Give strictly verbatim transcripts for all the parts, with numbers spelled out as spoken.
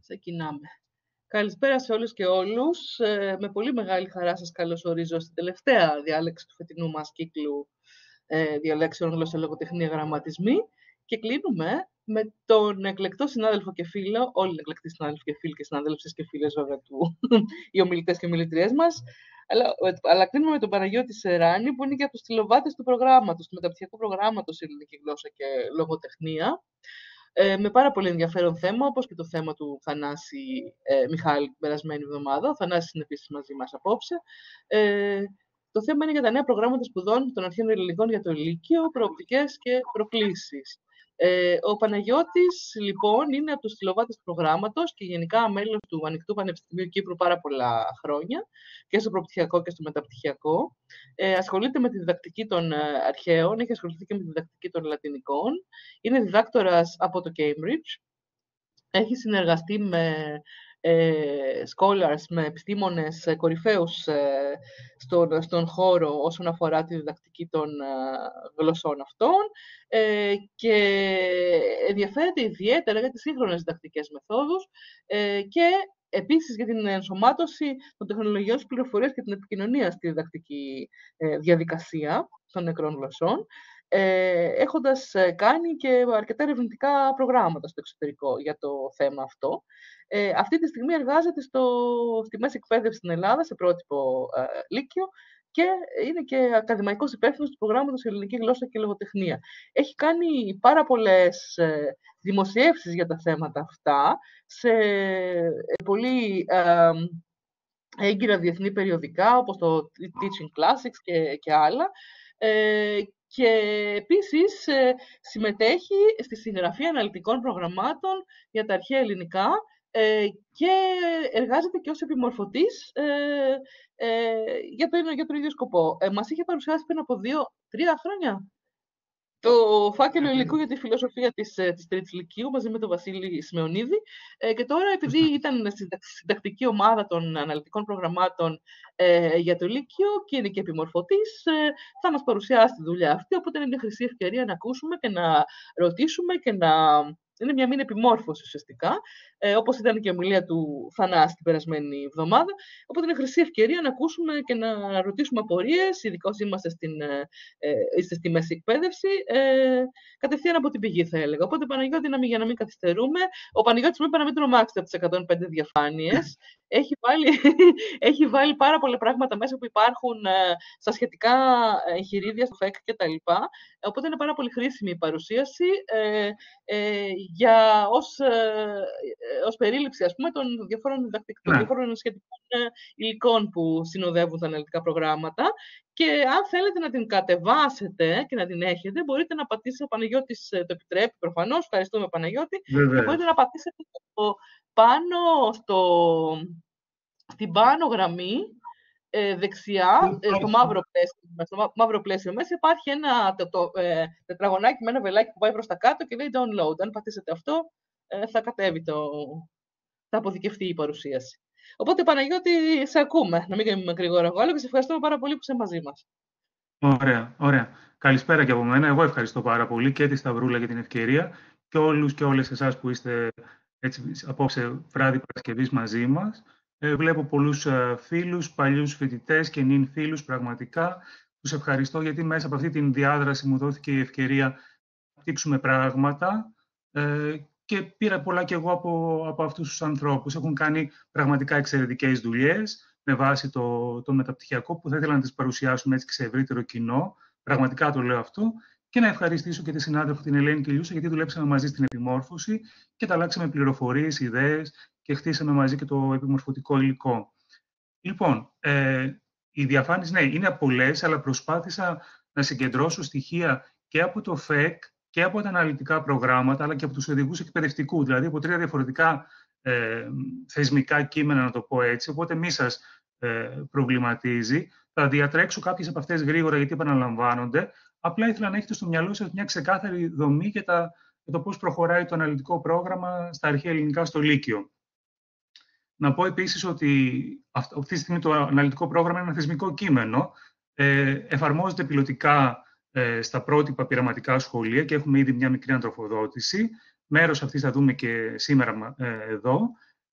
Ξεκινάμε. Καλησπέρα σε όλους και όλους. Ε, με πολύ μεγάλη χαρά σας καλωσορίζω στην τελευταία διάλεξη του φετινού μας κύκλου ε, διαλέξεων γλώσσα, λογοτεχνία, γραμματισμοί και κλείνουμε με τον εκλεκτό συνάδελφο και φίλο, όλοι οι εκλεκτοί συνάδελφοι και φίλοι και συνάδελφες και φίλες βέβαια του, οι ομιλητές και ομιλητριές μας, αλλά, αλλά κλείνουμε με τον Παναγιώτη Σεράνη, που είναι και από τους στυλοβάτες του προγράμματος, του μεταπτυχιακού προγράμματος Ελληνική Γλώσσα και Λογοτεχνία. Ε, με πάρα πολύ ενδιαφέρον θέμα, όπως και το θέμα του Θανάση ε, Μιχάλη την περασμένη εβδομάδα. Ο Θανάσης είναι επίσης μαζί μας απόψε. Ε, το θέμα είναι για τα νέα προγράμματα σπουδών των αρχαίων ελληνικών για το Λύκειο, προοπτικές και προκλήσεις. Ε, ο Παναγιώτης, λοιπόν, είναι από τους στυλοβάτες του προγράμματος και γενικά μέλος του Ανοιχτού Πανεπιστημίου Κύπρου πάρα πολλά χρόνια, και στο προπτυχιακό και στο μεταπτυχιακό. Ε, ασχολείται με τη διδακτική των ε, αρχαίων, έχει ασχοληθεί και με τη διδακτική των λατινικών. Είναι διδάκτορας από το Cambridge. Έχει συνεργαστεί με ε, scholars, με επιστήμονες ε, κορυφαίους ε, στον, στον χώρο όσον αφορά τη διδακτική των ε, γλωσσών αυτών ε, και ενδιαφέρεται ιδιαίτερα για τις σύγχρονες διδακτικές μεθόδους ε, και επίσης για την ενσωμάτωση των τεχνολογιών της πληροφορίας και την επικοινωνία στη διδακτική ε, διαδικασία των νεκρών γλωσσών, ε, έχοντας κάνει και αρκετά ερευνητικά προγράμματα στο εξωτερικό για το θέμα αυτό. Ε, αυτή τη στιγμή εργάζεται στο, στη μέση εκπαίδευση στην Ελλάδα, σε πρότυπο ε, Λύκειο, και είναι και ακαδημαϊκός υπεύθυνος του προγράμματος Ελληνική Γλώσσα και Λογοτεχνία. Έχει κάνει πάρα πολλές ε, δημοσιεύσεις για τα θέματα αυτά, σε ε, πολύ ε, έγκυρα διεθνή περιοδικά, όπως το Teaching Classics και, και άλλα. Ε, και επίσης ε, συμμετέχει στη συγγραφή αναλυτικών προγραμμάτων για τα αρχαία ελληνικά ε, και εργάζεται και ως επιμορφωτής ε, ε, για, το, για τον ίδιο σκοπό. Ε, μας είχε παρουσιάσει πριν από δύο, τρία χρόνια το φάκελο υλικού για τη φιλοσοφία της, της Τρίτης Λυκείου μαζί με τον Βασίλη Σμεωνίδη. Ε, και τώρα, επειδή ήταν στην συντακτική ομάδα των αναλυτικών προγραμμάτων ε, για το Λύκειο και είναι και επιμορφωτής, ε, θα μας παρουσιάσει τη δουλειά αυτή. Οπότε είναι μια χρυσή ευκαιρία να ακούσουμε και να ρωτήσουμε και να. Είναι μια μήνυ επιμόρφωση ουσιαστικά, ε, όπως ήταν και η ομιλία του Θανάση την περασμένη εβδομάδα. Οπότε είναι χρυσή ευκαιρία να ακούσουμε και να ρωτήσουμε απορίες, ειδικώς είμαστε στην, ε, είστε στη μέση εκπαίδευση, ε, κατευθείαν από την πηγή θα έλεγα. Οπότε Παναγιώτη, να μην, για να μην καθυστερούμε, ο Παναγιώτης μου είπε να μην τρομάξετε από τις εκατόν πέντε διαφάνειες. Έχει βάλει, έχει βάλει πάρα πολλά πράγματα μέσα που υπάρχουν ε, στα σχετικά εγχειρίδια, στο ΦΕΚ κτλ. Οπότε είναι πάρα πολύ χρήσιμη η παρουσίαση ε, ε, για, ως, ε, ως περίληψη, ας πούμε, των διαφόρων διδακτικών, ναι. διαφόρων σχετικών ε, υλικών που συνοδεύουν τα αναλυτικά προγράμματα. Και αν θέλετε να την κατεβάσετε και να την έχετε, μπορείτε να πατήσετε, ο Παναγιώτης το επιτρέπει προφανώς, ευχαριστούμε Παναγιώτη, και μπορείτε να πατήσετε το πάνω στο, στην πάνω γραμμή, ε, δεξιά, ε, στο, μαύρο πλαίσιο, στο μαύρο πλαίσιο μέσα υπάρχει ένα το, το, ε, τετραγωνάκι με ένα βελάκι που πάει προς τα κάτω και λέει download. Αν πατήσετε αυτό, ε, θα κατέβει το, θα αποθηκευτεί η παρουσίαση. Οπότε, Παναγιώτη, σε ακούμε. Να μην κάνουμε γρήγορα εγώ άλλο και σε ευχαριστούμε πάρα πολύ που είσαι μαζί μας. Ωραία, ωραία. Καλησπέρα και από μένα. Εγώ ευχαριστώ πάρα πολύ και τη Σταυρούλα για την ευκαιρία και όλους και όλες εσάς που είστε έτσι, απόψε βράδυ Παρασκευής μαζί μας. Ε, βλέπω πολλούς ε, φίλους, παλιούς φοιτητές και νυν φίλους πραγματικά. Τους ευχαριστώ γιατί μέσα από αυτή την διάδραση μου δόθηκε η ευκαιρία να δείξουμε πράγματα ε, και πήρα πολλά κι εγώ από, από αυτούς τους ανθρώπους. Έχουν κάνει πραγματικά εξαιρετικές δουλειές με βάση το, το μεταπτυχιακό που θα ήθελα να τις παρουσιάσουμε έτσι και σε ευρύτερο κοινό. Πραγματικά το λέω αυτό. Και να ευχαριστήσω και τη συνάδελφο την Ελένη Κιλιούσα, γιατί δουλέψαμε μαζί στην επιμόρφωση και τα αλλάξαμε πληροφορίες, ιδέες και χτίσαμε μαζί και το επιμορφωτικό υλικό. Λοιπόν, ε, οι διαφάνειες, ναι, είναι πολλές, αλλά προσπάθησα να συγκεντρώσω στοιχεία και από το ΦΕΚ και από τα αναλυτικά προγράμματα, αλλά και από τους οδηγούς εκπαιδευτικού, δηλαδή από τρία διαφορετικά ε, θεσμικά κείμενα, να το πω έτσι, οπότε μη σας ε, προβληματίζει. Θα διατρέξω κάποιες από αυτές γρήγορα, γιατί επαναλαμβάνονται. Απλά ήθελα να έχετε στο μυαλό σας μια ξεκάθαρη δομή για, τα, για το πώς προχωράει το αναλυτικό πρόγραμμα στα αρχαία ελληνικά στο Λύκειο. Να πω επίσης ότι αυτή τη στιγμή το αναλυτικό πρόγραμμα είναι ένα θεσμικό κείμενο. Ε, εφαρμόζεται πιλωτικά ε, στα πρότυπα πειραματικά σχολεία και έχουμε ήδη μια μικρή αντροφοδότηση. Μέρος αυτής θα δούμε και σήμερα ε, εδώ.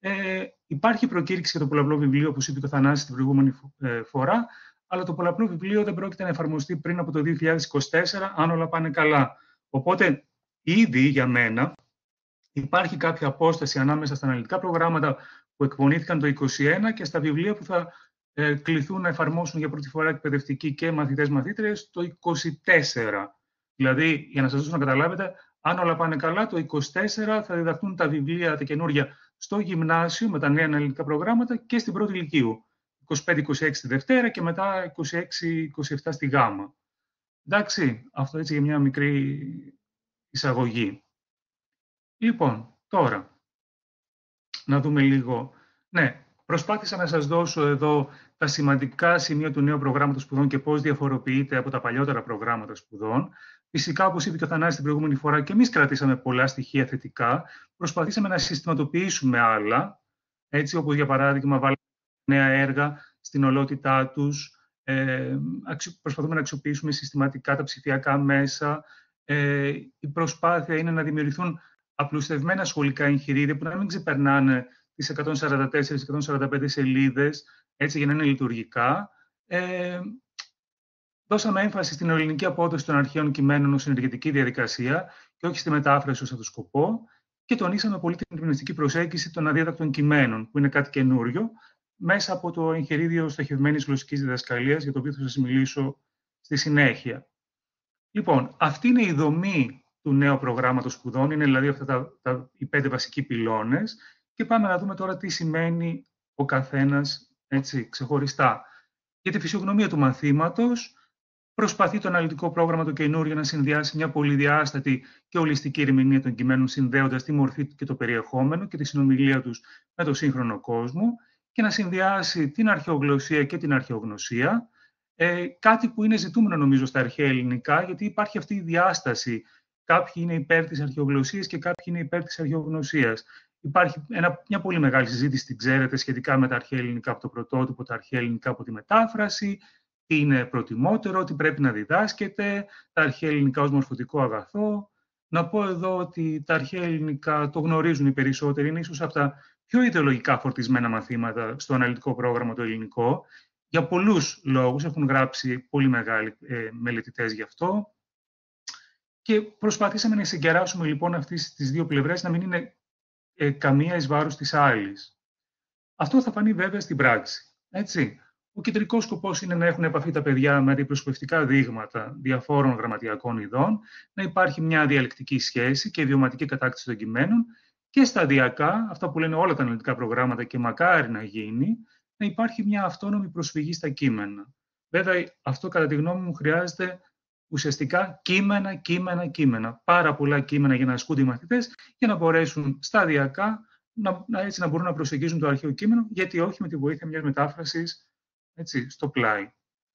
Ε, υπάρχει προκήρυξη για το πολλαπλό βιβλίο, όπως είπε ο Θανάσης την προηγούμενη φορά, αλλά το πολλαπλό βιβλίο δεν πρόκειται να εφαρμοστεί πριν από το δύο χιλιάδες είκοσι τέσσερα, αν όλα πάνε καλά. Οπότε, ήδη για μένα υπάρχει κάποια απόσταση ανάμεσα στα αναλυτικά προγράμματα που εκπονήθηκαν το είκοσι ένα και στα βιβλία που θα ε, κληθούν να εφαρμόσουν για πρώτη φορά εκπαιδευτικοί και μαθητές-μαθήτριες το είκοσι τέσσερα. Δηλαδή, για να σας δώσω να καταλάβετε, αν όλα πάνε καλά, το είκοσι τέσσερα θα διδαχτούν τα βιβλία τα καινούργια στο γυμνάσιο με τα νέα αναλυτικά προγράμματα και στην πρώτη ηλικίου. είκοσι πέντε είκοσι έξι στη Δευτέρα και μετά είκοσι έξι είκοσι επτά στη Γάμα. Εντάξει, αυτό έτσι για μια μικρή εισαγωγή. Λοιπόν, τώρα, να δούμε λίγο. Ναι, προσπάθησα να σας δώσω εδώ τα σημαντικά σημεία του νέου προγράμματος σπουδών και πώς διαφοροποιείται από τα παλιότερα προγράμματα σπουδών. Φυσικά, όπως είπε και ο Θανάσης την προηγούμενη φορά, και εμείς κρατήσαμε πολλά στοιχεία θετικά. Προσπαθήσαμε να συστηματοποιήσουμε άλλα, έτσι όπως για παράδειγμα βάλαμε νέα έργα στην ολότητά τους. Ε, προσπαθούμε να αξιοποιήσουμε συστηματικά τα ψηφιακά μέσα. Ε, η προσπάθεια είναι να δημιουργηθούν απλουστευμένα σχολικά εγχειρίδια που να μην ξεπερνάνε τις εκατόν σαράντα τέσσερις εκατόν σαράντα πέντε σελίδες, έτσι για να είναι λειτουργικά. Ε, δώσαμε έμφαση στην ελληνική απόδοση των αρχαίων κειμένων ως ενεργητική διαδικασία και όχι στη μετάφραση ως αυτό σκοπό, και τονίσαμε πολύ την ερμηνευτική προσέγγιση των αδίδακτων κειμένων, που είναι κάτι καινούριο, μέσα από το εγχειρίδιο στοχευμένης γλωσσικής διδασκαλίας, για το οποίο θα σας μιλήσω στη συνέχεια. Λοιπόν, αυτή είναι η δομή του νέου προγράμματος σπουδών, είναι δηλαδή αυτά τα, τα, οι πέντε βασικοί πυλώνες, και πάμε να δούμε τώρα τι σημαίνει ο καθένας έτσι, ξεχωριστά. Για τη φυσιογνωμία του μαθήματος, προσπαθεί το αναλυτικό πρόγραμμα το καινούριο να συνδυάσει μια πολυδιάστατη και ολιστική ερμηνεία των κειμένων, συνδέοντας τη μορφή και το περιεχόμενο και τη συνομιλία τους με το σύγχρονο κόσμο, και να συνδυάσει την αρχαιογλωσσία και την αρχαιογνωσία, ε, κάτι που είναι ζητούμενο νομίζω στα αρχαία ελληνικά, γιατί υπάρχει αυτή η διάσταση. Κάποιοι είναι υπέρ της αρχαιογλωσσίας και κάποιοι είναι υπέρ της αρχαιογνωσίας. Υπάρχει ένα, μια πολύ μεγάλη συζήτηση, την ξέρετε, σχετικά με τα αρχαία ελληνικά από το πρωτότυπο, τα αρχαία ελληνικά από τη μετάφραση, τι είναι προτιμότερο, τι πρέπει να διδάσκεται, τα αρχαία ελληνικά ως μορφωτικό αγαθό. Να πω εδώ ότι τα αρχαία ελληνικά το γνωρίζουν οι περισσότεροι, είναι ίσως από τα πιο ιδεολογικά φορτισμένα μαθήματα στο αναλυτικό πρόγραμμα το ελληνικό. Για πολλούς λόγους, έχουν γράψει πολύ μεγάλοι ε, μελετητές γι' αυτό. Και προσπαθήσαμε να συγκεράσουμε λοιπόν αυτές τις δύο πλευρές, να μην είναι ε, καμία εις βάρος της άλλης. Αυτό θα φανεί βέβαια στην πράξη. Έτσι. Ο κεντρικός σκοπός είναι να έχουν επαφή τα παιδιά με αντιπροσωπευτικά δείγματα διαφόρων γραμματιακών ειδών, να υπάρχει μια διαλεκτική σχέση και βιωματική κατάκτηση των κειμένων και σταδιακά, αυτά που λένε όλα τα αναλυτικά προγράμματα και μακάρι να γίνει, να υπάρχει μια αυτόνομη προσφυγή στα κείμενα. Βέβαια, αυτό κατά τη γνώμη μου χρειάζεται ουσιαστικά κείμενα, κείμενα, κείμενα. Πάρα πολλά κείμενα για να ασκούνται οι μαθητές, για να μπορέσουν σταδιακά να, να, έτσι, να μπορούν να προσεγγίζουν το αρχαίο κείμενο, γιατί όχι με τη βοήθεια μιας μετάφρασης έτσι, στο πλάι.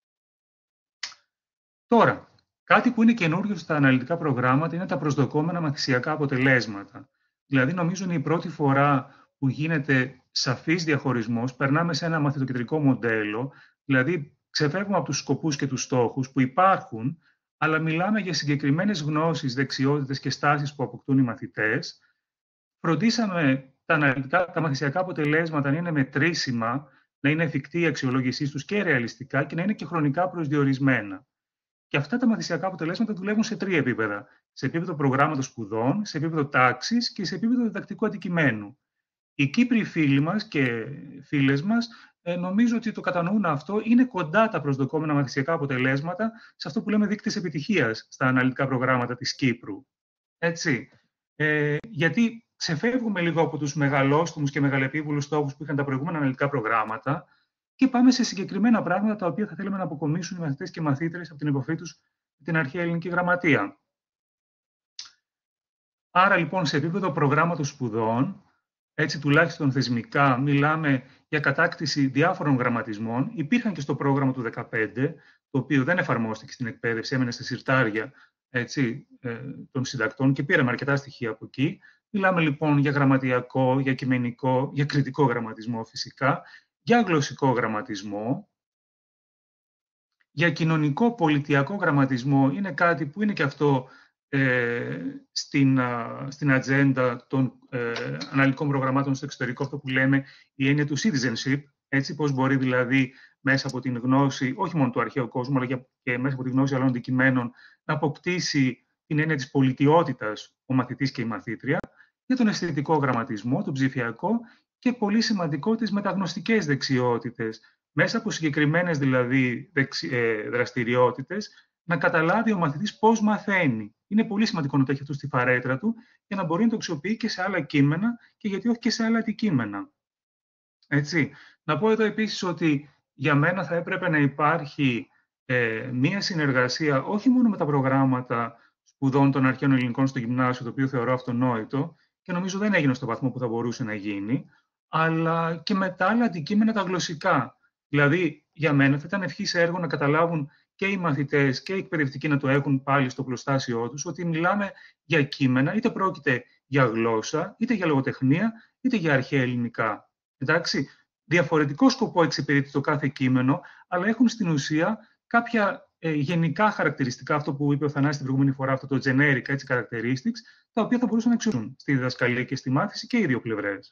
Τώρα, κάτι που είναι καινούριο στα αναλυτικά προγράμματα είναι τα προσδοκόμενα μαθησιακά αποτελέσματα. Δηλαδή, νομίζω είναι η πρώτη φορά που γίνεται σαφής διαχωρισμός, περνάμε σε ένα μαθητοκεντρικό μοντέλο, δηλαδή ξεφεύγουμε από τους σκοπούς και τους στόχους που υπάρχουν, αλλά μιλάμε για συγκεκριμένες γνώσεις, δεξιότητες και στάσεις που αποκτούν οι μαθητές. Φροντίσαμε τα, αναλυτικά, τα μαθησιακά αποτελέσματα να είναι μετρήσιμα, να είναι εφικτή η αξιολόγησή τους και ρεαλιστικά και να είναι και χρονικά προσδιορισμένα. Και αυτά τα μαθησιακά αποτελέσματα δουλεύουν σε τρία επίπεδα. Σε επίπεδο προγράμματος σπουδών, σε επίπεδο τάξης και σε επίπεδο διδακτικού αντικειμένου. Οι Κύπριοι φίλοι μας και φίλες μας ε, νομίζω ότι το κατανοούν αυτό, είναι κοντά τα προσδοκόμενα μαθησιακά αποτελέσματα σε αυτό που λέμε δείκτες επιτυχίας στα αναλυτικά προγράμματα της Κύπρου. Έτσι. Ε, γιατί ξεφεύγουμε λίγο από τους μεγαλόστομους και μεγαλεπίβολους στόχους που είχαν τα προηγούμενα αναλυτικά προγράμματα και πάμε σε συγκεκριμένα πράγματα τα οποία θα θέλουμε να αποκομίσουν οι μαθητές και μαθήτρες από την επαφή τους με την αρχαία ελληνική γραμματεία. Άρα λοιπόν σε επίπεδο προγράμματος σπουδών, έτσι τουλάχιστον θεσμικά, μιλάμε για κατάκτηση διάφορων γραμματισμών. Υπήρχαν και στο πρόγραμμα του δεκαπέντε, το οποίο δεν εφαρμόστηκε στην εκπαίδευση, έμενε στα συρτάρια έτσι, των συντακτών και πήραμε αρκετά στοιχεία από εκεί. Μιλάμε λοιπόν για γραμματιακό, για κειμενικό, για κριτικό γραμματισμό φυσικά, για γλωσσικό γραμματισμό, για κοινωνικό πολιτιακό γραμματισμό. Είναι κάτι που είναι και αυτό ε, στην, στην ατζέντα των ε, αναλυτικών προγραμμάτων στο εξωτερικό, αυτό που λέμε η έννοια του citizenship, έτσι, πώς μπορεί δηλαδή μέσα από την γνώση, όχι μόνο του αρχαίου κόσμου, αλλά και μέσα από τη γνώση άλλων αντικειμένων, να αποκτήσει την έννοια της πολιτιότητας ο μαθητής και η μαθήτρια, για τον αισθητικό γραμματισμό, τον ψηφιακό και πολύ σημαντικό τις μεταγνωστικές δεξιότητες, μέσα από συγκεκριμένες δηλαδή δραστηριότητες, να καταλάβει ο μαθητής πώς μαθαίνει. Είναι πολύ σημαντικό να το έχει αυτό στη φαρέτρα του για να μπορεί να το αξιοποιεί και σε άλλα κείμενα και γιατί όχι και σε άλλα αντικείμενα. Έτσι. Να πω εδώ επίσης ότι για μένα θα έπρεπε να υπάρχει ε, μία συνεργασία όχι μόνο με τα προγράμματα σπουδών των αρχαίων ελληνικών στο γυμνάσιο, το οποίο θεωρώ αυτονόητο και νομίζω δεν έγινε στο βαθμό που θα μπορούσε να γίνει, αλλά και με τα άλλα αντικείμενα τα γλωσσικά. Δηλαδή, για μένα θα ήταν ευχής έργο να καταλάβουν και οι μαθητές και οι εκπαιδευτικοί να το έχουν πάλι στο πλωστάσιό τους, ότι μιλάμε για κείμενα, είτε πρόκειται για γλώσσα, είτε για λογοτεχνία, είτε για αρχαία ελληνικά. Εντάξει, διαφορετικό σκοπό εξυπηρετεί το κάθε κείμενο, αλλά έχουν στην ουσία κάποια ε, γενικά χαρακτηριστικά, αυτό που είπε ο Θανάσης την προηγούμενη φορά, αυτό το generic έτσι, characteristics, τα οποία θα μπορούσαν να αξιοποιηθούν στη διδασκαλία και στη μάθηση και οι δύο πλευρές.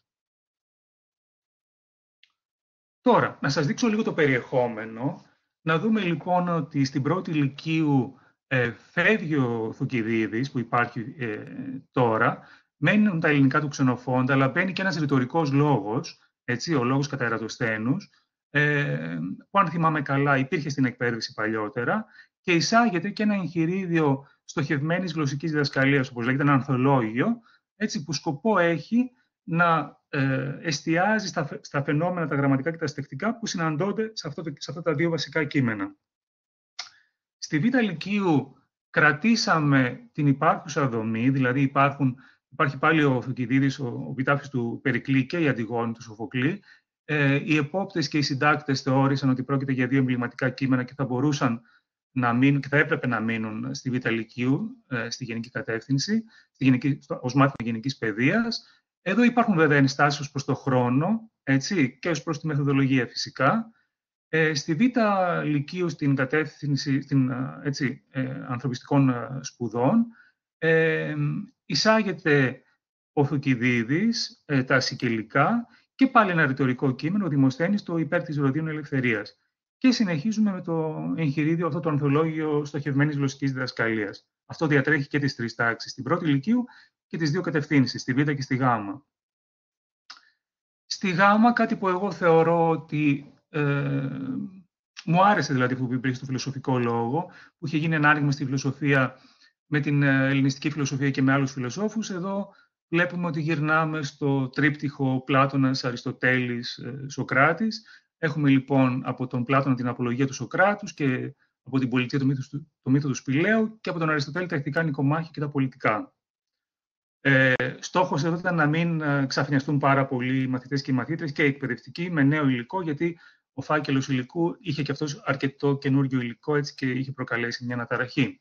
Τώρα, να σας δείξω λίγο το περιεχόμενο. Να δούμε λοιπόν ότι στην πρώτη λυκείου ε, φεύγει ο Θουκυδίδης, που υπάρχει ε, τώρα, μένουν τα ελληνικά του Ξενοφόντα, αλλά μπαίνει και ένας ρητορικός λόγος, έτσι, ο λόγος κατά Ερατοσθένους, ε, που αν θυμάμαι καλά υπήρχε στην εκπαίδευση παλιότερα, και εισάγεται και ένα εγχειρίδιο στοχευμένης γλωσσικής διδασκαλίας, όπως λέγεται, ένα ανθολόγιο, έτσι, που σκοπό έχει να ε, εστιάζει στα, στα φαινόμενα, τα γραμματικά και τα στεχτικά που συναντώνται σε, αυτό, σε αυτά τα δύο βασικά κείμενα. Στη Β' Λυκείου κρατήσαμε την υπάρχουσα δομή, δηλαδή υπάρχουν, υπάρχει πάλι ο Θουκυδίδης, ο, ο Βιτάφιος του Περικλή και η Αντιγόνη του Σοφοκλή. Ε, οι επόπτες και οι συντάκτες θεώρησαν ότι πρόκειται για δύο εμβληματικά κείμενα και θα μπορούσαν να μείνουν και θα έπρεπε να μείνουν στη Β' Λυκείου, ε, στη γενική κατεύθυνση, στη γενική, στο, ως μάθημα γενικής παιδείας. Εδώ υπάρχουν βέβαια ενστάσεις ως προς το χρόνο, έτσι, και ως προς τη μεθοδολογία φυσικά. Ε, στη Β' Λυκείου, στην κατεύθυνση στην, έτσι, ε, ανθρωπιστικών σπουδών, ε, εισάγεται ο Θουκυδίδης, ε, τα σικελικά και πάλι ένα ρητορικό κείμενο, ο Δημοσθένης, το υπέρ της Ροδίων Ελευθερίας. Και συνεχίζουμε με το εγχειρίδιο, αυτό το ανθολόγιο στοχευμένης γλωσσικής διδασκαλίας. Αυτό διατρέχει και τις τρεις τάξεις, στην πρώτη Λυκείου και τις δύο κατευθύνσεις, στη Β' και στη Γ. Στη Γ, κάτι που εγώ θεωρώ ότι ε, μου άρεσε δηλαδή που υπήρχε στο φιλοσοφικό λόγο, που είχε γίνει ένα άνοιγμα στη φιλοσοφία με την ελληνιστική φιλοσοφία και με άλλους φιλοσόφους. Εδώ βλέπουμε ότι γυρνάμε στο τρίπτυχο Πλάτωνας, Αριστοτέλης, Σοκράτης. Έχουμε λοιπόν από τον Πλάτωνα την απολογία του Σοκράτους και από την πολιτεία το μύθο, το μύθο του Σπηλαίου και από τον Αριστοτέλη τα ηθικά νοικομάχια και τα πολιτικά. Ε, στόχος εδώ ήταν να μην ξαφνιαστούν πάρα πολλοί οι μαθητές και οι μαθήτρες και οι εκπαιδευτικοί με νέο υλικό, γιατί ο φάκελος υλικού είχε και αυτός αρκετό καινούριο υλικό, έτσι, και είχε προκαλέσει μια αναταραχή.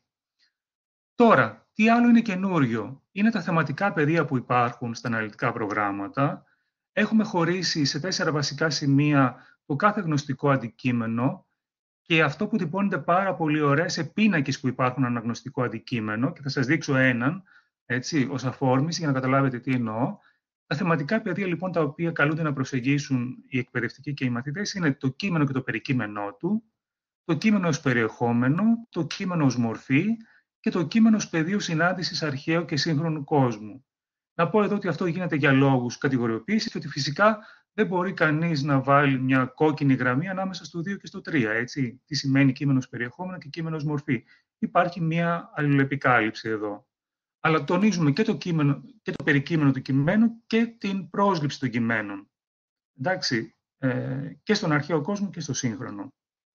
Τώρα, τι άλλο είναι καινούριο? Είναι τα θεματικά πεδία που υπάρχουν στα αναλυτικά προγράμματα. Έχουμε χωρίσει σε τέσσερα βασικά σημεία το κάθε γνωστικό αντικείμενο και αυτό που τυπώνεται πάρα πολύ ωραία σε πίνακες που υπάρχουν αναγνωστικό αντικείμενο, και θα σας δείξω έναν, έτσι, ως αφόρμηση για να καταλάβετε τι εννοώ. Τα θεματικά πεδία λοιπόν τα οποία καλούνται να προσεγγίσουν οι εκπαιδευτικοί και οι μαθητές είναι το κείμενο και το περικείμενό του, το κείμενο ως περιεχόμενο, το κείμενο ως μορφή και το κείμενο ως πεδίο συνάντησης αρχαίου και σύγχρονου κόσμου. Να πω εδώ ότι αυτό γίνεται για λόγους κατηγοριοποίησης και ότι φυσικά δεν μπορεί κανείς να βάλει μια κόκκινη γραμμή ανάμεσα στο δύο και στο τρία. Έτσι. Τι σημαίνει κείμενο ως περιεχόμενο και κείμενο ως μορφή? Υπάρχει μια αλληλοεπικάλυψη εδώ. Αλλά τονίζουμε και το, κείμενο, και το περικείμενο του κειμένου και την πρόσληψη των κειμένων. Εντάξει, ε, και στον αρχαίο κόσμο και στο σύγχρονο.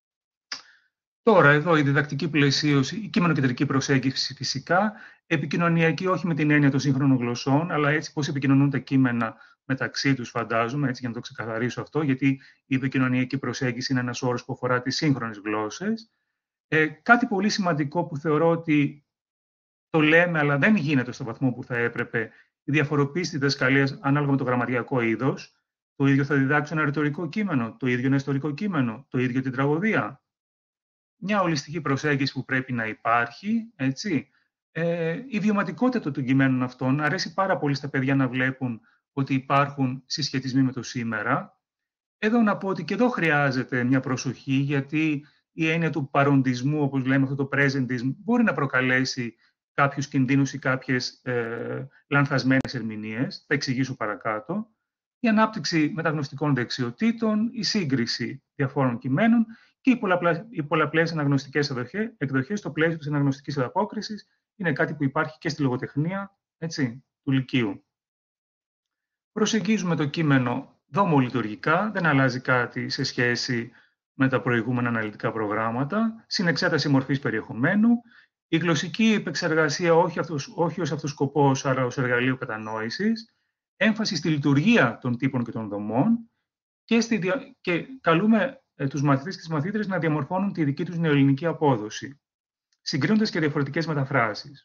Τώρα, εδώ η διδακτική πλαισίωση, η κείμενο-κεντρική προσέγγιση φυσικά, επικοινωνιακή όχι με την έννοια των σύγχρονων γλωσσών, αλλά έτσι πώς επικοινωνούν τα κείμενα μεταξύ τους, φαντάζομαι, έτσι για να το ξεκαθαρίσω αυτό, γιατί η επικοινωνιακή προσέγγιση είναι ένας όρος που αφορά τις σύγχρονες γλώσσες. Ε, κάτι πολύ σημαντικό που θεωρώ ότι το λέμε, αλλά δεν γίνεται στο βαθμό που θα έπρεπε, η διαφοροποίηση της διδασκαλίας ανάλογα με το γραμματιακό είδος. Το ίδιο θα διδάξω ένα ρητορικό κείμενο, το ίδιο ένα ιστορικό κείμενο, το ίδιο την τραγωδία. Μια ολιστική προσέγγιση που πρέπει να υπάρχει, έτσι, Ε, η βιωματικότητα των κειμένων αυτών αρέσει πάρα πολύ στα παιδιά να βλέπουν ότι υπάρχουν συσχετισμοί με το σήμερα. Εδώ να πω ότι και εδώ χρειάζεται μια προσοχή, γιατί η έννοια του παροντισμού, όπως λέμε αυτό το presentism, μπορεί να προκαλέσει κάποιους κινδύνους ή κάποιες ε, λανθασμένες ερμηνείες. Θα εξηγήσω παρακάτω. Η ανάπτυξη μεταγνωστικών δεξιοτήτων, η σύγκριση διαφόρων κειμένων και οι, πολλαπλα... οι πολλαπλές αναγνωστικές εκδοχές στο πλαίσιο της αναγνωστικής ανταπόκρισης είναι κάτι που υπάρχει και στη λογοτεχνία, έτσι, του Λυκείου. Προσεγγίζουμε το κείμενο δομολειτουργικά, δεν αλλάζει κάτι σε σχέση με τα προηγούμενα αναλυτικά προγράμματα, συνεξέταση μορφής περιεχομένου, η γλωσσική επεξεργασία όχι, αυτός, όχι ως αυτός σκοπός, αλλά ως εργαλείο κατανόησης, έμφαση στη λειτουργία των τύπων και των δομών και, στη, και καλούμε ε, τους μαθητές και τις μαθήτρες να διαμορφώνουν τη δική τους νεοελληνική απόδοση, συγκρίνοντας και διαφορετικές μεταφράσεις.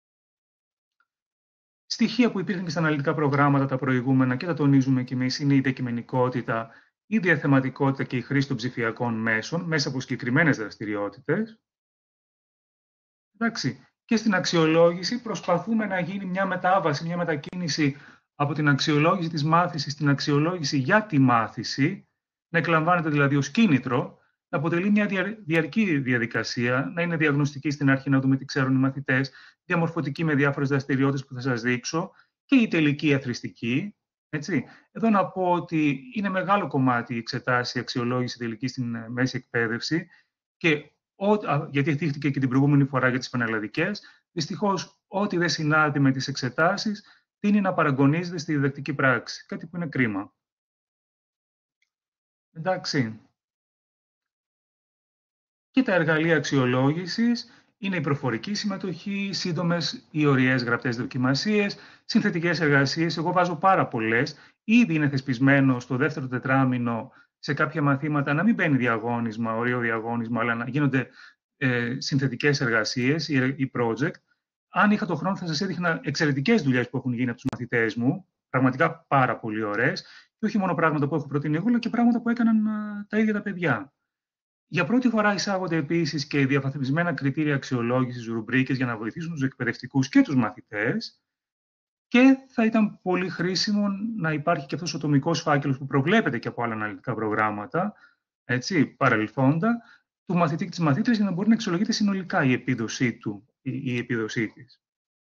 Στοιχεία που υπήρχαν και στα αναλυτικά προγράμματα τα προηγούμενα και τα τονίζουμε κι εμείς είναι η διακειμενικότητα, η διαθεματικότητα και η χρήση των ψηφιακών μέσων μέσα από συγκεκριμένες δραστηριότητες. Εντάξει. Και στην αξιολόγηση προσπαθούμε να γίνει μια μετάβαση, μια μετακίνηση από την αξιολόγηση της μάθησης στην αξιολόγηση για τη μάθηση, να εκλαμβάνεται δηλαδή ως κίνητρο, να αποτελεί μια διαρκή διαδικασία, να είναι διαγνωστική στην αρχή, να δούμε τι ξέρουν οι μαθητές, διαμορφωτική με διάφορες δραστηριότητες που θα σας δείξω και η τελική αθροιστική. Έτσι. Εδώ να πω ότι είναι μεγάλο κομμάτι η εξετάση, η αξιολόγηση τελική στην μέση εκπαίδευση και ό, γιατί θύχτηκε και την προηγούμενη φορά για τις πανελλαδικές, δυστυχώς ό,τι δεν συνάδει με τις εξετάσεις τείνει να παραγωνίζεται στη διδακτική πράξη, κάτι που είναι κρίμα. Εντάξει. Και τα εργαλεία αξιολόγησης είναι η προφορική συμμετοχή, σύντομες ή ωριές γραπτές δοκιμασίες, συνθετικές εργασίες. Εγώ βάζω πάρα πολλές. Ήδη είναι θεσπισμένο στο δεύτερο τετράμινο σε κάποια μαθήματα να μην μπαίνει διαγώνισμα, ωραίο διαγώνισμα, αλλά να γίνονται ε, συνθετικές εργασίες ή project. Αν είχα το χρόνο θα σας έδειχνα εξαιρετικές δουλειές που έχουν γίνει από τους μαθητές μου, πραγματικά πάρα πολύ ωραίες, και όχι μόνο πράγματα που έχω προτείνει εγώ, αλλά και πράγματα που έκαναν α, τα ίδια τα παιδιά. Για πρώτη φορά εισάγονται επίσης και διαφαθμισμένα κριτήρια αξιολόγησης, ρουμπρίκες, για να βοηθήσουν τους εκπαιδευτικούς και τους μαθητές. Και θα ήταν πολύ χρήσιμο να υπάρχει και αυτός ο τομικός φάκελος που προβλέπεται και από άλλα αναλυτικά προγράμματα, έτσι, παρελθόντα, του μαθητή και της μαθήτρας, για να μπορεί να αξιολογείται συνολικά η επίδοσή του ή η επίδοσή της.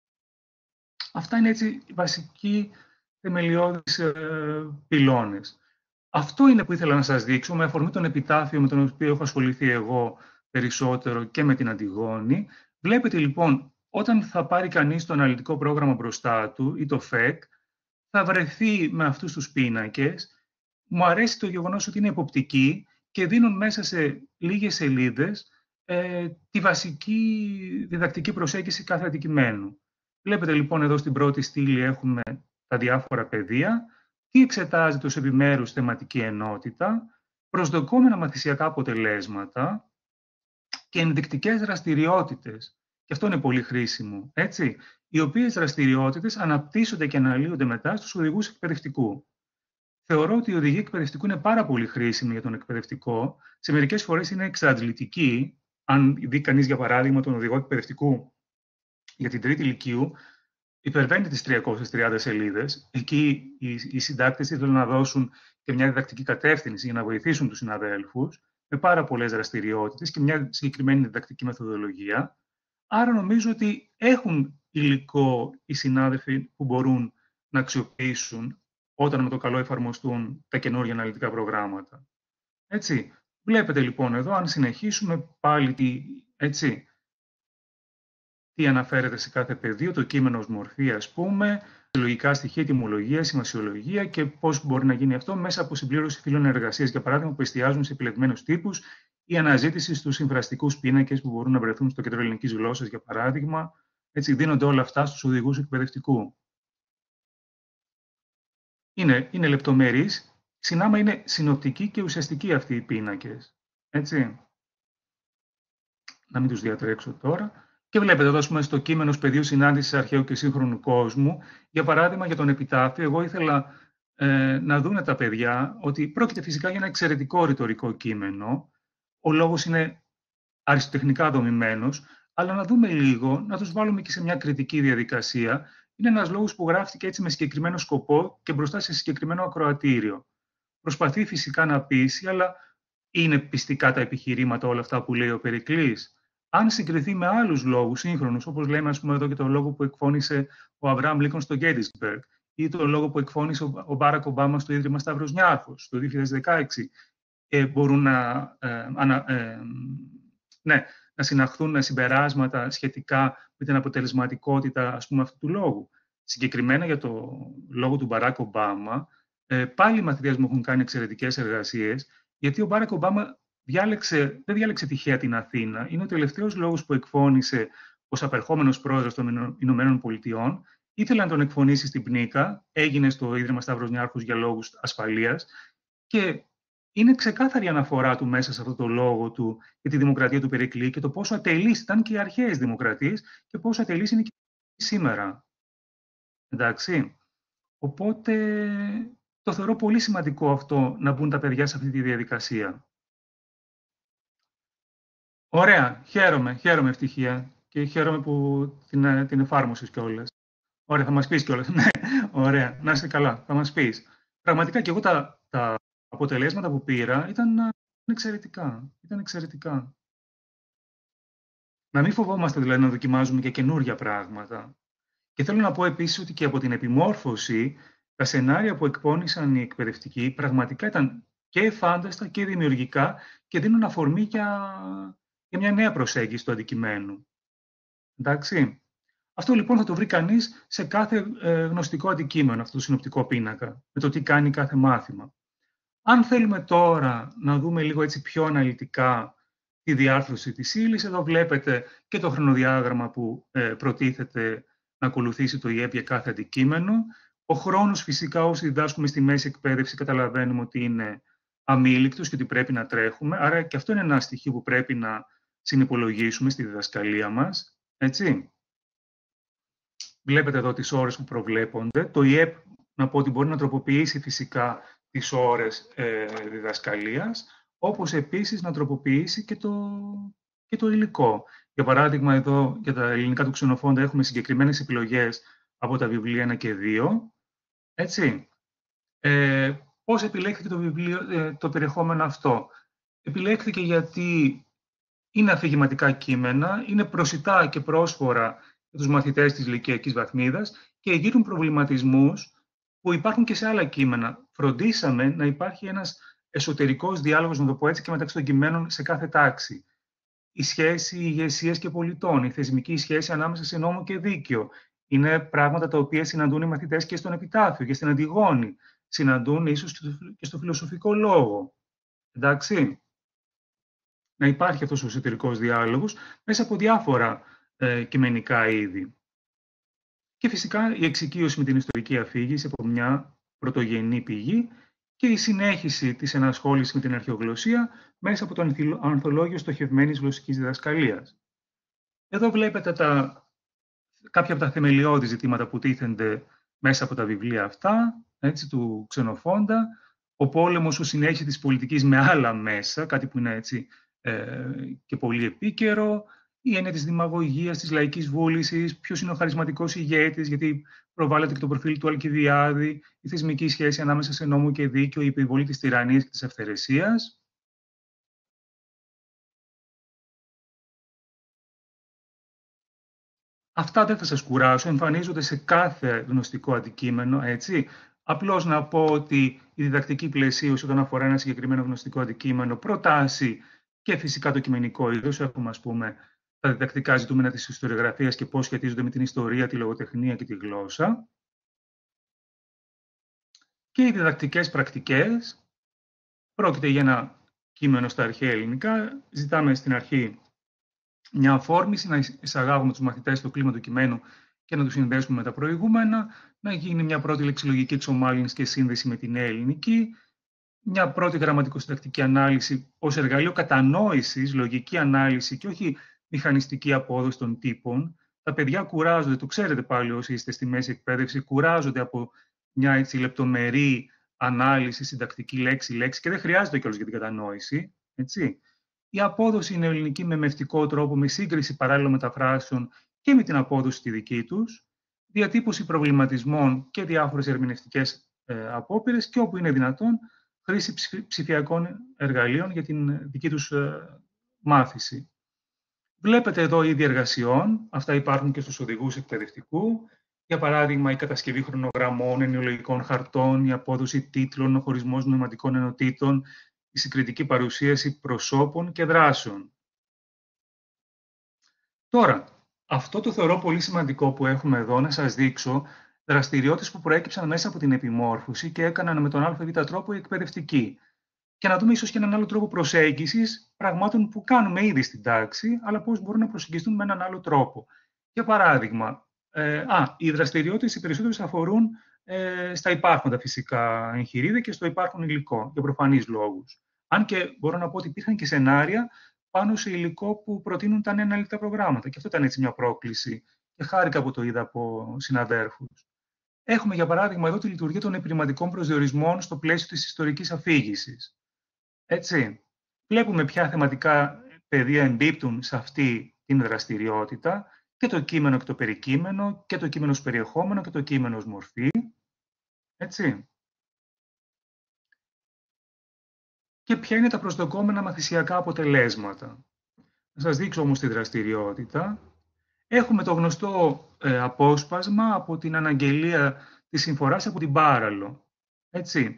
Αυτά είναι έτσι οι βασικοί θεμελιώδεις ε, πυλώνες. Αυτό είναι που ήθελα να σας δείξω, με αφορμή τον επιτάφιο με τον οποίο έχω ασχοληθεί εγώ περισσότερο και με την Αντιγόνη. Βλέπετε λοιπόν, όταν θα πάρει κανείς το αναλυτικό πρόγραμμα μπροστά του ή το ΦΕΚ, θα βρεθεί με αυτούς τους πίνακες. Μου αρέσει το γεγονός ότι είναι εποπτικοί και δίνουν μέσα σε λίγες σελίδες ε, τη βασική διδακτική προσέγγιση κάθε αντικειμένου. Βλέπετε λοιπόν εδώ στην πρώτη στήλη έχουμε τα διάφορα πεδία, τι εξετάζεται ως επιμέρους θεματική ενότητα, προσδοκόμενα μαθησιακά αποτελέσματα και ενδεικτικές δραστηριότητες. Και αυτό είναι πολύ χρήσιμο, έτσι, οι οποίες δραστηριότητες αναπτύσσονται και αναλύονται μετά στους οδηγούς εκπαιδευτικού. Θεωρώ ότι οι οδηγοί εκπαιδευτικού είναι πάρα πολύ χρήσιμοι για τον εκπαιδευτικό. Σε μερικές φορές είναι εξαντλητικοί. Αν δει κανείς, για παράδειγμα, τον οδηγό εκπαιδευτικού για την τρίτη λυκείου, υπερβαίνει τις τριακόσιες τριάντα σελίδες. Εκεί οι, οι συντάκτες ήθελαν να δώσουν και μια διδακτική κατεύθυνση για να βοηθήσουν τους συναδέλφους, με πάρα πολλές δραστηριότητες και μια συγκεκριμένη διδακτική μεθοδολογία. Άρα νομίζω ότι έχουν υλικό οι συνάδελφοι που μπορούν να αξιοποιήσουν όταν με το καλό εφαρμοστούν τα καινούργια αναλυτικά προγράμματα. Έτσι. Βλέπετε λοιπόν εδώ, αν συνεχίσουμε πάλι τι, έτσι, τι αναφέρεται σε κάθε πεδίο, το κείμενο ως μορφή, ας πούμε, λογικά στοιχεία, τιμολογία, σημασιολογία και πώς μπορεί να γίνει αυτό μέσα από συμπλήρωση φύλων εργασίας, για παράδειγμα, που εστιάζουν σε επιλεγμένους τύπους ή αναζήτηση στους συμφραστικούς πίνακες που μπορούν να βρεθούν στο κέντρο ελληνικής γλώσσας, για παράδειγμα. Έτσι, δίνονται όλα αυτά στους οδηγούς εκπαιδευτικού. Είναι, είναι λεπτομερείς, συνάμα είναι συνοπτικοί και ουσιαστικοί αυτοί οι πίνακες. Έτσι. Να μην τους διατρέξω τώρα. Και βλέπετε εδώ, πούμε, στο κείμενο πεδίου συνάντησης αρχαίου και σύγχρονου κόσμου, για παράδειγμα, για τον επιτάφιο, εγώ ήθελα ε, να δούνε τα παιδιά ότι πρόκειται φυσικά για ένα εξαιρετικό ρητορικό κείμενο. Ο λόγος είναι αριστοτεχνικά δομημένος. αλλά να δούμε λίγο, να τους βάλουμε και σε μια κριτική διαδικασία. Είναι ένας λόγος που γράφτηκε έτσι με συγκεκριμένο σκοπό και μπροστά σε συγκεκριμένο ακροατήριο. Προσπαθεί φυσικά να πείσει, αλλά είναι πιστικά τα επιχειρήματα όλα αυτά που λέει ο Περικλής? Αν συγκριθεί με άλλους λόγους σύγχρονους, όπως λέμε ας πούμε εδώ και το λόγο που εκφώνησε ο Αβραάμ Λίνκον στο Gettysburg ή το λόγο που εκφώνησε ο Μπάρακ Ομπάμα στο Ίδρυμα Σταύρος Νιάρχος το δύο χιλιάδες δεκαέξι, ε, μπορούν να, ε, ανα, ε, ναι, να συναχθούν συμπεράσματα σχετικά με την αποτελεσματικότητα ας πούμε, αυτού του λόγου. Συγκεκριμένα για το λόγο του Μπαράκ Ομπάμα, ε, πάλι οι μαθητές μου έχουν κάνει εξαιρετικές εργασίες, γιατί ο Μπάρακ Ομπάμα διάλεξε, δεν διάλεξε τυχαία την Αθήνα. Είναι ο τελευταίος λόγος που εκφώνησε ως απερχόμενος πρόεδρος των Ηνωμένων Πολιτειών. Ήθελε να τον εκφωνήσει στην Πνίκα, έγινε στο Ίδρυμα Σταύρος Νιάρχος για λόγους ασφαλείας και είναι ξεκάθαρη αναφορά του μέσα σε αυτό το λόγο του για τη δημοκρατία του Περικλή και το πόσο ατελείς ήταν και οι αρχαίες δημοκρατίες και πόσο ατελείς είναι και σήμερα. Εντάξει. Οπότε το θεωρώ πολύ σημαντικό αυτό να μπουν τα παιδιά σε αυτή τη διαδικασία. Ωραία. Χαίρομαι. Χαίρομαι ευτυχία. Και χαίρομαι που την, την εφάρμοσες κιόλας. Ωραία. Θα μας πεις κιόλας. Ναι. Ωραία. Να είσαι καλά. Θα μας πεις. Πραγματικά και εγώ τα, τα αποτελέσματα που πήρα ήταν εξαιρετικά. Ήταν εξαιρετικά. Να μην φοβόμαστε δηλαδή να δοκιμάζουμε και καινούργια πράγματα. Και θέλω να πω επίσης ότι και από την επιμόρφωση, τα σενάρια που εκπώνησαν οι εκπαιδευτικοί πραγματικά ήταν και φάνταστα και δημιουργικά και δίνουν αφορμή για, για μια νέα προσέγγιση του αντικειμένου. Εντάξει. Αυτό λοιπόν θα το βρει κανείς σε κάθε ε, γνωστικό αντικείμενο, αυτό το συνοπτικό πίνακα, με το τι κάνει κάθε μάθημα. Αν θέλουμε τώρα να δούμε λίγο έτσι πιο αναλυτικά τη διάρθρωση της ύλης, εδώ βλέπετε και το χρονοδιάγραμμα που ε, προτίθεται να ακολουθήσει το ΙΕΠ για κάθε αντικείμενο. Ο χρόνος φυσικά όσοι διδάσκουμε στη μέση εκπαίδευση καταλαβαίνουμε ότι είναι αμήλικτος και ότι πρέπει να τρέχουμε. Άρα και αυτό είναι ένα στοιχείο που πρέπει να συνυπολογίσουμε στη διδασκαλία μας. Έτσι. Βλέπετε εδώ τις ώρες που προβλέπονται. Το ΙΕΠ, να πω ότι μπορεί να τροποποιήσει φυσικά τις ώρες ε, διδασκαλίας, όπως επίσης να τροποποιήσει και το, και το υλικό. Για παράδειγμα, εδώ για τα ελληνικά του Ξενοφόντα έχουμε συγκεκριμένες επιλογές από τα βιβλία ένα και δύο. Έτσι. Ε, πώς επιλέχθηκε το, βιβλίο, ε, το περιεχόμενο αυτό? Επιλέχθηκε γιατί είναι αφηγηματικά κείμενα, είναι προσιτά και πρόσφορα για τους μαθητές της λυκειακής βαθμίδας και εγείρουν προβληματισμούς που υπάρχουν και σε άλλα κείμενα. Φροντίσαμε να υπάρχει ένας εσωτερικός διάλογος, να το πω έτσι, και μεταξύ των κειμένων σε κάθε τάξη. Η σχέση ηγεσίας και πολιτών, η θεσμική σχέση ανάμεσα σε νόμο και δίκαιο. Είναι πράγματα τα οποία συναντούν οι μαθητές και στον Επιτάφιο και στην Αντιγόνη. Συναντούν ίσως και στο φιλοσοφικό λόγο. Εντάξει. Να υπάρχει αυτός ο εσωτερικός διάλογος μέσα από διάφορα ε, κειμενικά είδη. Και φυσικά η εξοικείωση με την ιστορική αφήγηση από μια πρωτογενή πηγή και η συνέχιση της ενασχόλησης με την αρχαιογλωσσία μέσα από το ανθολόγιο στοχευμένης γλωσσικής διδασκαλίας. Εδώ βλέπετε τα, κάποια από τα θεμελιώδη ζητήματα που τίθενται μέσα από τα βιβλία αυτά, έτσι, του Ξενοφόντα, ο πόλεμος, ο συνέχιση της πολιτικής με άλλα μέσα, κάτι που είναι έτσι ε, και πολύ επίκαιρο, η έννοια της δημαγωγίας, της λαϊκής βούλησης, ποιος είναι ο χαρισματικός ηγέτης, γιατί προβάλλεται και το προφίλ του Αλκιβιάδη, η θεσμική σχέση ανάμεσα σε νόμο και δίκαιο, η επιβολή της τυραννίας και της αυθαιρεσίας. Αυτά δεν θα σας κουράσω, εμφανίζονται σε κάθε γνωστικό αντικείμενο, έτσι. Απλώς να πω ότι η διδακτική πλαισίωση όταν αφορά ένα συγκεκριμένο γνωστικό αντικείμενο προτάσει και φυσικά το κειμενικό είδος. Έχουμε, ας πούμε, τα διδακτικά ζητούμενα της ιστοριογραφίας και πώς σχετίζονται με την ιστορία, τη λογοτεχνία και τη γλώσσα. Και οι διδακτικές πρακτικές. Πρόκειται για ένα κείμενο στα αρχαία ελληνικά. Ζητάμε στην αρχή μια αφόρμηση, να εισαγάγουμε τους μαθητές στο κλίμα του κειμένου και να τους συνδέσουμε με τα προηγούμενα, να γίνει μια πρώτη λεξιλογική εξομάλυνση και σύνδεση με την νέα ελληνική, μια πρώτη γραμματικοσυντακτική ανάλυση ως εργαλείο κατανόησης, λογική ανάλυση και όχι μηχανιστική απόδοση των τύπων. Τα παιδιά κουράζονται, το ξέρετε πάλι όσοι είστε στη μέση εκπαίδευση, κουράζονται από μια έτσι λεπτομερή ανάλυση, συντακτική λέξη-λέξη και δεν χρειάζεται κιόλας για την κατανόηση. Έτσι. η απόδοση είναι ελληνική με μευτικό τρόπο, με σύγκριση παράλληλων μεταφράσεων και με την απόδοση τη δική τους, διατύπωση προβληματισμών και διάφορες ερμηνευτικές ε, απόπειρες και όπου είναι δυνατόν χρήση ψηφιακών εργαλείων για την δική τους ε, μάθηση. Βλέπετε εδώ είδη εργασιών, αυτά υπάρχουν και στους οδηγούς εκπαιδευτικού. Για παράδειγμα, η κατασκευή χρονογραμμών, ενοιολογικών χαρτών, η απόδοση τίτλων, ο χωρισμός νοηματικών ενωτήτων, η συγκριτική παρουσίαση προσώπων και δράσεων. Τώρα, αυτό το θεωρώ πολύ σημαντικό που έχουμε εδώ, να σας δείξω δραστηριότητες που προέκυψαν μέσα από την επιμόρφωση και έκαναν με τον ΑΒ τρόπο οι εκπαιδευτικοί. Και να δούμε ίσως και έναν άλλο τρόπο προσέγγισης πραγμάτων που κάνουμε ήδη στην τάξη, αλλά πώς μπορούν να προσεγγιστούν με έναν άλλο τρόπο. Για παράδειγμα, ε, α, οι δραστηριότητες οι περισσότερες αφορούν ε, στα υπάρχοντα φυσικά εγχειρίδια και στο υπάρχον υλικό, για προφανείς λόγους. Αν και μπορώ να πω ότι υπήρχαν και σενάρια πάνω σε υλικό που προτείνουν τα νέα αναλυτικά προγράμματα. Και αυτό ήταν έτσι μια πρόκληση. Και χάρηκα που το είδα από συναδέρφους. Έχουμε, για παράδειγμα, εδώ τη λειτουργία των επιρρηματικών προσδιορισμών στο πλαίσιο της ιστορικής αφήγησης. Έτσι, βλέπουμε ποια θεματικά πεδία εμπίπτουν σε αυτή την δραστηριότητα και το κείμενο και το περικείμενο και το κείμενο ως περιεχόμενο και το κείμενο ως μορφή. Έτσι. Και ποια είναι τα προσδοκόμενα μαθησιακά αποτελέσματα. Να σας δείξω όμως τη δραστηριότητα. Έχουμε το γνωστό ε, απόσπασμα από την αναγγελία της συμφοράς από την Πάραλο. Έτσι.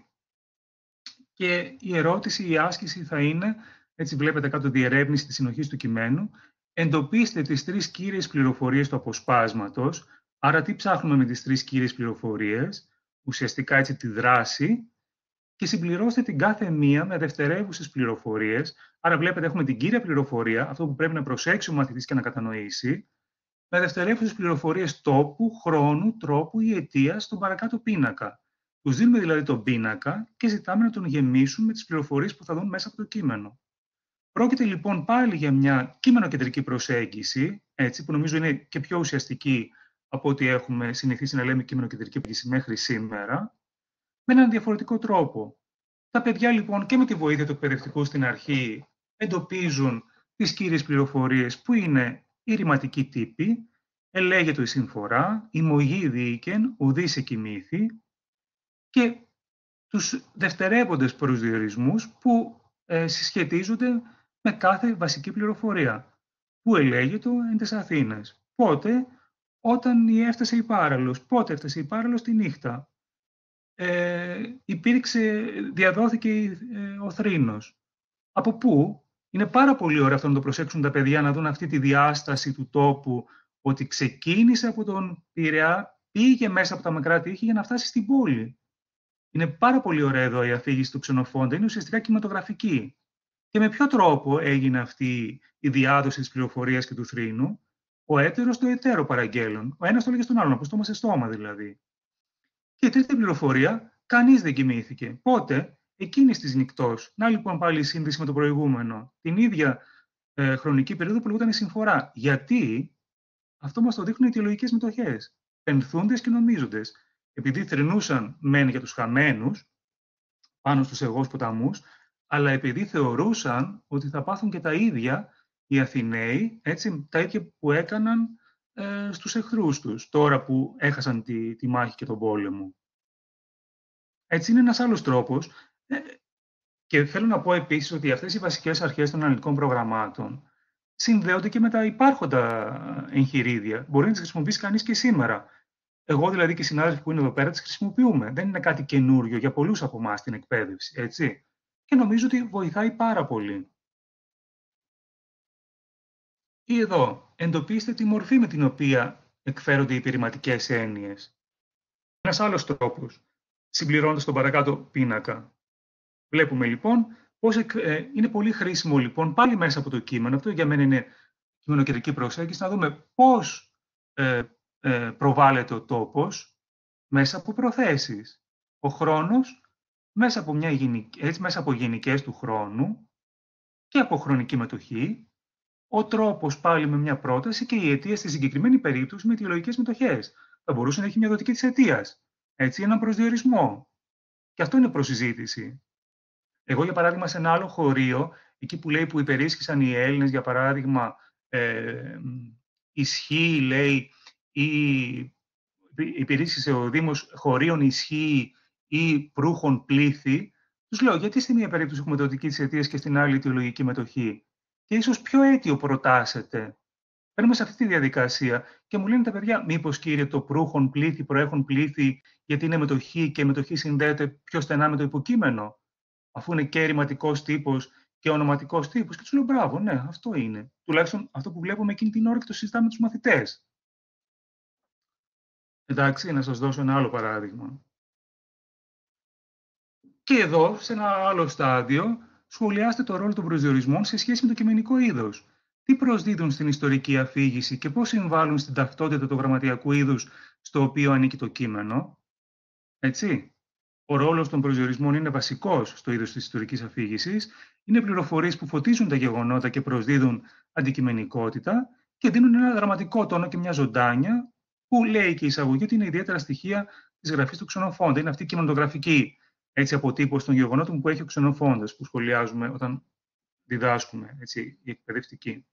Και η ερώτηση, η άσκηση θα είναι, έτσι βλέπετε κάτω διερεύνηση της συνοχής του κειμένου, εντοπίστε τις τρεις κύριες πληροφορίες του αποσπάσματος. Άρα τι ψάχνουμε με τις τρεις κύριες πληροφορίες, ουσιαστικά έτσι τη δράση, και συμπληρώστε την κάθε μία με δευτερεύουσες πληροφορίες. Άρα βλέπετε έχουμε την κύρια πληροφορία, αυτό που πρέπει να προσέξει ο μαθητής και να κατανοήσει, με δευτερεύουσες πληροφορίες τόπου, χρόνου, τρόπου ή αιτίας στον παρακάτω πίνακα. Τους δίνουμε δηλαδή τον πίνακα και ζητάμε να τον γεμίσουν με τις πληροφορίες που θα δουν μέσα από το κείμενο. Πρόκειται λοιπόν πάλι για μια κείμενο-κεντρική προσέγγιση, έτσι, που νομίζω είναι και πιο ουσιαστική από ό,τι έχουμε συνηθίσει να λέμε κείμενο-κεντρική προσέγγιση μέχρι σήμερα, με έναν διαφορετικό τρόπο. Τα παιδιά λοιπόν και με τη βοήθεια του εκπαιδευτικού στην αρχή εντοπίζουν τις κύριες πληροφορίες που είναι οι ρηματικοί τύποι, ελέγεται η συμφορά, η μογή διοίκεν, ουδής εκοιμήθη, και τους δευτερεύοντες προσδιορισμούς που ε, συσχετίζονται με κάθε βασική πληροφορία. Πού ελέγεται εν τες Αθήνες. Πότε, όταν έφτασε η Πάραλος. Πότε έφτασε η Πάραλος τη νύχτα. Ε, υπήρξε, διαδόθηκε ε, ο θρήνος. Από πού? Είναι πάρα πολύ ωραίο αυτό να το προσέξουν τα παιδιά, να δουν αυτή τη διάσταση του τόπου, ότι ξεκίνησε από τον Πειραιά, πήγε μέσα από τα μακρά τείχη για να φτάσει στην πόλη. Είναι πάρα πολύ ωραία εδώ η αφήγηση του Ξενοφόντα, είναι ουσιαστικά κινηματογραφική. Και με ποιο τρόπο έγινε αυτή η διάδοση της πληροφορίας και του θρήνου? Ο έτερος το εταίρο παραγγέλων. Ο ένας το έλεγε στον άλλον, από στόμα σε στόμα δηλαδή. Και η τρίτη πληροφορία, κανείς δεν κοιμήθηκε. Πότε? Εκείνης της νυκτός. Να λοιπόν πάλι η σύνδεση με το προηγούμενο. Την ίδια ε, χρονική περίοδο που λεγόταν η συμφορά. Γιατί? Αυτό μας το δείχνουν οι αιτιολογικές μετοχές. Πενθούντες και νομίζοντες. Επειδή θρηνούσαν μεν για τους χαμένους, πάνω στους εγώς ποταμούς, αλλά επειδή θεωρούσαν ότι θα πάθουν και τα ίδια οι Αθηναίοι, έτσι, τα ίδια που έκαναν ε, στους εχθρούς τους, τώρα που έχασαν τη, τη μάχη και τον πόλεμο. Έτσι είναι ένας άλλος τρόπος. Ε, και θέλω να πω επίσης ότι αυτές οι βασικές αρχές των αναλυτικών προγραμμάτων συνδέονται και με τα υπάρχοντα εγχειρίδια. Μπορεί να τις χρησιμοποιήσει κανείς και σήμερα. Εγώ δηλαδή και οι συνάδελφοι που είναι εδώ πέρα τις χρησιμοποιούμε. Δεν είναι κάτι καινούριο για πολλούς από εμάς την εκπαίδευση, έτσι. Και νομίζω ότι βοηθάει πάρα πολύ. Ή εδώ, εντοπίστε τη μορφή με την οποία εκφέρονται οι επιρρηματικές έννοιες. Ένας άλλος τρόπος, συμπληρώνοντας τον παρακάτω πίνακα. Βλέπουμε λοιπόν πώς ε, είναι πολύ χρήσιμο λοιπόν πάλι μέσα από το κείμενο, αυτό για μένα είναι κειμενοκεντρική προσέγγιση, να δούμε πώς ε, ε, προβάλλεται ο τόπος μέσα από προθέσεις. Ο χρόνος μέσα από, μια γενική, έτσι, μέσα από γενικές του χρόνου και από χρονική μετοχή, ο τρόπος πάλι με μια πρόταση και η αιτία στη συγκεκριμένη περίπτωση με αιτιολογικές μετοχές. Θα μπορούσε να έχει μια δοτική της αιτίας, έτσι, έναν προσδιορισμό. Και αυτό είναι προσυζήτηση. Εγώ, για παράδειγμα, σε ένα άλλο χωρίο, εκεί που λέει που υπερίσχυσαν οι Έλληνες, για παράδειγμα, ε, ισχύει, λέει, ή υπερίσχυσε ο Δήμος χωρίων ισχύει ή προύχων πλήθη, τους λέω, γιατί στη μία περίπτωση έχουμε μεταδοτική της αιτίας και στην άλλη αιτιολογική μετοχή. Και ίσως ποιο αίτιο προτάσετε. Παίρνουμε σε αυτή τη διαδικασία και μου λένε τα παιδιά, μήπως κύριε το προύχων πλήθη, προέχων πλήθη, γιατί είναι μετοχή και η μετοχή συνδέεται πιο στενά με το υποκείμενο, αφού είναι και ρηματικός τύπος και ονοματικός τύπος. Και τους λέω, μπράβο, ναι, αυτό είναι. Τουλάχιστον αυτό που βλέπουμε εκείνη την ώρα και το συζητάμε με τους μαθητές. Εντάξει, να σας δώσω ένα άλλο παράδειγμα. Και εδώ, σε ένα άλλο στάδιο, σχολιάστε το ρόλο των προσδιορισμών σε σχέση με το κειμενικό είδος. Τι προσδίδουν στην ιστορική αφήγηση και πώς συμβάλλουν στην ταυτότητα του γραμματιακού είδους στο οποίο ανήκει το κείμενο. Έτσι. Ο ρόλος των προσδιορισμών είναι βασικός στο είδος της ιστορικής αφήγησης. Είναι πληροφορίες που φωτίζουν τα γεγονότα και προσδίδουν αντικειμενικότητα και δίνουν ένα δραματικό τόνο και μια ζωντάνια που λέει και η εισαγωγή ότι είναι ιδιαίτερα στοιχεία της γραφής του Ξενοφόντα. Είναι αυτή η κειμενογραφική έτσι, αποτύπωση των γεγονότων που έχει ο Ξενοφόντας, που σχολιάζουμε όταν διδάσκουμε, έτσι, η εκπαιδευτική.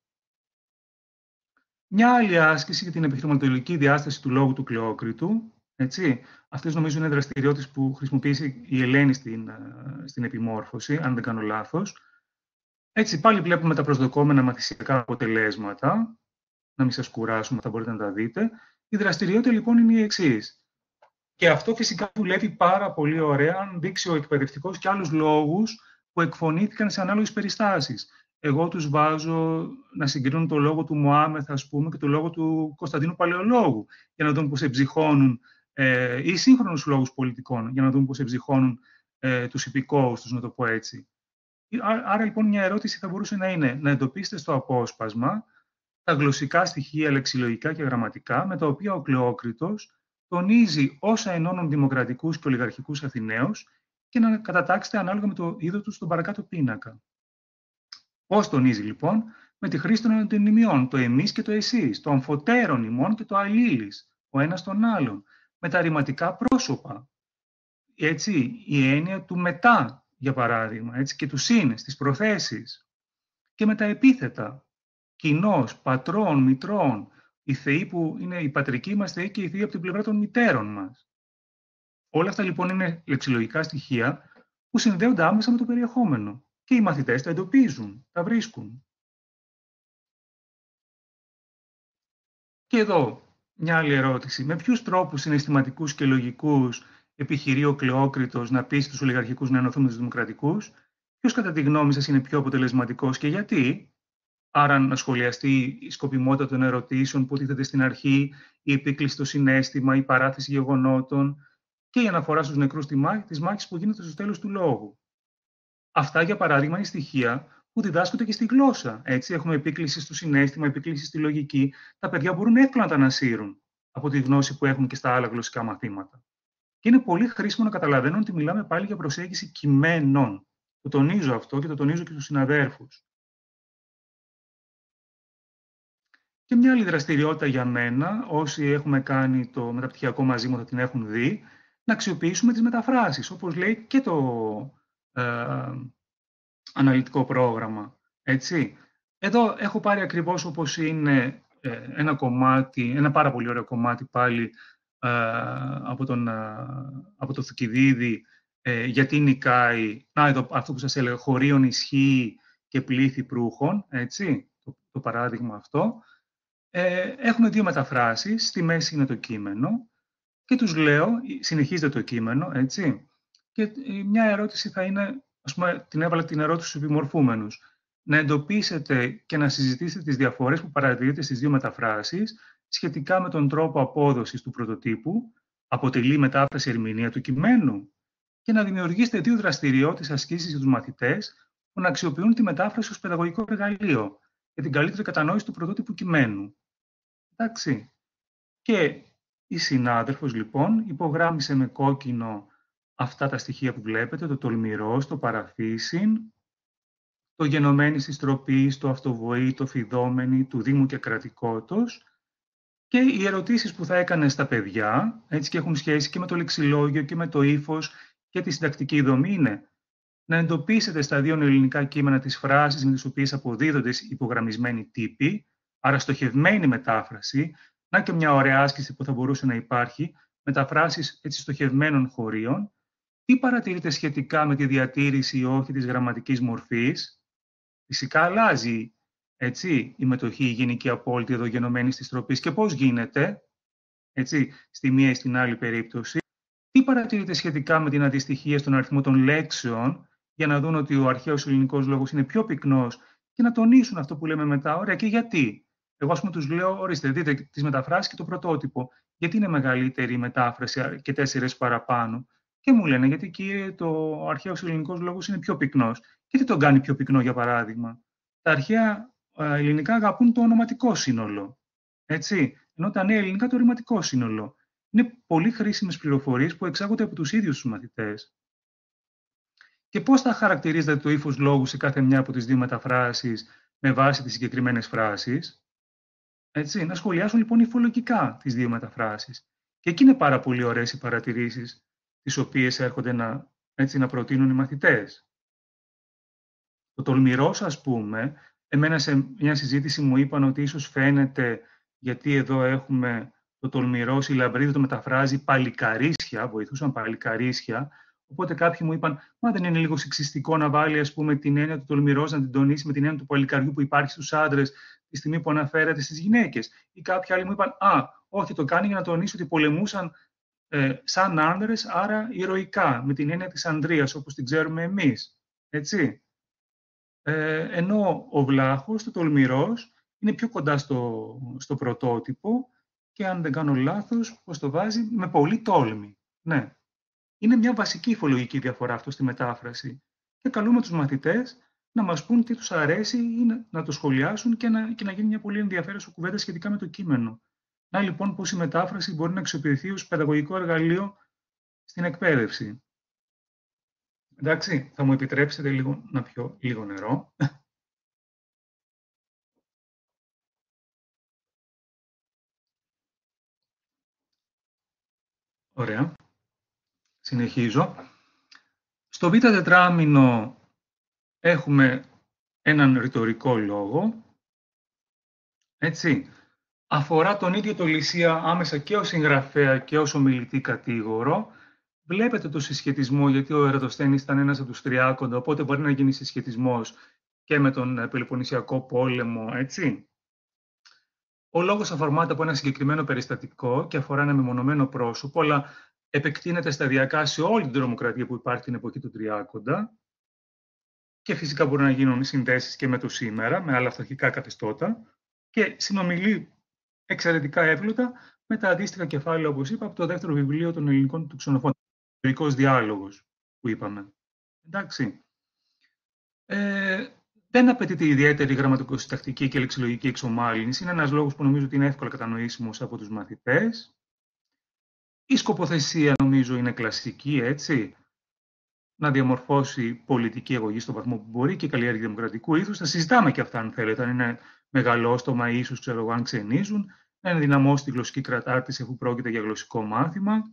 Μια άλλη άσκηση για την επιχειρηματολογική διάσταση του λόγου του Κλεόκριτου. Έτσι. Αυτές νομίζω είναι δραστηριότητες που χρησιμοποίησε η Ελένη στην, στην επιμόρφωση, αν δεν κάνω λάθος. Έτσι, πάλι βλέπουμε τα προσδοκόμενα μαθησιακά αποτελέσματα. Να μην σας κουράσουμε, θα μπορείτε να τα δείτε. Η δραστηριότητα λοιπόν είναι η εξής. Και αυτό φυσικά δουλεύει πάρα πολύ ωραία αν δείξει ο εκπαιδευτικός και άλλους λόγους που εκφωνήθηκαν σε ανάλογες περιστάσεις. Εγώ τους βάζω να συγκρίνουν το λόγο του Μωάμεθ, ας πούμε, και το λόγο του Κωνσταντίνου Παλαιολόγου, για να δουν πώς εμψυχώνουν, ε, ή σύγχρονους λόγους πολιτικών, για να δουν πώς εμψυχώνουν ε, τους υπηκόους τους, να το πω έτσι. Άρα, λοιπόν, μια ερώτηση θα μπορούσε να είναι να εντοπίσετε στο απόσπασμα τα γλωσσικά στοιχεία, λεξιλογικά και γραμματικά, με τα οποία ο Κλεόκριτος τονίζει όσα ενώνουν δημοκρατικούς και ολιγαρχικούς Αθηναίους και να κατατάξετε ανάλογα με το είδο του στον παρακάτω πίνακα. Πώς τονίζει λοιπόν? Με τη χρήση των αντωνυμιών, το εμείς και το εσείς, το αμφωτέρων ημών και το αλλήλεις, ο ένας τον άλλον, με τα ρηματικά πρόσωπα. Έτσι, η έννοια του μετά, για παράδειγμα, έτσι, και του συν στις προθέσεις. Και με τα επίθετα, κοινός, πατρών, μητρών, οι θεοί που είναι οι πατρικοί μας θεοί και οι θεοί από την πλευρά των μητέρων μας. Όλα αυτά λοιπόν είναι λεξιλογικά στοιχεία που συνδέονται άμεσα με το περιεχόμενο. Και οι μαθητές τα εντοπίζουν, τα βρίσκουν. Και εδώ μια άλλη ερώτηση. Με ποιους τρόπους συναισθηματικούς και λογικούς επιχειρεί ο Κλεόκριτος να πείσει τους ολιγαρχικούς να ενωθούν με τους δημοκρατικούς? Ποιος κατά τη γνώμη σας είναι πιο αποτελεσματικός και γιατί? Άρα να σχολιαστεί η σκοπιμότητα των ερωτήσεων που τίθεται στην αρχή, η επίκληση στο συναίσθημα, η παράθεση γεγονότων και η αναφορά στους νεκρούς της μάχης που γίνεται στο τέλος του λόγου. Αυτά, για παράδειγμα, είναι στοιχεία που διδάσκονται και στη γλώσσα. Έτσι, έχουμε επίκληση στο συναίσθημα, επίκληση στη λογική. Τα παιδιά μπορούν εύκολα να τα ανασύρουν από τη γνώση που έχουν και στα άλλα γλωσσικά μαθήματα. Και είναι πολύ χρήσιμο να καταλαβαίνουν ότι μιλάμε πάλι για προσέγγιση κειμένων. Το τονίζω αυτό και το τονίζω και στους συναδέρφους. Και μια άλλη δραστηριότητα για μένα, όσοι έχουμε κάνει το μεταπτυχιακό μαζί μου θα την έχουν δει, να αξιοποιήσουμε τις μεταφράσεις, όπως λέει και το ε, αναλυτικό πρόγραμμα. Έτσι. Εδώ έχω πάρει ακριβώς όπως είναι ε, ένα κομμάτι, ένα πάρα πολύ ωραίο κομμάτι πάλι ε, από τον, ε, από το Θουκυδίδη, ε, γιατί νικάει, να, εδώ, αυτό που σας έλεγα, χωρίων ισχύει και πλήθη προύχων, έτσι, το, το παράδειγμα αυτό. Ε, έχουμε δύο μεταφράσεις, στη μέση είναι το κείμενο και τους λέω, συνεχίζεται το κείμενο, έτσι, και μια ερώτηση θα είναι, ας πούμε, την έβαλα την ερώτηση στους επιμορφούμενους, να εντοπίσετε και να συζητήσετε τις διαφορές που παρατηρείτε στις δύο μεταφράσεις σχετικά με τον τρόπο απόδοσης του πρωτοτύπου, αποτελεί μετάφραση ερμηνεία του κειμένου, και να δημιουργήσετε δύο δραστηριότητες ασκήσεις για τους μαθητές που να αξιοποιούν τη μετάφραση ως παιδαγωγικό εργαλείο για την καλύτερη κατανόηση του πρωτότυπου κειμένου. Εντάξει. Και η συνάδελφος, λοιπόν, υπογράμμισε με κόκκινο αυτά τα στοιχεία που βλέπετε, το τολμηρός, το παραθύσιν, το γενομένη της τροπής, το αυτοβοή, το φιδόμενη, του Δήμου και κρατικότος, και οι ερωτήσεις που θα έκανε στα παιδιά, έτσι, και έχουν σχέση και με το λεξιλόγιο και με το ύφος και τη συντακτική δομή, είναι να εντοπίσετε στα δύο ελληνικά κείμενα τις φράσεις με τις οποίες αποδίδονται υπογραμμισμένοι τύποι, άρα στοχευμένη μετάφραση, να και μια ωραία άσκηση που θα μπορούσε να υπάρχει, μεταφράσεις έτσι στοχευμένων χωρίων. Τι παρατηρείτε σχετικά με τη διατήρηση ή όχι της γραμματικής μορφής? Φυσικά αλλάζει, έτσι, η μετοχή, η γενική απόλυτη εδώ γενομένη στις τροπής και πώς γίνεται, έτσι, στη μία ή στην άλλη περίπτωση. Τι παρατηρείτε σχετικά με την αντιστοιχία στον αριθμό των λέξεων, για να δουν ότι ο αρχαίος ελληνικός λόγος είναι πιο πυκνός και να τονίσουν αυτό που λέμε μετά. Ωραία, και γιατί? Εγώ, ας πούμε, τους λέω, ορίστε, δείτε τις μεταφράσεις και το πρωτότυπο. Γιατί είναι μεγαλύτερη η μετάφραση και τέσσερις παραπάνω? Και μου λένε, γιατί κύριε, το αρχαίος ελληνικός λόγος είναι πιο πυκνός. Και τι τον κάνει πιο πυκνό, για παράδειγμα? Τα αρχαία ελληνικά αγαπούν το ονοματικό σύνολο. Έτσι, ενώ τα νέα ελληνικά το ρηματικό σύνολο. Είναι πολύ χρήσιμες πληροφορίες που εξάγονται από τους ίδιους τους μαθητές. Και πώς θα χαρακτηρίζετε το ύφος λόγου σε κάθε μια από τις δύο μεταφράσεις με βάση τις συγκεκριμένες φράσεις? Έτσι, να σχολιάσουν λοιπόν υφολογικά τις δύο μεταφράσεις. Και εκεί είναι πάρα πολύ ωραίες οι παρατηρήσεις, τις οποίες έρχονται να, έτσι, να προτείνουν οι μαθητές. Το τολμηρός, ας πούμε, εμένα σε μια συζήτηση μου είπαν ότι ίσως φαίνεται, γιατί εδώ έχουμε το τολμηρός, η Λαμπρίδη το μεταφράζει παλικαρίσια, βοηθούσαν παλικαρίσια. Οπότε κάποιοι μου είπαν, μα δεν είναι λίγο σεξιστικό να βάλει, ας πούμε, την έννοια του τολμηρός, να την τονίσει με την έννοια του παλικαριού που υπάρχει στους άντρες τη στιγμή που αναφέρεται στις γυναίκες? Ή κάποιοι άλλοι μου είπαν, α, όχι, το κάνει για να τονίσει ότι πολεμούσαν ε, σαν άνδρες, άρα ηρωικά, με την έννοια της ανδρείας, όπως την ξέρουμε εμείς. Έτσι. Ε, ενώ ο Βλάχος, το τολμηρός, είναι πιο κοντά στο, στο πρωτότυπο και αν δεν κάνω λάθος, πώς το βάζει, με πολύ τόλμη. Ναι. Είναι μια βασική υφολογική διαφορά αυτό στη μετάφραση. Και καλούμε τους μαθητές να μας πούν τι τους αρέσει ή να, να το σχολιάσουν και να, και να γίνει μια πολύ ενδιαφέρουσα κουβέντα σχετικά με το κείμενο. Να λοιπόν πώς η μετάφραση μπορεί να αξιοποιηθεί ως παιδαγωγικό εργαλείο στην εκπαίδευση. Εντάξει, θα μου επιτρέψετε λίγο να πιω λίγο νερό. Ωραία. Συνεχίζω. Στο β' τετράμινο έχουμε έναν ρητορικό λόγο. Έτσι. Αφορά τον ίδιο το Λυσία άμεσα και ως συγγραφέα και ως ομιλητή κατήγορο. Βλέπετε το συσχετισμό, γιατί ο Ερατοσθένης ήταν ένας από τους τριάκοντα, οπότε μπορεί να γίνει συσχετισμός και με τον Πελοποννησιακό πόλεμο, έτσι. Ο λόγος αφορμάται από ένα συγκεκριμένο περιστατικό και αφορά ένα μεμονωμένο πρόσωπο, αλλά επεκτείνεται σταδιακά σε όλη την τρομοκρατία που υπάρχει την εποχή του τριάκοντα και φυσικά μπορεί να γίνουν συνδέσεις και με το σήμερα, με άλλα αυταρχικά καθεστώτα και συνομιλεί εξαιρετικά εύγλωτα με τα αντίστοιχα κεφάλαια, όπως είπα, από το δεύτερο βιβλίο των ελληνικών του ξενοφώνων, ο ιστορικός διάλογος που είπαμε. Εντάξει. Ε, δεν απαιτείται ιδιαίτερη γραμματικοσυντακτική και λεξιλογική εξομάλυνση. Είναι ένας λόγος που νομίζω ότι είναι εύκολα κατανοήσιμος από τους μαθητές. Η σκοποθεσία νομίζω είναι κλασική, έτσι. Να διαμορφώσει πολιτική αγωγή στον βαθμό που μπορεί και καλλιέργεια δημοκρατικού ήθους. Θα συζητάμε και αυτά, αν θέλετε, αν είναι μεγαλόστομα ή ίσως, ξέρω εγώ, αν ξενίζουν. Να ενδυναμώσει τη γλωσσική κρατάρτιση αφού πρόκειται για γλωσσικό μάθημα.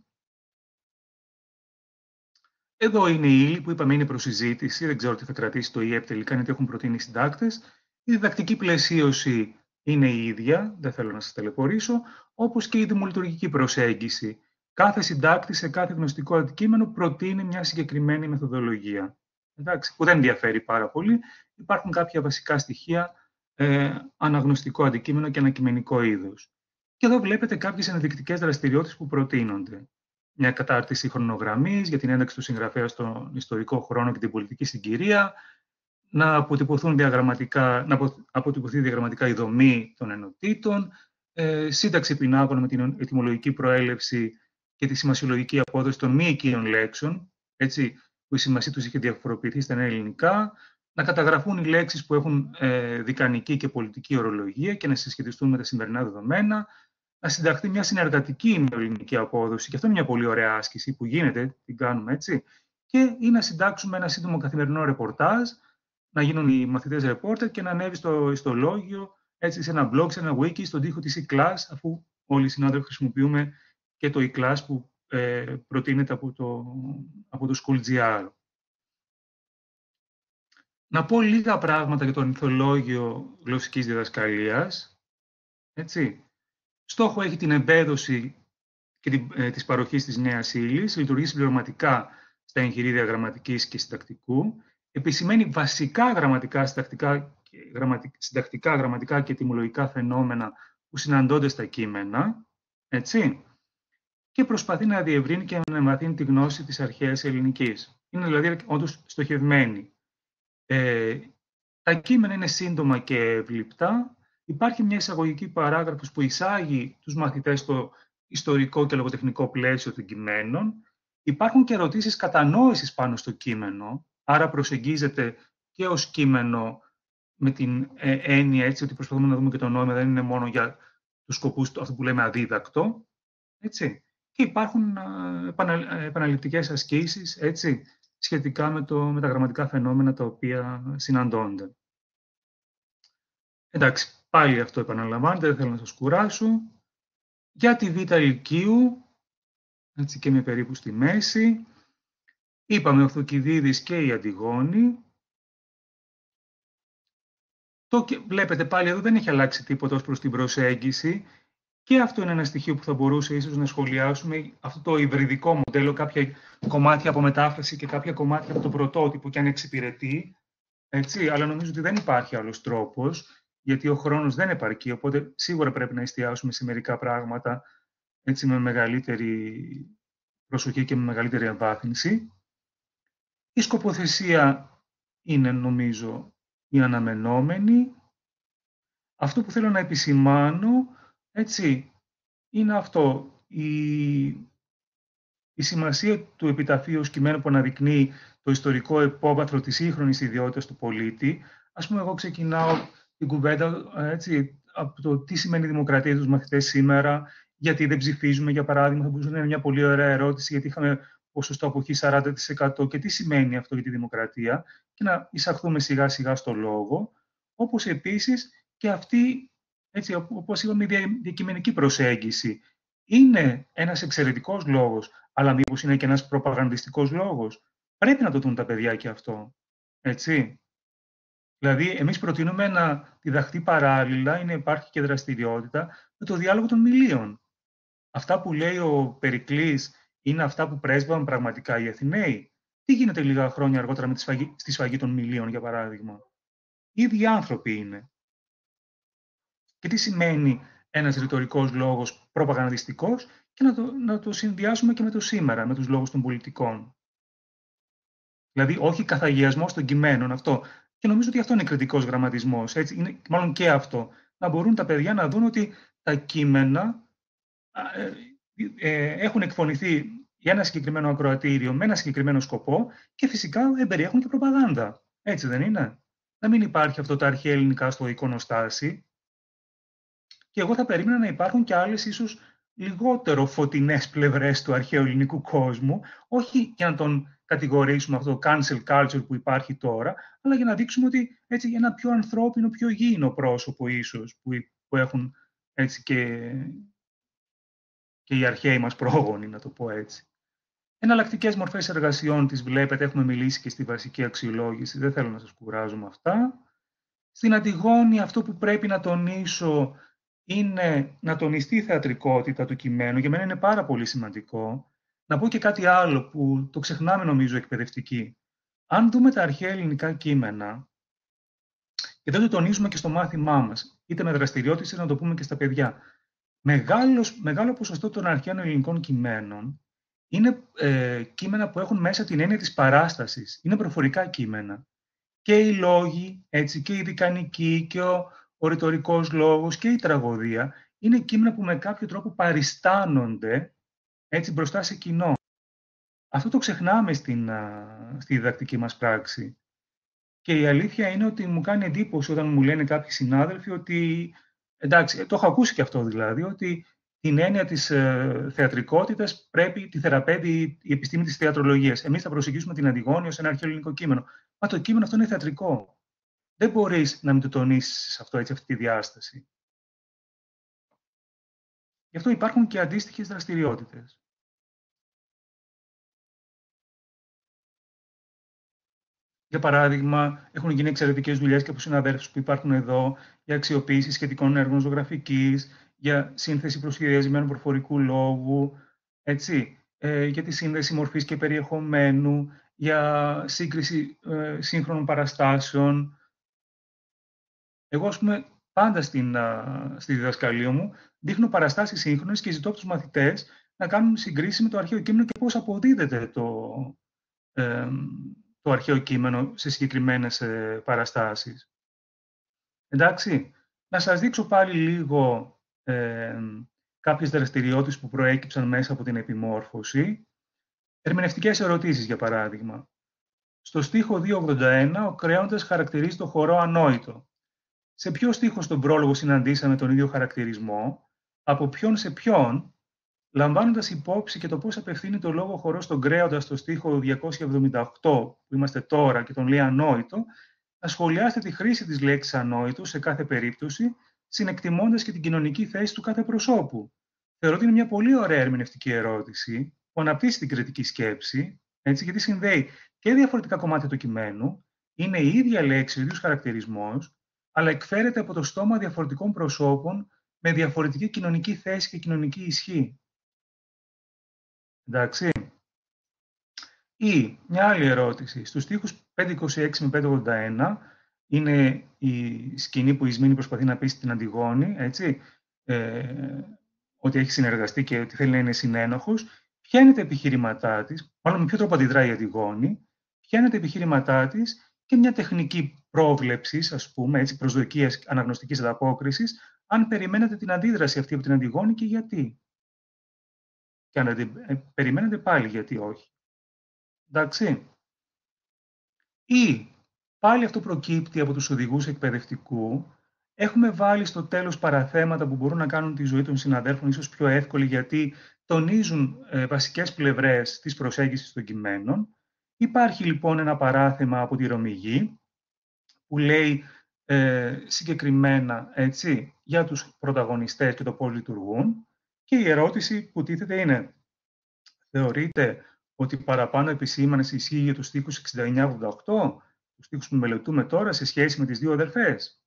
Εδώ είναι η ύλη που είπαμε είναι προσυζήτηση. Δεν ξέρω τι θα κρατήσει το ΙΕΠ τελικά, γιατί έχουν προτείνει οι συντάκτες. Η διδακτική πλαισίωση είναι η ίδια, δεν θέλω να σας ταλαιπωρήσω, όπως και η δημολειτουργική προσέγγιση. Κάθε συντάκτη σε κάθε γνωστικό αντικείμενο προτείνει μια συγκεκριμένη μεθοδολογία. Εντάξει, που δεν ενδιαφέρει πάρα πολύ. Υπάρχουν κάποια βασικά στοιχεία, ε, αναγνωστικό αντικείμενο και ανακειμενικό είδος. Και εδώ βλέπετε κάποιες ενδεικτικές δραστηριότητες που προτείνονται. Μια κατάρτιση χρονογραμμής για την ένταξη του συγγραφέα στον ιστορικό χρόνο και την πολιτική συγκυρία, να αποτυπωθούν διαγραμματικά, να αποτυπωθεί διαγραμματικά η δομή των ενωτήτων, ε, σύνταξη πινάκων με την ετυμολογική προέλευση και τη σημασιολογική απόδοση των μη οικείων λέξεων, έτσι, που η σημασία τους είχε διαφοροποιηθεί στα νέα ελληνικά, να καταγραφούν οι λέξεις που έχουν ε, δικανική και πολιτική ορολογία και να συσχετιστούν με τα σημερινά δεδομένα, να συνταχθεί μια συνεργατική νεοελληνική απόδοση, και αυτό είναι μια πολύ ωραία άσκηση που γίνεται, την κάνουμε έτσι, και ή να συντάξουμε ένα σύντομο καθημερινό ρεπορτάζ, να γίνουν οι μαθητές ρεπόρτερ και να ανέβει στο ιστολόγιο, έτσι, σε ένα blog, σε ένα wiki, στον τοίχο της e-class, αφού όλοι οι συνάδελφοι χρησιμοποιούμε και το e-class που ε, προτείνεται από το, από το School τζι αρ. Να πω λίγα πράγματα για το ορνηθολόγιο γλωσσικής διδασκαλίας. Έτσι. Στόχο έχει την εμπέδωση και την, ε, της παροχής της νέας ύλης, λειτουργεί συμπληρωματικά στα εγχειρίδια γραμματικής και συντακτικού, επισημαίνει βασικά γραμματικά, συντακτικά, συντακτικά, γραμματικά και ετυμολογικά φαινόμενα που συναντώνται στα κείμενα, έτσι, και προσπαθεί να διευρύνει και να μαθαίνει τη γνώση της αρχαίας ελληνικής. Είναι δηλαδή όντως στοχευμένη. Ε, τα κείμενα είναι σύντομα και ευληπτά. Υπάρχει μια εισαγωγική παράγραφος που εισάγει τους μαθητές στο ιστορικό και λογοτεχνικό πλαίσιο των κειμένων. Υπάρχουν και ερωτήσεις κατανόησης πάνω στο κείμενο, άρα προσεγγίζεται και ως κείμενο με την ε, έννοια έτσι, ότι προσπαθούμε να δούμε και το νόημα, δεν είναι μόνο για τους σκοπούς αυτού που λέμε αδίδακτο. Έτσι. Και υπάρχουν ε, επαναληπτικές ασκήσεις, έτσι, σχετικά με, το, με τα γραμματικά φαινόμενα τα οποία συναντώνται. Εντάξει, πάλι αυτό επαναλαμβάνεται, δεν θέλω να σας κουράσω. Για τη Β' Λυκείου, έτσι και με περίπου στη μέση, είπαμε ο Θουκυδίδης και η Αντιγόνη. Το, βλέπετε πάλι εδώ δεν έχει αλλάξει τίποτα ως προς την προσέγγιση. Και αυτό είναι ένα στοιχείο που θα μπορούσε ίσως να σχολιάσουμε, αυτό το υβριδικό μοντέλο, κάποια κομμάτια από μετάφραση και κάποια κομμάτια από το πρωτότυπο και αν εξυπηρετεί, έτσι, αλλά νομίζω ότι δεν υπάρχει άλλος τρόπος, γιατί ο χρόνος δεν επαρκεί, οπότε σίγουρα πρέπει να εστιάσουμε σε μερικά πράγματα έτσι, με μεγαλύτερη προσοχή και με μεγαλύτερη εμβάθυνση. Η σκοποθεσία είναι, νομίζω, η αναμενόμενη. Αυτό που θέλω να επισημάνω, έτσι, είναι αυτό. Η, η σημασία του επιταφείου ως κειμένου που αναδεικνύει το ιστορικό επόβαθρο της σύγχρονης ιδιότητας του πολίτη. Ας πούμε, εγώ ξεκινάω την κουβέντα έτσι, από το τι σημαίνει η δημοκρατία τους μαθητές σήμερα, γιατί δεν ψηφίζουμε, για παράδειγμα, θα μπορούσε να είναι μια πολύ ωραία ερώτηση, γιατί είχαμε ποσοστό αποχή σαράντα τοις εκατό και τι σημαίνει αυτό για τη δημοκρατία, και να εισαχθούμε σιγά σιγά στο λόγο, όπως επίσης και αυτή, έτσι, όπως είπαμε, η διακειμενική προσέγγιση. Είναι ένας εξαιρετικός λόγος, αλλά μήπως είναι και ένας προπαγανδιστικός λόγος. Πρέπει να το δουν τα παιδιά και αυτό. Έτσι. Δηλαδή, εμείς προτείνουμε να διδαχθεί παράλληλα, είναι, υπάρχει και δραστηριότητα, με το διάλογο των μιλίων. Αυτά που λέει ο Περικλής είναι αυτά που πρέσβευαν πραγματικά οι Αθηναίοι. Τι γίνεται λίγα χρόνια αργότερα με τη σφαγή, στη σφαγή των μιλίων, για παράδειγμα. Οι ίδιοι άνθρωποι είναι. Και τι σημαίνει ένας ρητορικός λόγος προπαγανδιστικός, και να το, να το συνδυάσουμε και με το σήμερα, με τους λόγους των πολιτικών. Δηλαδή, όχι καθαγιασμός των κειμένων, αυτό. Και νομίζω ότι αυτό είναι κριτικός γραμματισμός. Έτσι, είναι μάλλον και αυτό. Να μπορούν τα παιδιά να δουν ότι τα κείμενα ε, ε, έχουν εκφωνηθεί για ένα συγκεκριμένο ακροατήριο με ένα συγκεκριμένο σκοπό και φυσικά εμπεριέχουν και προπαγάνδα. Έτσι δεν είναι? Να μην υπάρχει αυτό τα αρχαία ελληνικά στο εικονοστάσι. Και εγώ θα περίμενα να υπάρχουν και άλλες ίσως λιγότερο φωτεινές πλευρές του αρχαίου ελληνικού κόσμου, όχι για να τον κατηγορήσουμε αυτό το cancel culture που υπάρχει τώρα, αλλά για να δείξουμε ότι έτσι, ένα πιο ανθρώπινο, πιο γήινο πρόσωπο ίσως που, που έχουν έτσι, και, και οι αρχαίοι μας πρόγονοι, να το πω έτσι. Εναλλακτικές μορφές εργασιών τις βλέπετε, έχουμε μιλήσει και στη βασική αξιολόγηση, δεν θέλω να σας κουράζω με αυτά. Στην Αντιγόνη αυτό που πρέπει να τονίσω είναι να τονιστεί η θεατρικότητα του κειμένου. Για μένα είναι πάρα πολύ σημαντικό. Να πω και κάτι άλλο που το ξεχνάμε νομίζω εκπαιδευτικοί. Αν δούμε τα αρχαία ελληνικά κείμενα, και δεν το τονίζουμε και στο μάθημά μας, είτε με δραστηριότητες, να το πούμε και στα παιδιά, μεγάλος, μεγάλο ποσοστό των αρχαίων ελληνικών κειμένων είναι ε, κείμενα που έχουν μέσα την έννοια της παράστασης. Είναι προφορικά κείμενα. Και οι λόγοι, έτσι, και η δικανική και ο, ο ρητορικός λόγος και η τραγωδία είναι κείμενα που με κάποιο τρόπο παριστάνονται έτσι, μπροστά σε κοινό. Αυτό το ξεχνάμε στην, α, στη διδακτική μας πράξη. Και η αλήθεια είναι ότι μου κάνει εντύπωση όταν μου λένε κάποιοι συνάδελφοι ότι, εντάξει, το έχω ακούσει και αυτό δηλαδή, ότι την έννοια της ε, θεατρικότητας πρέπει τη θεραπεύει η επιστήμη της θεατρολογίας. Εμείς θα προσεγγίσουμε την Αντιγόνη ως ένα αρχαίο ελληνικό κείμενο. Μα το κείμενο αυτό είναι θεατρικό. Δεν μπορείς να μην το τονίσεις αυτό, έτσι, αυτή τη διάσταση. Γι' αυτό υπάρχουν και αντίστοιχες δραστηριότητες. Για παράδειγμα, έχουν γίνει εξαιρετικές δουλειές και από συναδέλφους που υπάρχουν εδώ για αξιοποίηση σχετικών έργων ζωγραφικής, για σύνθεση προσχεδιασμένου προφορικού λόγου, έτσι, ε, για τη σύνδεση μορφής και περιεχομένου, για σύγκριση ε, σύγχρονων παραστάσεων. Εγώ, ας πούμε, πάντα στην, α, στη διδασκαλία μου δείχνω παραστάσεις σύγχρονες και ζητώ από τους μαθητές να κάνουν συγκρίσεις με το αρχαίο κείμενο και πώς αποδίδεται το, ε, το αρχαίο κείμενο σε συγκεκριμένες ε, παραστάσεις. Εντάξει, να σας δείξω πάλι λίγο ε, κάποιες δραστηριότητες που προέκυψαν μέσα από την επιμόρφωση. Ερμηνευτικές ερωτήσεις, για παράδειγμα. Στο στίχο διακόσια ογδόντα ένα, ο Κρέοντας χαρακτηρίζει το χορό ανόητο. Σε ποιο στίχο στον πρόλογο συναντήσαμε τον ίδιο χαρακτηρισμό, από ποιον σε ποιον, λαμβάνοντας υπόψη και το πώς απευθύνει το λόγο χορό στον Κρέοντα στο στίχο διακόσια εβδομήντα οκτώ, που είμαστε τώρα και τον λέει ανόητο, να σχολιάσετε τη χρήση της λέξης ανόητο σε κάθε περίπτωση, συνεκτιμώντας και την κοινωνική θέση του κάθε προσώπου. Θεωρώ ότι είναι μια πολύ ωραία ερμηνευτική ερώτηση, που αναπτύσσει την κριτική σκέψη, έτσι, γιατί συνδέει και διαφορετικά κομμάτια του κειμένου, είναι η ίδια λέξη, ο ίδιος χαρακτηρισμός, αλλά εκφέρεται από το στόμα διαφορετικών προσώπων με διαφορετική κοινωνική θέση και κοινωνική ισχύ. Εντάξει. Ή μια άλλη ερώτηση. Στους στίχους πεντακόσια είκοσι έξι με πεντακόσια ογδόντα ένα είναι η σκηνή που η Ισμήνη προσπαθεί να πείσει την Αντιγόνη, έτσι, ε, ότι έχει συνεργαστεί και ότι θέλει να είναι συνένοχος. Ποια είναι τα επιχειρήματά της, μάλλον με ποιο τρόπο αντιδράει η Αντιγόνη, ποια είναι τα επιχειρήματά της και μια τεχνική πρόβλεψη, ας πούμε, έτσι, προσδοκίας αναγνωστικής ανταπόκρισης, αν περιμένετε την αντίδραση αυτή από την Αντιγόνη και γιατί. Και αν δεν περιμένετε πάλι γιατί όχι. Εντάξει. Ή πάλι αυτό προκύπτει από τους οδηγούς εκπαιδευτικού. Έχουμε βάλει στο τέλος παραθέματα που μπορούν να κάνουν τη ζωή των συναδέλφων ίσως πιο εύκολη, γιατί τονίζουν ε, βασικές πλευρές της προσέγγισης των κειμένων. Υπάρχει λοιπόν ένα παράθεμα από τη Ρωμηγή που λέει ε, συγκεκριμένα, έτσι, για τους πρωταγωνιστές και το πώς λειτουργούν, και η ερώτηση που τίθεται είναι: θεωρείτε ότι παραπάνω επισήμανση ισχύει για τους στίχους εξήντα εννιά ογδόντα οκτώ, τους στίχους που μελετούμε τώρα, σε σχέση με τις δύο αδελφές?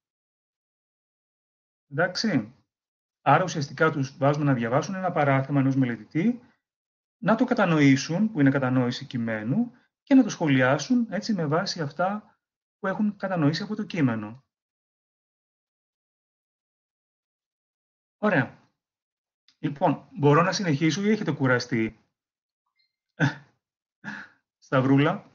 Εντάξει. Άρα ουσιαστικά τους βάζουμε να διαβάσουν ένα παράθεμα ενός μελετητή, να το κατανοήσουν, που είναι κατανόηση κειμένου, και να το σχολιάσουν, έτσι, με βάση αυτά που έχουν κατανοήσει από το κείμενο. Ωραία. Λοιπόν, μπορώ να συνεχίσω ή έχετε κουραστεί? Σταυρούλα.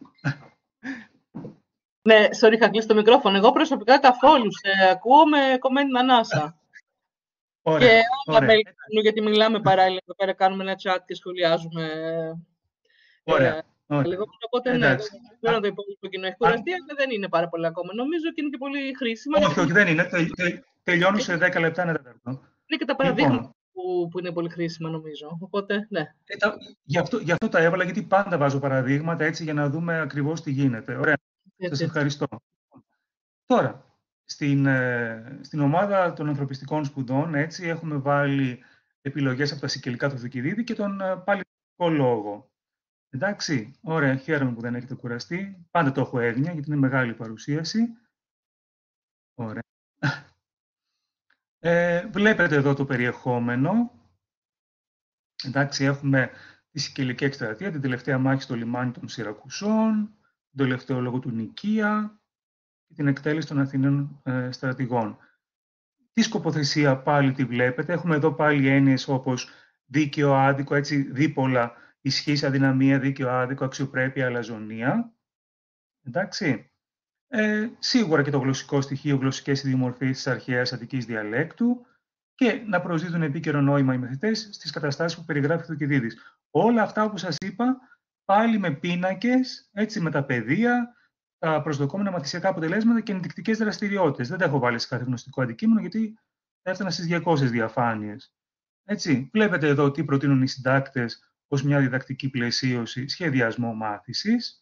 Ναι, sorry, είχα κλείσει το μικρόφωνο. Εγώ προσωπικά καθόλου σε ακούω με κομμένη ανάσα. Ωραία, και όλα ωραία. μέλη, γιατί μιλάμε παράλληλα εδώ πέρα, κάνουμε ένα chat και σχολιάζουμε. Ωραία. Ε, ωραία. λίγο, οπότε ναι, δεν ξέρω το υπόλοιπο κοινό έχει κουραστεί, αλλά δεν είναι πάρα πολύ ακόμα. Νομίζω και είναι και πολύ χρήσιμο. Όχι, γιατί... όχι, δεν είναι. Τε, τε, τελειώνω σε δέκα λεπτά, ένα τέταρτο. Είναι και τα παραδείγματα λοιπόν, που, που είναι πολύ χρήσιμα, νομίζω. Οπότε, ναι. Ε, τα, γι, αυτό, γι' αυτό τα έβαλα, γιατί πάντα βάζω παραδείγματα, έτσι, για να δούμε ακριβώς τι γίνεται. Ωραία. Σας ευχαριστώ. Τώρα, στην, ε, στην ομάδα των ανθρωπιστικών σπουδών, έτσι, έχουμε βάλει επιλογές από τα Σικελικά του Θουκυδίδη και τον ε, παλαιστικό λόγο. Εντάξει, ωραία, χαίρομαι που δεν έχετε κουραστεί. Πάντα το έχω έγνοια, γιατί είναι μεγάλη παρουσίαση. Ωραία. Ε, βλέπετε εδώ το περιεχόμενο. Εντάξει, έχουμε τη Σικελική εκστρατεία, την τελευταία μάχη στο λιμάνι των Σιρακουσών, τον τελευταίο λόγο του Νικία και την εκτέλεση των Αθηναίων ε, στρατηγών. Τη σκοποθεσία πάλι τη βλέπετε. Έχουμε εδώ πάλι έννοιες όπως δίκαιο, άδικο, έτσι, δίπολα, ισχύς, αδυναμία, δίκαιο, άδικο, αξιοπρέπεια, αλαζονία. Εντάξει. Ε, σίγουρα και το γλωσσικό στοιχείο, γλωσσικές ιδιομορφίες της αρχαίας Αττικής διαλέκτου, και να προσδίδουν επίκαιρο νόημα οι μαθητές στις καταστάσεις που περιγράφει ο Θουκυδίδης. Όλα αυτά, όπως σας είπα, πάλι με πίνακες, έτσι, με τα πεδία, τα προσδοκόμενα μαθησιακά αποτελέσματα και ενδεικτικές δραστηριότητες. Δεν τα έχω βάλει σε κάθε γνωστικό αντικείμενο, γιατί έφτανα στις διακόσιες διαφάνειες. Έτσι, βλέπετε εδώ τι προτείνουν οι συντάκτες ως μια διδακτική πλαισίωση, σχεδιασμό μάθησης,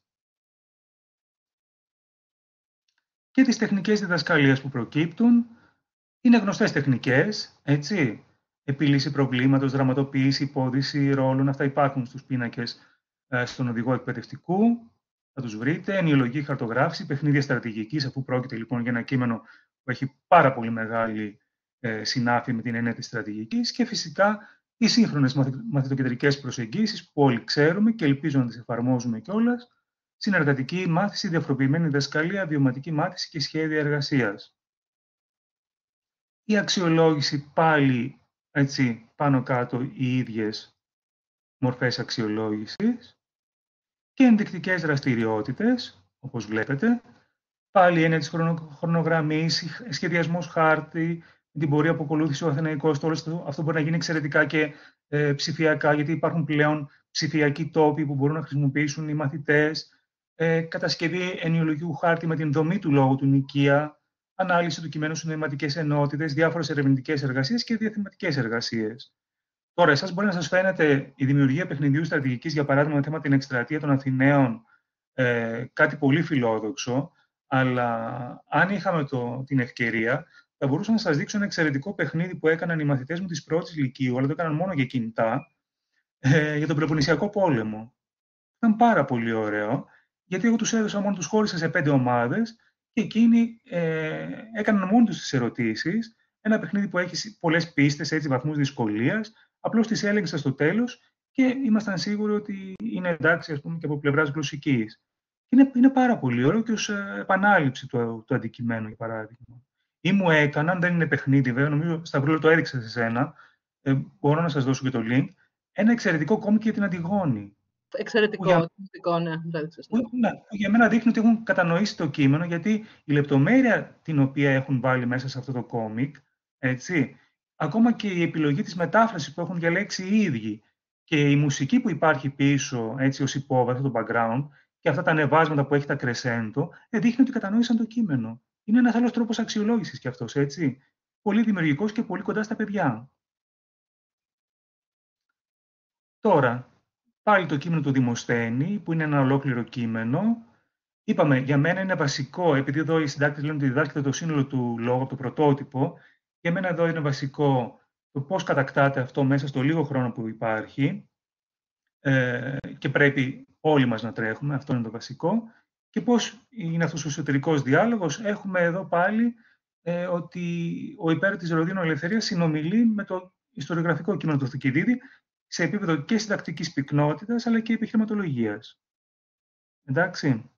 και τις τεχνικές διδασκαλίας που προκύπτουν. Είναι γνωστές τεχνικές, έτσι. Επίλυση προβλήματος, δραματοποίηση, υπόδειση ρόλων, αυτά υπάρχουν στους πίνακες ε, στον οδηγό εκπαιδευτικού. θα τους βρείτε, ενοιολογική χαρτογράφηση, παιχνίδια στρατηγικής, αφού πρόκειται λοιπόν για ένα κείμενο που έχει πάρα πολύ μεγάλη ε, συνάφεια με την έννοια της στρατηγικής και φυσικά οι σύγχρονες μαθητοκεντρικές προσεγγίσεις που όλοι ξέρουμε και ελπίζω να τις εφαρμόζουμε κιόλας, συνεργατική μάθηση, διαφοροποιημένη διδασκαλία, βιωματική μάθηση και σχέδια εργασίας. Η αξιολόγηση πάλι έτσι, πάνω κάτω οι ίδιες μορφές αξιολόγησης και ενδεικτικές δραστηριότητες, όπως βλέπετε, πάλι έννοια της χρονογραμμής, σχεδιασμός χάρτη, την πορεία που ακολούθησε ο Αθηναϊκός, όλο αυτό μπορεί να γίνει εξαιρετικά και ε, ψηφιακά, γιατί υπάρχουν πλέον ψηφιακοί τόποι που μπορούν να χρησιμοποιήσουν οι μαθητές, ε, κατασκευή ενοιολογικού χάρτη με την δομή του λόγου του νοικία, ανάλυση του κειμένου σε νοηματικές ενότητες, διάφορες ερευνητικές εργασίες και διαθεματικές εργασίες. Τώρα, εσάς μπορεί να σας φαίνεται η δημιουργία παιχνιδιού στρατηγικής, για παράδειγμα, με θέμα την εκστρατεία των Αθηναίων, ε, κάτι πολύ φιλόδοξο, αλλά αν είχαμε το, την ευκαιρία, θα μπορούσα να σας δείξω ένα εξαιρετικό παιχνίδι που έκαναν οι μαθητές μου της πρώτης λυκείου, αλλά το έκαναν μόνο για κινητά, ε, για τον Πελοποννησιακό πόλεμο. Ήταν πάρα πολύ ωραίο, γιατί εγώ τους έδωσα μόνο, τους χώρισα σε πέντε ομάδες και εκείνοι ε, έκαναν μόνοι τους τις ερωτήσεις. Ένα παιχνίδι που έχει πολλές πίστες, έτσι, βαθμούς δυσκολίας, απλώς τις έλεγξα στο τέλος και ήμασταν σίγουροι ότι είναι εντάξει, ας πούμε, και από πλευράς γλωσσικής. Είναι, είναι πάρα πολύ ωραίο και ως επανάληψη του, του αντικειμένου, για παράδειγμα. Ή μου έκαναν, δεν είναι παιχνίδι βέβαια, νομίζω Σταυρούλα το έδειξα σε σένα, ε, μπορώ να σας δώσω και το link, ένα εξαιρετικό κόμικ για την Αντιγόνη. Εξαιρετικό, για, εξαιρετικό, ναι. Που, ναι, που για μένα δείχνει ότι έχουν κατανοήσει το κείμενο, γιατί η λεπτομέρεια την οποία έχουν βάλει μέσα σε αυτό το κόμικ, έτσι, ακόμα και η επιλογή της μετάφρασης που έχουν διαλέξει οι ίδιοι και η μουσική που υπάρχει πίσω, έτσι, ως υπόβαθρο, το background, και αυτά τα ανεβάσματα που έχει τα κρεσέντο, δείχνει ότι κατανόησαν το κείμενο. Είναι ένας άλλος τρόπος αξιολόγησης κι αυτός, έτσι. Πολύ δημιουργικός και πολύ κοντά στα παιδιά. Τώρα, πάλι το κείμενο του Δημοσθένη, που είναι ένα ολόκληρο κείμενο. Είπαμε, για μένα είναι βασικό, επειδή εδώ οι συντάκτες λένε ότι διδάσκεται το σύνολο του λόγου από το πρωτότυπο, για μένα εδώ είναι βασικό το πώς κατακτάται αυτό μέσα στο λίγο χρόνο που υπάρχει ε, και πρέπει όλοι μας να τρέχουμε, αυτό είναι το βασικό, και πώς είναι αυτός ο εσωτερικός διάλογος. Έχουμε εδώ πάλι ε, ότι ο υπέρ Ροδίνου Ελευθερίας συνομιλεί με το ιστοριογραφικό κείμενο του Θουκυδίδη σε επίπεδο και συντακτικής πυκνότητας, αλλά και επιχειρηματολογίας. Εντάξει.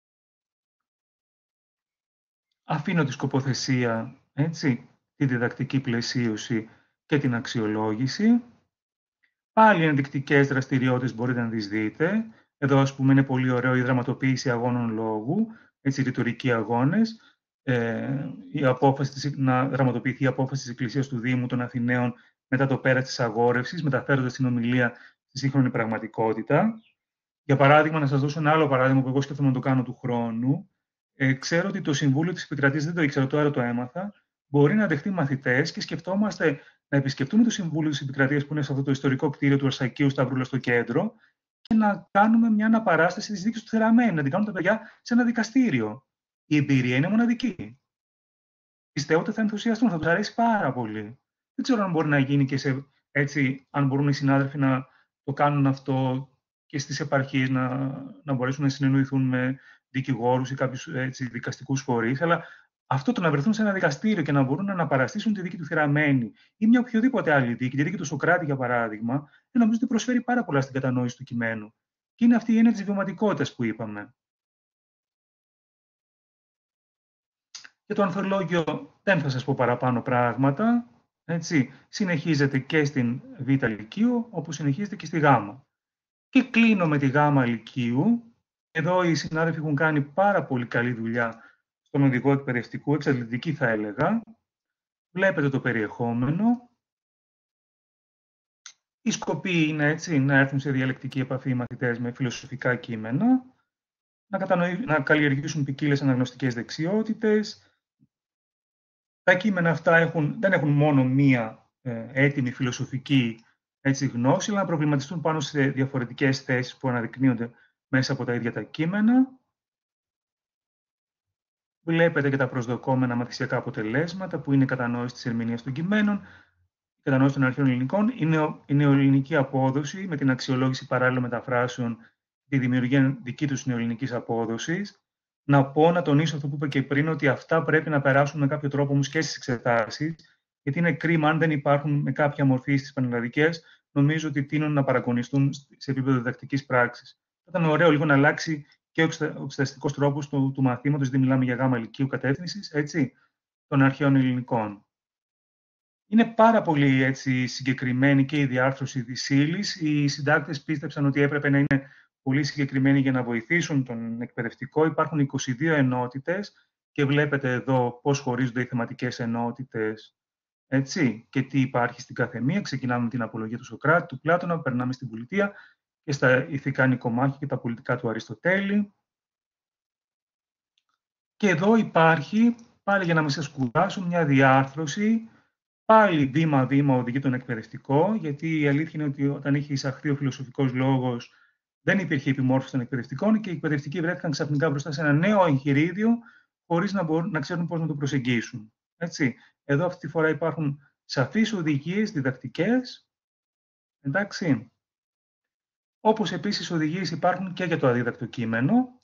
Αφήνω τη σκοποθεσία, έτσι, τη διδακτική πλαισίωση και την αξιολόγηση. Πάλι ενδεικτικές δραστηριότητες μπορείτε να τις δείτε. Εδώ, ας πούμε, είναι πολύ ωραίο η δραματοποίηση αγώνων λόγου, έτσι, ρητορικοί αγώνες. Ε, η απόφαση, να δραματοποιηθεί η απόφαση της Εκκλησίας του Δήμου των Αθηναίων μετά το πέρας της αγόρευσης, μεταφέροντας την ομιλία στη σύγχρονη πραγματικότητα. Για παράδειγμα, να σας δώσω ένα άλλο παράδειγμα που εγώ σκέφτομαι να το κάνω του χρόνου. Ε, ξέρω ότι το Συμβούλιο της Επικρατείας, δεν το ήξερα, τώρα το έμαθα, μπορεί να δεχτεί μαθητές και σκεφτόμαστε να επισκεφτούμε το Συμβούλιο της Επικρατείας που είναι σε αυτό το ιστορικό κτίριο του Αρσακίου Σταυρούλα στο κέντρο και να κάνουμε μια αναπαράσταση της δίκης του Θεραμένη, να την κάνουν τα παιδιά σε ένα δικαστήριο. Η εμπειρία είναι μοναδική. Πιστεύω ότι θα ενθουσιαστούν, θα τους αρέσει πάρα πολύ. Δεν ξέρω αν μπορεί να γίνει και σε, έτσι, αν μπορούν οι συνάδελφοι να το κάνουν αυτό και στις επαρχίες, να, να μπορέσουν να συνεννοηθούν με δικηγόρους ή κάποιους, έτσι, δικαστικούς φορείς, αλλά αυτό το να βρεθούν σε ένα δικαστήριο και να μπορούν να αναπαραστήσουν τη δίκη του Θεραμένη ή μια οποιοδήποτε άλλη δίκη, τη δίκη του Σωκράτη για παράδειγμα, νομίζω ότι προσφέρει πάρα πολλά στην κατανόηση του κειμένου. Και είναι αυτή η έννοια της βιωματικότητας που είπαμε. Για το ανθολόγιο δεν θα σας πω παραπάνω πράγματα. Έτσι, συνεχίζεται και στην Β' Λυκείου, όπως συνεχίζεται και στη Γ'. Και κλείνω με τη Γ' Λυκείου. Εδώ οι συνάδελφοι έχουν κάνει πάρα πολύ καλή δουλειά στον οδηγό εκπαιδευτικού, εξαντλητική θα έλεγα. Βλέπετε το περιεχόμενο. Η σκοπή είναι, έτσι, να έρθουν σε διαλεκτική επαφή οι μαθητές με φιλοσοφικά κείμενα, να, κατανοη... να καλλιεργήσουν ποικίλες αναγνωστικές δεξιότητες. Τα κείμενα αυτά έχουν, δεν έχουν μόνο μία ε, έτοιμη φιλοσοφική, έτσι, γνώση, αλλά να προβληματιστούν πάνω σε διαφορετικές θέσεις που αναδεικνύονται μέσα από τα ίδια τα κείμενα. Βλέπετε και τα προσδοκόμενα μαθησιακά αποτελέσματα, που είναι η κατανόηση της ερμηνείας των κειμένων, η κατανόηση των αρχαίων ελληνικών, η, νεο, η νεοελληνική απόδοση με την αξιολόγηση παράλληλων μεταφράσεων τη δημιουργία δική τους νεοελληνικής απόδοσης. Να πω, να τονίσω αυτό που είπα και πριν, ότι αυτά πρέπει να περάσουν με κάποιο τρόπο όμως και στις εξετάσεις, γιατί είναι κρίμα αν δεν υπάρχουν με κάποια μορφή στις πανελλαδικές, νομίζω ότι τείνουν να παραγωνιστούν σε επίπεδο διδακτικής πράξης. Θα ήταν ωραίο λίγο να αλλάξει και ο εξεταστικός τρόπος του, του μαθήματος, δεν μιλάμε για γάμα λυκείου κατεύθυνσης, έτσι, των αρχαίων ελληνικών. Είναι πάρα πολύ έτσι, συγκεκριμένη και η διάρθρωση της ύλης. Οι συντάκτες πίστεψαν ότι έπρεπε να είναι πολύ συγκεκριμένοι για να βοηθήσουν τον εκπαιδευτικό. Υπάρχουν είκοσι δύο ενότητες και βλέπετε εδώ πώς χωρίζονται οι θεματικές ενότητες, έτσι, και τι υπάρχει στην καθεμία. Ξεκινάμε με την απολογία του Σωκράτη, του Πλάτωνα, περνάμε στην πολιτεία και στα ηθικά νοικομάχια και τα πολιτικά του Αριστοτέλη. Και εδώ υπάρχει, πάλι για να μην σας κουράσω, μια διάρθρωση. Πάλι βήμα-βήμα οδηγεί τον εκπαιδευτικό, γιατί η αλήθεια είναι ότι όταν είχε εισαχθεί ο φιλοσοφικός λόγος, δεν υπήρχε επιμόρφωση των εκπαιδευτικών και οι εκπαιδευτικοί βρέθηκαν ξαφνικά μπροστά σε ένα νέο εγχειρίδιο, χωρίς να, μπορούν, να ξέρουν πώς να το προσεγγίσουν. Έτσι. Εδώ αυτή τη φορά υπάρχουν σαφείς οδηγίες διδακτικές, εντάξει. Όπως επίσης οδηγίες υπάρχουν και για το αδίδακτο κείμενο.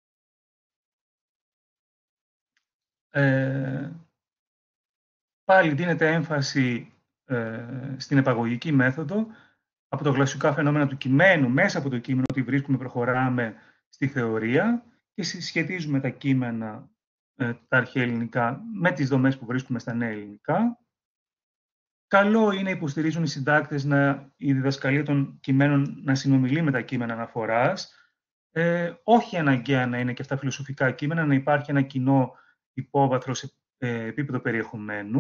Ε, Πάλι δίνεται έμφαση ε, στην επαγωγική μέθοδο, από τα γλωσσικά φαινόμενα του κειμένου, μέσα από το κείμενο ότι βρίσκουμε, προχωράμε στη θεωρία και συσχετίζουμε τα κείμενα, ε, τα αρχαία ελληνικά, με τις δομές που βρίσκουμε στα νέα ελληνικά. Καλό είναι, υποστηρίζουν οι συντάκτες, να, η διδασκαλία των κειμένων να συνομιλεί με τα κείμενα αναφοράς, ε, όχι αναγκαία να είναι και αυτά φιλοσοφικά κείμενα, να υπάρχει ένα κοινό υπόβαθρο σε επίπεδο περιεχομένου.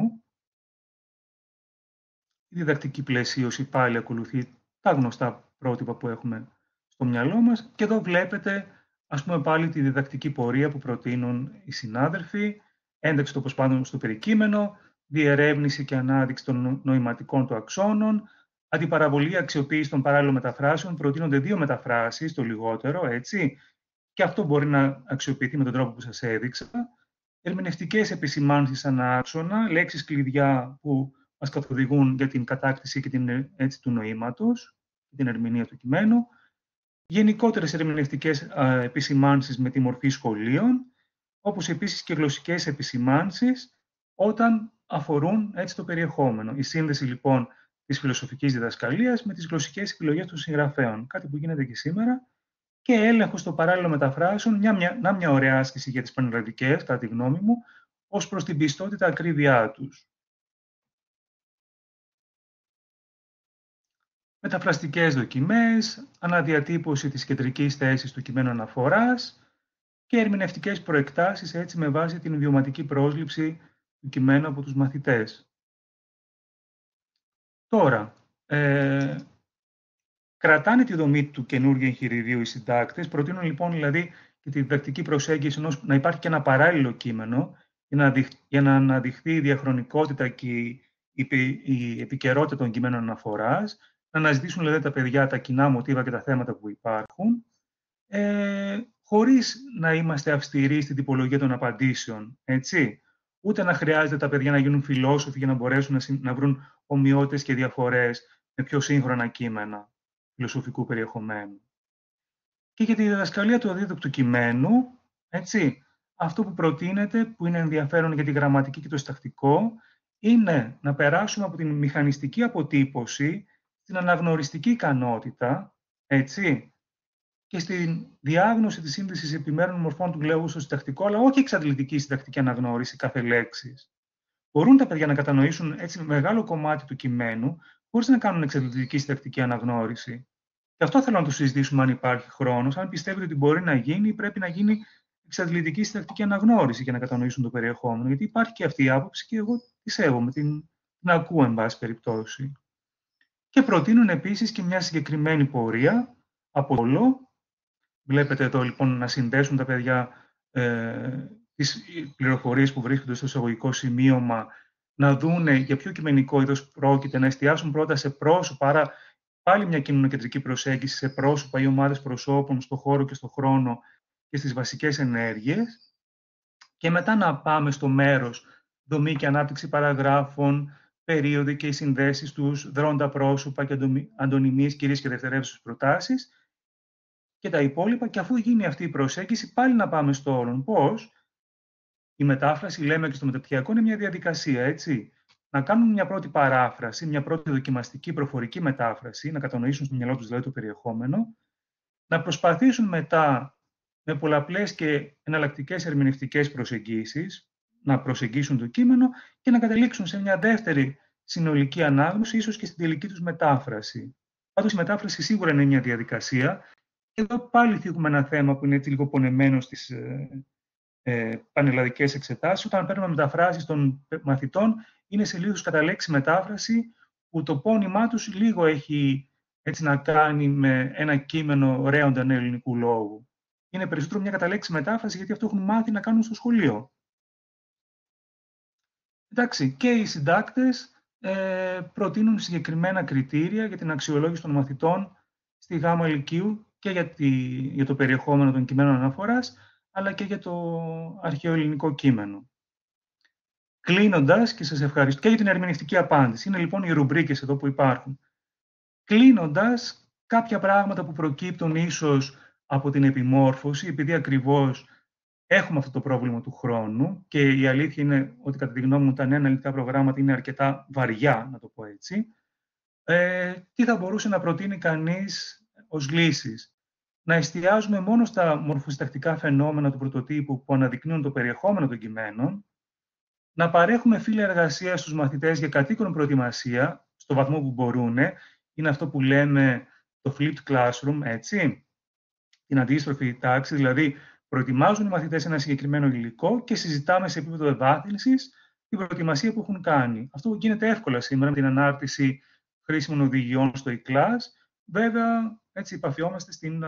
Η διδακτική πλαισίωση πάλι ακολουθεί τα γνωστά πρότυπα που έχουμε στο μυαλό μας. Και εδώ βλέπετε, ας πούμε, πάλι τη διδακτική πορεία που προτείνουν οι συνάδελφοι, ένταξη των προσπάθειων στο περικείμενο, διερεύνηση και ανάδειξη των νοηματικών του αξώνων, αντιπαραβολή, αξιοποίηση των παράλληλων μεταφράσεων. Προτείνονται δύο μεταφράσεις, το λιγότερο, έτσι, και αυτό μπορεί να αξιοποιηθεί με τον τρόπο που σας έδειξα. Ερμηνευτικές επισημάνσεις ανά άξονα, λέξεις κλειδιά που μας καθοδηγούν για την κατάκτηση και την, έτσι, του νοήματος, την ερμηνεία του κειμένου. Γενικότερες ερμηνευτικές επισημάνσεις με τη μορφή σχολείων, όπως επίσης και γλωσσικές επισημάνσεις όταν αφορούν έτσι το περιεχόμενο. Η σύνδεση λοιπόν της φιλοσοφικής διδασκαλίας με τις γλωσσικές επιλογές των συγγραφέων, κάτι που γίνεται και σήμερα. Και έλεγχος των παράλληλων μεταφράσεων, μια, μια, να μια ωραία άσκηση για τις πανελλαδικές, κατά τη γνώμη μου, ως προς την πιστότητα ακρίβειά τους. Μεταφραστικές δοκιμές, αναδιατύπωση της κεντρικής θέσης του κειμένου αναφοράς και ερμηνευτικές προεκτάσεις, έτσι, με βάση την βιωματική πρόσληψη του κειμένου από τους μαθητές. Τώρα, ε, κρατάνε τη δομή του καινούργιου εγχειριδίου οι συντάκτες, προτείνουν λοιπόν δηλαδή και τη διδακτική προσέγγιση ενός, να υπάρχει και ένα παράλληλο κείμενο για να, για να αναδειχθεί η διαχρονικότητα και η, η, η επικαιρότητα των κειμένων αναφοράς, να αναζητήσουν δηλαδή τα παιδιά τα κοινά μοτίβα και τα θέματα που υπάρχουν, ε, χωρίς να είμαστε αυστηροί στην τυπολογία των απαντήσεων, έτσι. Ούτε να χρειάζεται τα παιδιά να γίνουν φιλόσοφοι για να μπορέσουν να, να βρουν ομοιότητες και διαφορές με πιο σύγχρονα κείμενα φιλοσοφικού περιεχομένου. Και για τη διδασκαλία του αδίδακτου κειμένου, έτσι, αυτό που προτείνεται, που είναι ενδιαφέρον για τη γραμματική και το συντακτικό, είναι να περάσουμε από την μηχανιστική αποτύπωση στην αναγνωριστική ικανότητα, έτσι, και στην διάγνωση της σύνδεσης επιμέρων μορφών του λόγου στο συντακτικό, αλλά όχι εξαντλητική συντακτική αναγνώριση κάθε λέξης. Μπορούν τα παιδιά να κατανοήσουν έτσι μεγάλο κομμάτι του κειμένου, χωρίς να κάνουν εξαντλητική συντακτική αναγνώριση. Και αυτό θέλω να το συζητήσουμε αν υπάρχει χρόνος. Αν πιστεύετε ότι μπορεί να γίνει, πρέπει να γίνει εξαντλητική συντακτική αναγνώριση για να κατανοήσουν το περιεχόμενο. Γιατί υπάρχει και αυτή η άποψη και εγώ τη σέβομαι, την, την ακούω, εν πάση περιπτώσει. Και προτείνουν επίσης και μια συγκεκριμένη πορεία από όλο. Βλέπετε εδώ λοιπόν να συνδέσουν τα παιδιά ε, τις πληροφορίες που βρίσκονται στο εισαγωγικό σημείωμα, να δούνε για ποιο κειμενικό είδος πρόκειται, να εστιάσουν πρώτα σε πρόσωπα, άρα πάλι μια κοινωνοκεντρική προσέγγιση σε πρόσωπα ή ομάδες προσώπων, στο χώρο και στο χρόνο και στις βασικές ενέργειες. Και μετά να πάμε στο μέρος δομή και ανάπτυξη παραγράφων, περίοδοι και οι συνδέσεις τους, δρόντα πρόσωπα και αντωνυμίες, κυρίες και δευτερεύουσες προτάσεις. και τα υπόλοιπα, και αφού γίνει αυτή η προσέγγιση, πάλι να πάμε στο όλον. Πώς? Η μετάφραση, λέμε και στο μεταπτυχιακό, είναι μια διαδικασία, έτσι. Να κάνουν μια πρώτη παράφραση, μια πρώτη δοκιμαστική προφορική μετάφραση, να κατανοήσουν στο μυαλό τους δηλαδή το περιεχόμενο, να προσπαθήσουν μετά με πολλαπλές και εναλλακτικές ερμηνευτικές προσεγγίσεις να προσεγγίσουν το κείμενο και να καταλήξουν σε μια δεύτερη συνολική ανάγνωση, ίσως και στην τελική τους μετάφραση. Πάντως η μετάφραση σίγουρα είναι μια διαδικασία. Εδώ πάλι θίγουμε ένα θέμα που είναι έτσι λίγο πονεμένο στις ε, ε, πανελλαδικές εξετάσεις. Όταν παίρνουμε μεταφράσεις των μαθητών, είναι σε λίγους κατά λέξη μετάφραση, που το πόνημά τους λίγο έχει έτσι να κάνει με ένα κείμενο ρέονταν ελληνικού λόγου. Είναι περισσότερο μια κατά λέξη μετάφραση, γιατί αυτό έχουν μάθει να κάνουν στο σχολείο. Εντάξει, και οι συντάκτες ε, προτείνουν συγκεκριμένα κριτήρια για την αξιολόγηση των μαθητών στη γάμα λυκείου και για, τη, για το περιεχόμενο των κειμένων αναφοράς, αλλά και για το αρχαίο ελληνικό κείμενο. Κλείνοντας, και σας ευχαριστώ, και για την ερμηνευτική απάντηση. Είναι λοιπόν οι ρουμπρίκες εδώ που υπάρχουν. Κλείνοντας, κάποια πράγματα που προκύπτουν ίσως από την επιμόρφωση, επειδή ακριβώς έχουμε αυτό το πρόβλημα του χρόνου, και η αλήθεια είναι ότι κατά τη γνώμη μου τα νέα αναλυτικά προγράμματα είναι αρκετά βαριά, να το πω έτσι. Ε, τι θα μπορούσε να προτείνει κανείς ως λύσεις? Να εστιάζουμε μόνο στα μορφοσυντακτικά φαινόμενα του πρωτοτύπου που αναδεικνύουν το περιεχόμενο των κειμένων, να παρέχουμε φύλλα εργασίας στους μαθητές για κατοίκον προετοιμασία, στο βαθμό που μπορούν, είναι αυτό που λέμε το flipped classroom, έτσι, την αντίστροφη τάξη, δηλαδή προετοιμάζουν οι μαθητές ένα συγκεκριμένο υλικό και συζητάμε σε επίπεδο ευάθυνσης την προετοιμασία που έχουν κάνει. Αυτό γίνεται εύκολα σήμερα με την ανάρτηση χρήσιμων οδηγιών στο e-class. Βέβαια, έτσι επαφιόμαστε στην,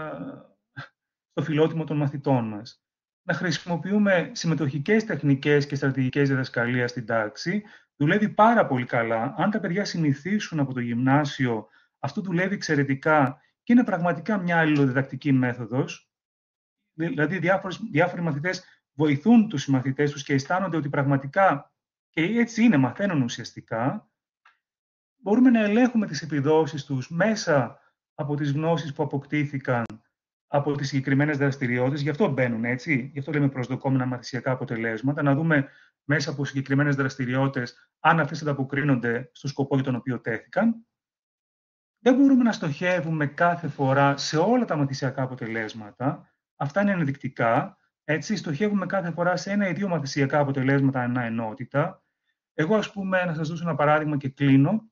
στο φιλότιμο των μαθητών μας. Να χρησιμοποιούμε συμμετοχικές τεχνικές και στρατηγικές διδασκαλίας στην τάξη. Δουλεύει πάρα πολύ καλά. Αν τα παιδιά συνηθίσουν από το γυμνάσιο, αυτό δουλεύει εξαιρετικά και είναι πραγματικά μια αλληλοδιδακτική μέθοδος. Δηλαδή, διάφορες, διάφοροι μαθητές βοηθούν τους συμμαθητές τους και αισθάνονται ότι πραγματικά, και έτσι είναι, μαθαίνουν ουσιαστικά. Μπορούμε να ελέγχουμε τις επιδόσεις τους μέσα από τις γνώσεις που αποκτήθηκαν από τις συγκεκριμένες δραστηριότητες. Γι' αυτό μπαίνουν, έτσι. Γι' αυτό λέμε προσδοκόμενα μαθησιακά αποτελέσματα. Να δούμε μέσα από συγκεκριμένες δραστηριότητες αν αυτές ανταποκρίνονται στο σκοπό για τον οποίο τέθηκαν. Δεν μπορούμε να στοχεύουμε κάθε φορά σε όλα τα μαθησιακά αποτελέσματα. Αυτά είναι ενδεικτικά. Έτσι, στοχεύουμε κάθε φορά σε ένα ή δύο μαθησιακά αποτελέσματα ανά ενότητα. Εγώ, ας πούμε, να σας δώσω ένα παράδειγμα και κλείνω.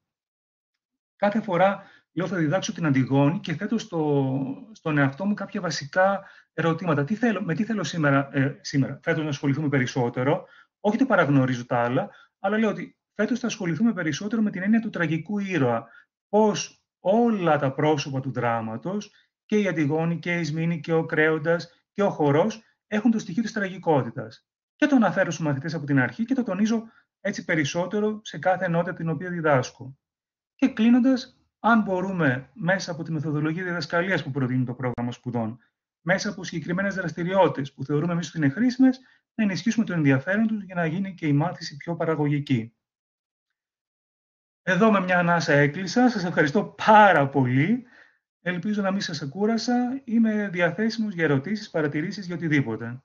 Κάθε φορά λέω θα διδάξω την Αντιγόνη και θέτω στο, στον εαυτό μου κάποια βασικά ερωτήματα. Τι θέλω, με τι θέλω σήμερα, ε, σήμερα. Φέτος να ασχοληθούμε περισσότερο. Όχι ότι παραγνωρίζω τα άλλα, αλλά λέω ότι φέτος θα ασχοληθούμε περισσότερο με την έννοια του τραγικού ήρωα. Πώς όλα τα πρόσωπα του δράματος, και η Αντιγόνη και η Σμήνη και ο Κρέοντας και ο Χορός, έχουν το στοιχείο της τραγικότητας. Και το αναφέρω στους μαθητές από την αρχή και το τονίζω έτσι περισσότερο σε κάθε ενότητα την οποία διδάσκω. Και κλείνοντας, αν μπορούμε μέσα από τη μεθοδολογία διδασκαλίας που προτείνει το πρόγραμμα σπουδών, μέσα από συγκεκριμένες δραστηριότητες που θεωρούμε εμείς ότι είναι χρήσιμες, να ενισχύσουμε το ενδιαφέρον τους για να γίνει και η μάθηση πιο παραγωγική. Εδώ με μια ανάσα έκλεισα. Σας ευχαριστώ πάρα πολύ. Ελπίζω να μην σας ακούρασα. Είμαι διαθέσιμος για ερωτήσεις, παρατηρήσεις, για οτιδήποτε.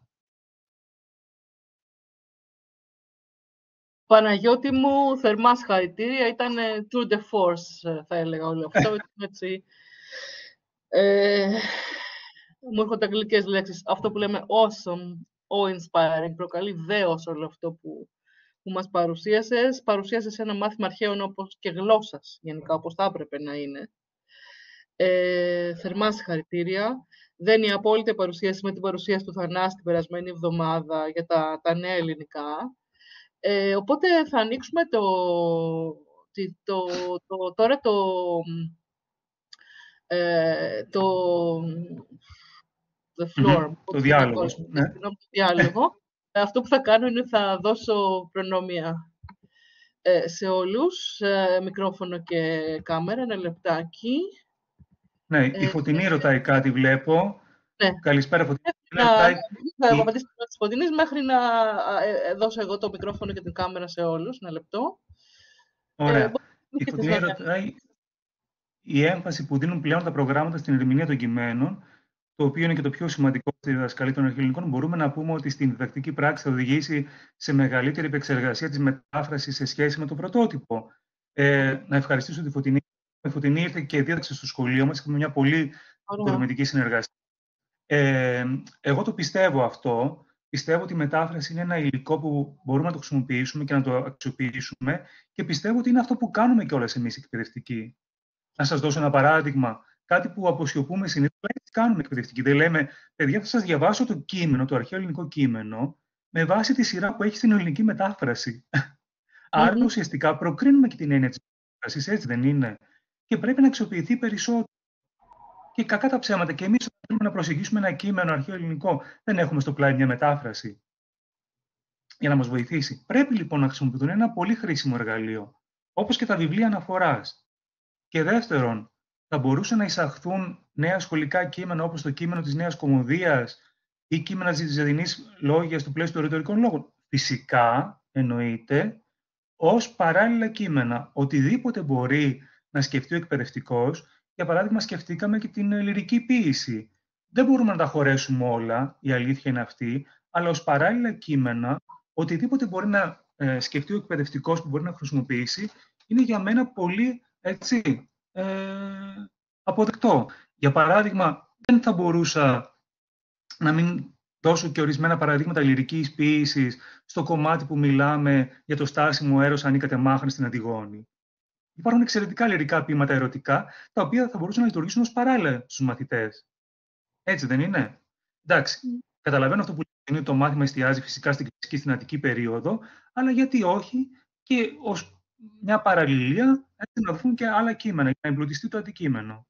Παναγιώτη μου, θερμά συγχαρητήρια. Ήταν tour de force, θα έλεγα όλο αυτό. Έτσι. Ε, μου έρχονται αγγλικές λέξεις. Αυτό που λέμε awesome, awe-inspiring. Προκαλεί δέος όλο αυτό που, που μας παρουσίασες. Παρουσίασες ένα μάθημα αρχαίων όπως και γλώσσας, γενικά, όπως θα έπρεπε να είναι. Ε, θερμά συγχαρητήρια. Δεν είναι η απόλυτη παρουσίαση με την παρουσίαση του Θανάση την περασμένη εβδομάδα για τα, τα νέα ελληνικά. Ε, οπότε θα ανοίξουμε το, το, το, το τώρα το, ε, το, the floor, Mm-hmm. το διάλογο. Ναι. Το διάλογο. Αυτό που θα κάνω είναι θα δώσω προνόμια ε, σε όλους, ε, μικρόφωνο και κάμερα, ένα λεπτάκι. Ναι, η Φωτεινή ε, ρωτάει κάτι, βλέπω. Ναι. Καλησπέρα, Φωτεινή. Θα απαντήσω τη Φωτεινή μέχρι να δώσω εγώ το μικρόφωνο και την κάμερα σε όλους. Ένα λεπτό. Ωραία. Ε, η Φωτεινή ρωτάει η έμφαση που δίνουν πλέον τα προγράμματα στην ερμηνεία των κειμένων, το οποίο είναι και το πιο σημαντικό στη διδασκαλία των αρχαιοελληνικών, μπορούμε να πούμε ότι στην διδακτική πράξη θα οδηγήσει σε μεγαλύτερη επεξεργασία της μετάφρασης σε σχέση με το πρωτότυπο. Ε, να ευχαριστήσω τη Φωτεινή. Η Φωτεινή ήρθε και δίδαξε στο σχολείο μας. Είχαμε μια πολύ οικοδομητική συνεργασία. Ε, εγώ το πιστεύω αυτό. Πιστεύω ότι η μετάφραση είναι ένα υλικό που μπορούμε να το χρησιμοποιήσουμε και να το αξιοποιήσουμε και πιστεύω ότι είναι αυτό που κάνουμε κιόλας εμείς εκπαιδευτικοί. Να σας δώσω ένα παράδειγμα. Κάτι που αποσιωπούμε συνήθως, έτσι κάνουμε εκπαιδευτικοί. Δεν λέμε, παιδιά, θα σας διαβάσω το κείμενο, το αρχαίο ελληνικό κείμενο, με βάση τη σειρά που έχει στην ελληνική μετάφραση. Άρα Mm-hmm. ουσιαστικά προκρίνουμε και την έννοια της μετάφρασης, έτσι δεν είναι? Και πρέπει να αξιοποιηθεί περισσότερο. Και κακά τα ψέματα, και εμείς όταν θέλουμε να προσεγγίσουμε ένα κείμενο αρχαίο ελληνικό, δεν έχουμε στο πλάι μια μετάφραση για να μας βοηθήσει. Πρέπει λοιπόν να χρησιμοποιηθούν ένα πολύ χρήσιμο εργαλείο, όπως και τα βιβλία αναφοράς. Και δεύτερον, θα μπορούσαν να εισαχθούν νέα σχολικά κείμενα, όπως το κείμενο της Νέας Κωμωδίας ή κείμενα της Ζεδινής Λόγιας του πλαίσιου των ρητορικών λόγων. Φυσικά, εννοείται, ως παράλληλα κείμενα. Οτιδήποτε μπορεί να σκεφτεί ο εκπαιδευτικός. Για παράδειγμα, σκεφτήκαμε και την λυρική ποίηση. Δεν μπορούμε να τα χωρέσουμε όλα, η αλήθεια είναι αυτή, αλλά ως παράλληλα κείμενα, οτιδήποτε μπορεί να ε, σκεφτεί ο εκπαιδευτικός που μπορεί να χρησιμοποιήσει, είναι για μένα πολύ έτσι, ε, αποδεκτό. Για παράδειγμα, δεν θα μπορούσα να μην δώσω και ορισμένα παραδείγματα λυρικής ποίησης στο κομμάτι που μιλάμε για το στάσιμο έρος ανήκατε μάχνη στην Αντιγόνη. Υπάρχουν εξαιρετικά λυρικά ποίηματα ερωτικά, τα οποία θα μπορούσαν να λειτουργήσουν ως παράλληλα στους μαθητές. Έτσι δεν είναι? Εντάξει, mm. καταλαβαίνω αυτό που λέει, το μάθημα εστιάζει φυσικά στην κλασική στην Αττική περίοδο, αλλά γιατί όχι και ως μια παραλληλία έτσι, να δοθούν και άλλα κείμενα, για να εμπλουτιστεί το αντικείμενο.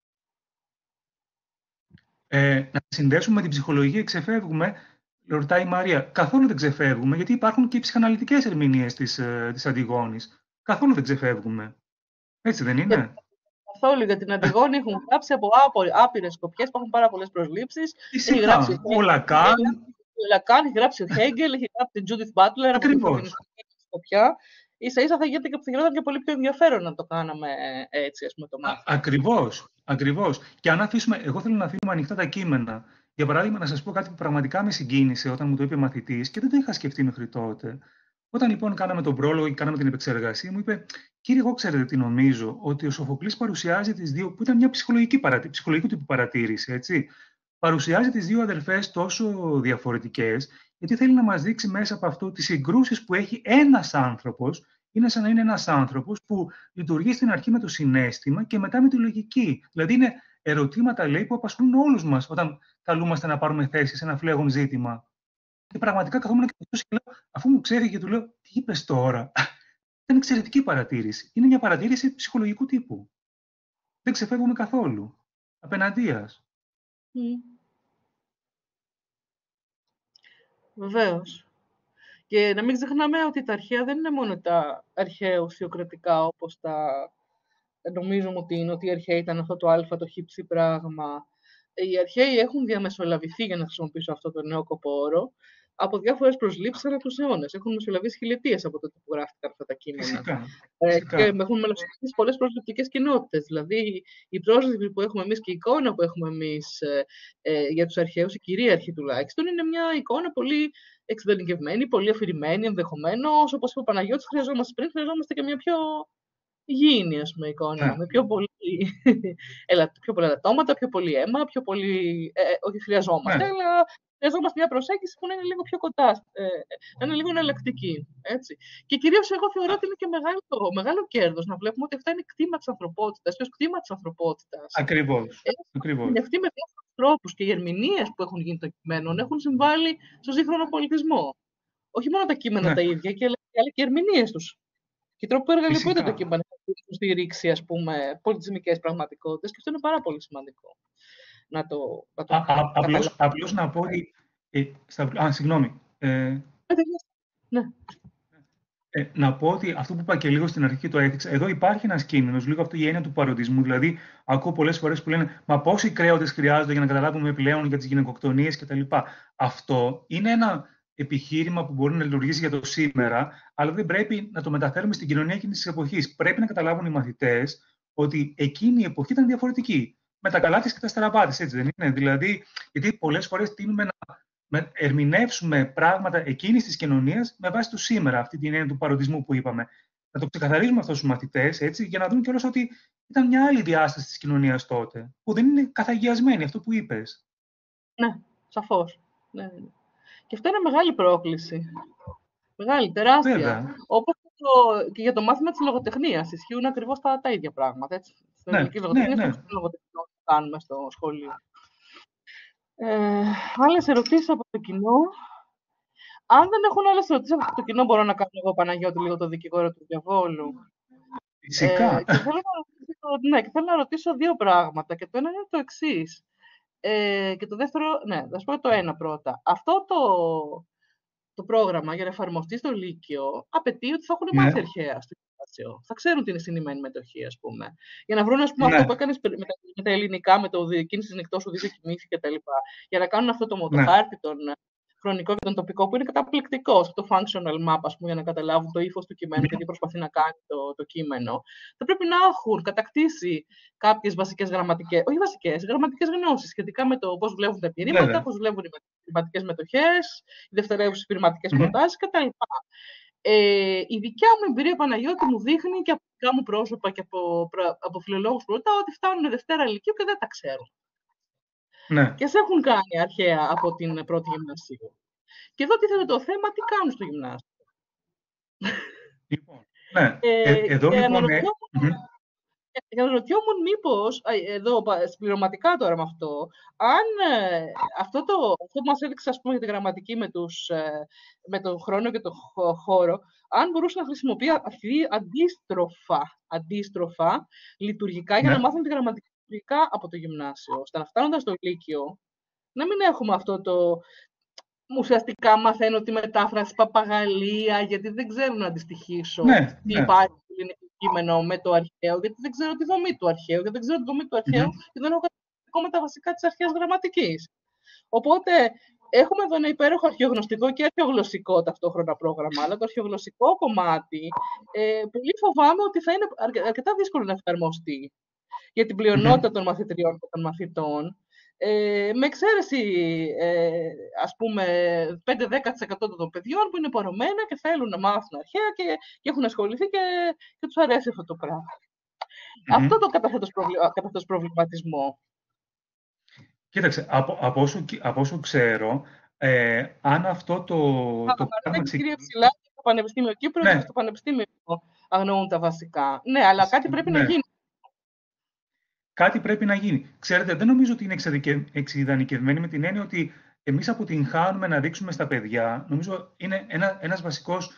Ε, να συνδέσουμε με την ψυχολογία, ξεφεύγουμε, ρωτάει η Μαρία. Καθόλου δεν ξεφεύγουμε, γιατί υπάρχουν και οι ψυχαναλυτικές ερμηνείες της, ε, της Αντιγόνης. Καθόλου δεν ξεφεύγουμε. Έτσι δεν είναι? Και καθόλου, για την Αντιγόνη έχουν γράψει από άπειρες σκοπιές, υπάρχουν πάρα πολλές προσλήψεις. Φυσικά, έχει γράψει ο Λακάν. Ο Λακάν, έχει γράψει ο Χέγκελ, έχει γράψει την Τζούντιθ Μπάτλερ. Ακριβώς. Σκοπιά. Ίσα ίσα θα γίνεται και, θα γινόταν και πολύ πιο ενδιαφέρον να το κάναμε έτσι, ας πούμε, το μάθημα. Ακριβώς, ακριβώς. Και αν αφήσουμε, εγώ θέλω να αφήνουμε ανοιχτά τα κείμενα. Για παράδειγμα, να σας πω κάτι που πραγματικά με συγκίνησε όταν μου το είπε ο μαθητής και δεν το είχα σκεφτεί μέχρι τότε. Όταν λοιπόν κάναμε τον πρόλογο και κάναμε την επεξεργασία, μου είπε: Κύριε, εγώ ξέρετε τι νομίζω, ότι ο Σοφοκλής παρουσιάζει τις δύο, που ήταν μια ψυχολογική παρατήρηση, ψυχολογικού τύπου παρατήρηση, έτσι. Παρουσιάζει τις δύο αδερφές τόσο διαφορετικές, γιατί θέλει να μας δείξει μέσα από αυτό τις συγκρούσεις που έχει ένας άνθρωπος. Είναι σαν να είναι ένας άνθρωπος που λειτουργεί στην αρχή με το συναίσθημα και μετά με τη λογική. Δηλαδή, είναι ερωτήματα, λέει, που απασχολούν όλους μας όταν καλούμαστε να πάρουμε θέση σε ένα φλέγον ζήτημα. Και πραγματικά καθόμουν και λέω, αφού μου ξέφυγε, του λέω: Τι είπες τώρα? Ήταν εξαιρετική παρατήρηση. Είναι μια παρατήρηση ψυχολογικού τύπου. Δεν ξεφεύγουμε καθόλου. Απέναντίας. Mm. Βεβαίως. Και να μην ξεχνάμε ότι τα αρχαία δεν είναι μόνο τα αρχαία ουσιοκρατικά, όπως τα νομίζουμε ότι είναι, ότι οι αρχαίοι ήταν αυτό το α, το χύψη πράγμα. Οι αρχαίοι έχουν διαμεσολαβηθεί, για να χρησιμοποιήσω αυτό το νέο κοπόρο, από διάφορες προσλήψεις ανά τους αιώνες. Έχουν μεσολαβήσει χιλιετίες από τότε που γράφτηκαν αυτά τα κείμενα. Φυσικά, ε, φυσικά. Και έχουν μελοσχετήσει πολλές προσληπτικές κοινότητες. Δηλαδή, η πρόσληψη που έχουμε εμείς και η εικόνα που έχουμε εμείς ε, ε, για τους αρχαίους, η κυρίαρχη τουλάχιστον, είναι μια εικόνα πολύ εξειδανικευμένη, πολύ αφηρημένη, ενδεχομένως. Όπως είπε ο Παναγιώτης, χρειαζόμαστε πριν, χρειαζόμαστε και μια πιο υγιεινή, ας πούμε, εικόνα. Yeah. Με πιο, πολύ, πιο πολλά ελαττώματα, πιο πολύ αίμα, πιο πολύ. Ε, όχι χρειαζόμαστε, yeah. αλλά χρειαζόμαστε μια προσέγγιση που να είναι λίγο πιο κοντά, ε, να είναι λίγο εναλλακτική. Έτσι. Και κυρίως εγώ θεωρώ ότι είναι και μεγάλο, μεγάλο κέρδος να βλέπουμε ότι αυτά είναι κτήμα της ανθρωπότητας, ποιος κτήμα της ανθρωπότητας. Ακριβώς. Είναι αυτοί με διάφορους τρόπους και οι ερμηνείες που έχουν γίνει των κειμένων έχουν συμβάλει στο σύγχρονο πολιτισμό. Όχι μόνο τα κείμενα yeah. τα ίδια, αλλά και οι ερμηνείες τους. Και οι τρόποι που εργαλειοποιούνται τα κείμενα έχουν στηρίξει, ας πούμε, πολιτισμικές πραγματικότητες και αυτό είναι πάρα πολύ σημαντικό. Να το, να το α, α, απλώς, απλώς να πω ότι... Ε, στα, α, συγγνώμη. Ε, ναι. ε, να πω ότι αυτό που είπα και λίγο στην αρχή το έθιξα, εδώ υπάρχει ένας κίνδυνος, λίγο αυτή η έννοια του παροντισμού. Δηλαδή, ακούω πολλές φορές που λένε «Μα πόσοι κρέοντες χρειάζονται για να καταλάβουμε πλέον για τις γυναικοκτονίες κτλ». Αυτό είναι ένα επιχείρημα που μπορεί να λειτουργήσει για το σήμερα, αλλά δεν πρέπει να το μεταφέρουμε στην κοινωνία εκείνης της εποχής. Πρέπει να καταλάβουν οι μαθητές ότι εκείνη η εποχή ήταν διαφορετική. με τα καλά της και τα στραβά της, έτσι δεν είναι? Δηλαδή, γιατί πολλές φορές τείνουμε να ερμηνεύσουμε πράγματα εκείνης της κοινωνίας με βάση το σήμερα, αυτή την έννοια του παροντισμού που είπαμε. Να το ξεκαθαρίζουμε αυτό στους μαθητές, έτσι, για να δουν κιόλας ότι ήταν μια άλλη διάσταση της κοινωνίας τότε, που δεν είναι καθαγιασμένη, αυτό που είπες. Ναι, σαφώς. Ναι. Και αυτό είναι μεγάλη πρόκληση. Μεγάλη, τεράστια. Βέβαια. Όπως το, και για το μάθημα της λογοτεχνίας. Ισχύουν ακριβώς τα, τα ίδια πράγματα. Έτσι. Στην Ναι, ελληνική ναι, λογοτεχνία, ναι. στην λογοτεχνία που κάνουμε στο σχολείο. Ε, άλλες ερωτήσεις από το κοινό. Αν δεν έχουν άλλες ερωτήσεις από το κοινό, μπορώ να κάνω εγώ, Παναγιώτη, λίγο το δικηγόρο του διαβόλου. Φυσικά. Ε, και, θέλω να ρωτήσω, ναι, και θέλω να ρωτήσω δύο πράγματα. Και το ένα είναι το εξής. Ε, και το δεύτερο, ναι, θα σου πω το ένα πρώτα. Αυτό το, το πρόγραμμα για να εφαρμοστεί στο Λύκειο απαιτεί ότι θα έχουν Ναι. μάθει αρχαία στο γυμνάσιο. Θα ξέρουν τι είναι συνημμένη μετοχή, ας πούμε. Για να βρουν, ας πούμε, Ναι. αυτό που έκανες με τα, με τα ελληνικά, με το κίνηση νυχτός, ουδή κοιμήθηκε κτλ. Για να κάνουν αυτό το, Ναι. το χάρτη, τον χρονικό και τον τοπικό, που είναι καταπληκτικό, αυτό το functional map, ας πούμε, για να καταλάβουν το ύφος του κειμένου και τι προσπαθεί να κάνει το, το κείμενο. Θα πρέπει να έχουν κατακτήσει κάποιες βασικές γραμματικές, όχι βασικές, γραμματικές γνώσεις σχετικά με το πώς βλέπουν τα επιχειρήματα, πώς βλέπουν οι επιχειρηματικές μετοχές, οι δευτερεύουσες επιχειρηματικές Mm-hmm. προτάσεις κτλ. Ε, η δικιά μου εμπειρία, Παναγιώτη, μου δείχνει και από δικά μου πρόσωπα και από, από φιλολόγους που ρωτάω ότι φτάνουν Δευτέρα Λυκείου και δεν τα ξέρουν. Ναι. Και σε έχουν κάνει αρχαία από την πρώτη γυμνασίου. Και εδώ τίθεται το θέμα, τι κάνουν στο γυμνάσιο. Λοιπόν, ναι. Ε, ε, εδώ και λοιπόν... αναρωτιόμουν μήπως, εδώ συμπληρωματικά τώρα με αυτό, αν ε, αυτό, το, αυτό που μας έδειξε, ας πούμε, για τη γραμματική με, τους, ε, με τον χρόνο και τον χώρο, αν μπορούσε να χρησιμοποιεί αντίστροφα, αντίστροφα λειτουργικά, ναι, για να μάθουν τη γραμματική λειτουργικά από το γυμνάσιο, ώστε να φτάνοντας στο Λύκειο, να μην έχουμε αυτό το... Ουσιαστικά μαθαίνω τη μετάφραση παπαγαλία, γιατί δεν ξέρω να αντιστοιχίσω ναι, τι ναι. υπάρχει στο ελληνικό κείμενο με το αρχαίο, γιατί δεν ξέρω τη δομή του αρχαίου, γιατί δεν ξέρω τη δομή του αρχαίου mm-hmm. και δεν έχω καταλάβει με τα βασικά της αρχαίας γραμματικής. Οπότε, έχουμε εδώ ένα υπέροχο αρχαιογνωστικό και αρχαιογλωσσικό ταυτόχρονα πρόγραμμα, αλλά το αρχαιογλωσσικό κομμάτι ε, πολύ φοβάμαι ότι θα είναι αρκετά δύσκολο να εφαρμοστεί για την πλειονότητα mm-hmm. των μαθητριών και των μαθητών. Ε, με εξαίρεση, ε, ας πούμε, πέντε με δέκα τοις εκατό των παιδιών που είναι πορωμένα και θέλουν να μάθουν αρχαία και, και έχουν ασχοληθεί και, και τους αρέσει αυτό το πράγμα. Mm-hmm. Αυτό το καταθέτω ως προβληματισμό. Κοίταξε, από, από, όσο, από όσο ξέρω, ε, αν αυτό το... Α, το πράγμα και κυρία Ψηλά, στο Πανεπιστήμιο Κύπρου ναι. και στο Πανεπιστήμιο αγνοούν τα βασικά. Ναι, αλλά κάτι πρέπει ναι. να γίνει. Κάτι πρέπει να γίνει. Ξέρετε, δεν νομίζω ότι είναι εξειδανικευμένη με την έννοια ότι εμείς αποτυγχάνουμε να δείξουμε στα παιδιά. Νομίζω είναι ένα, ένας βασικός,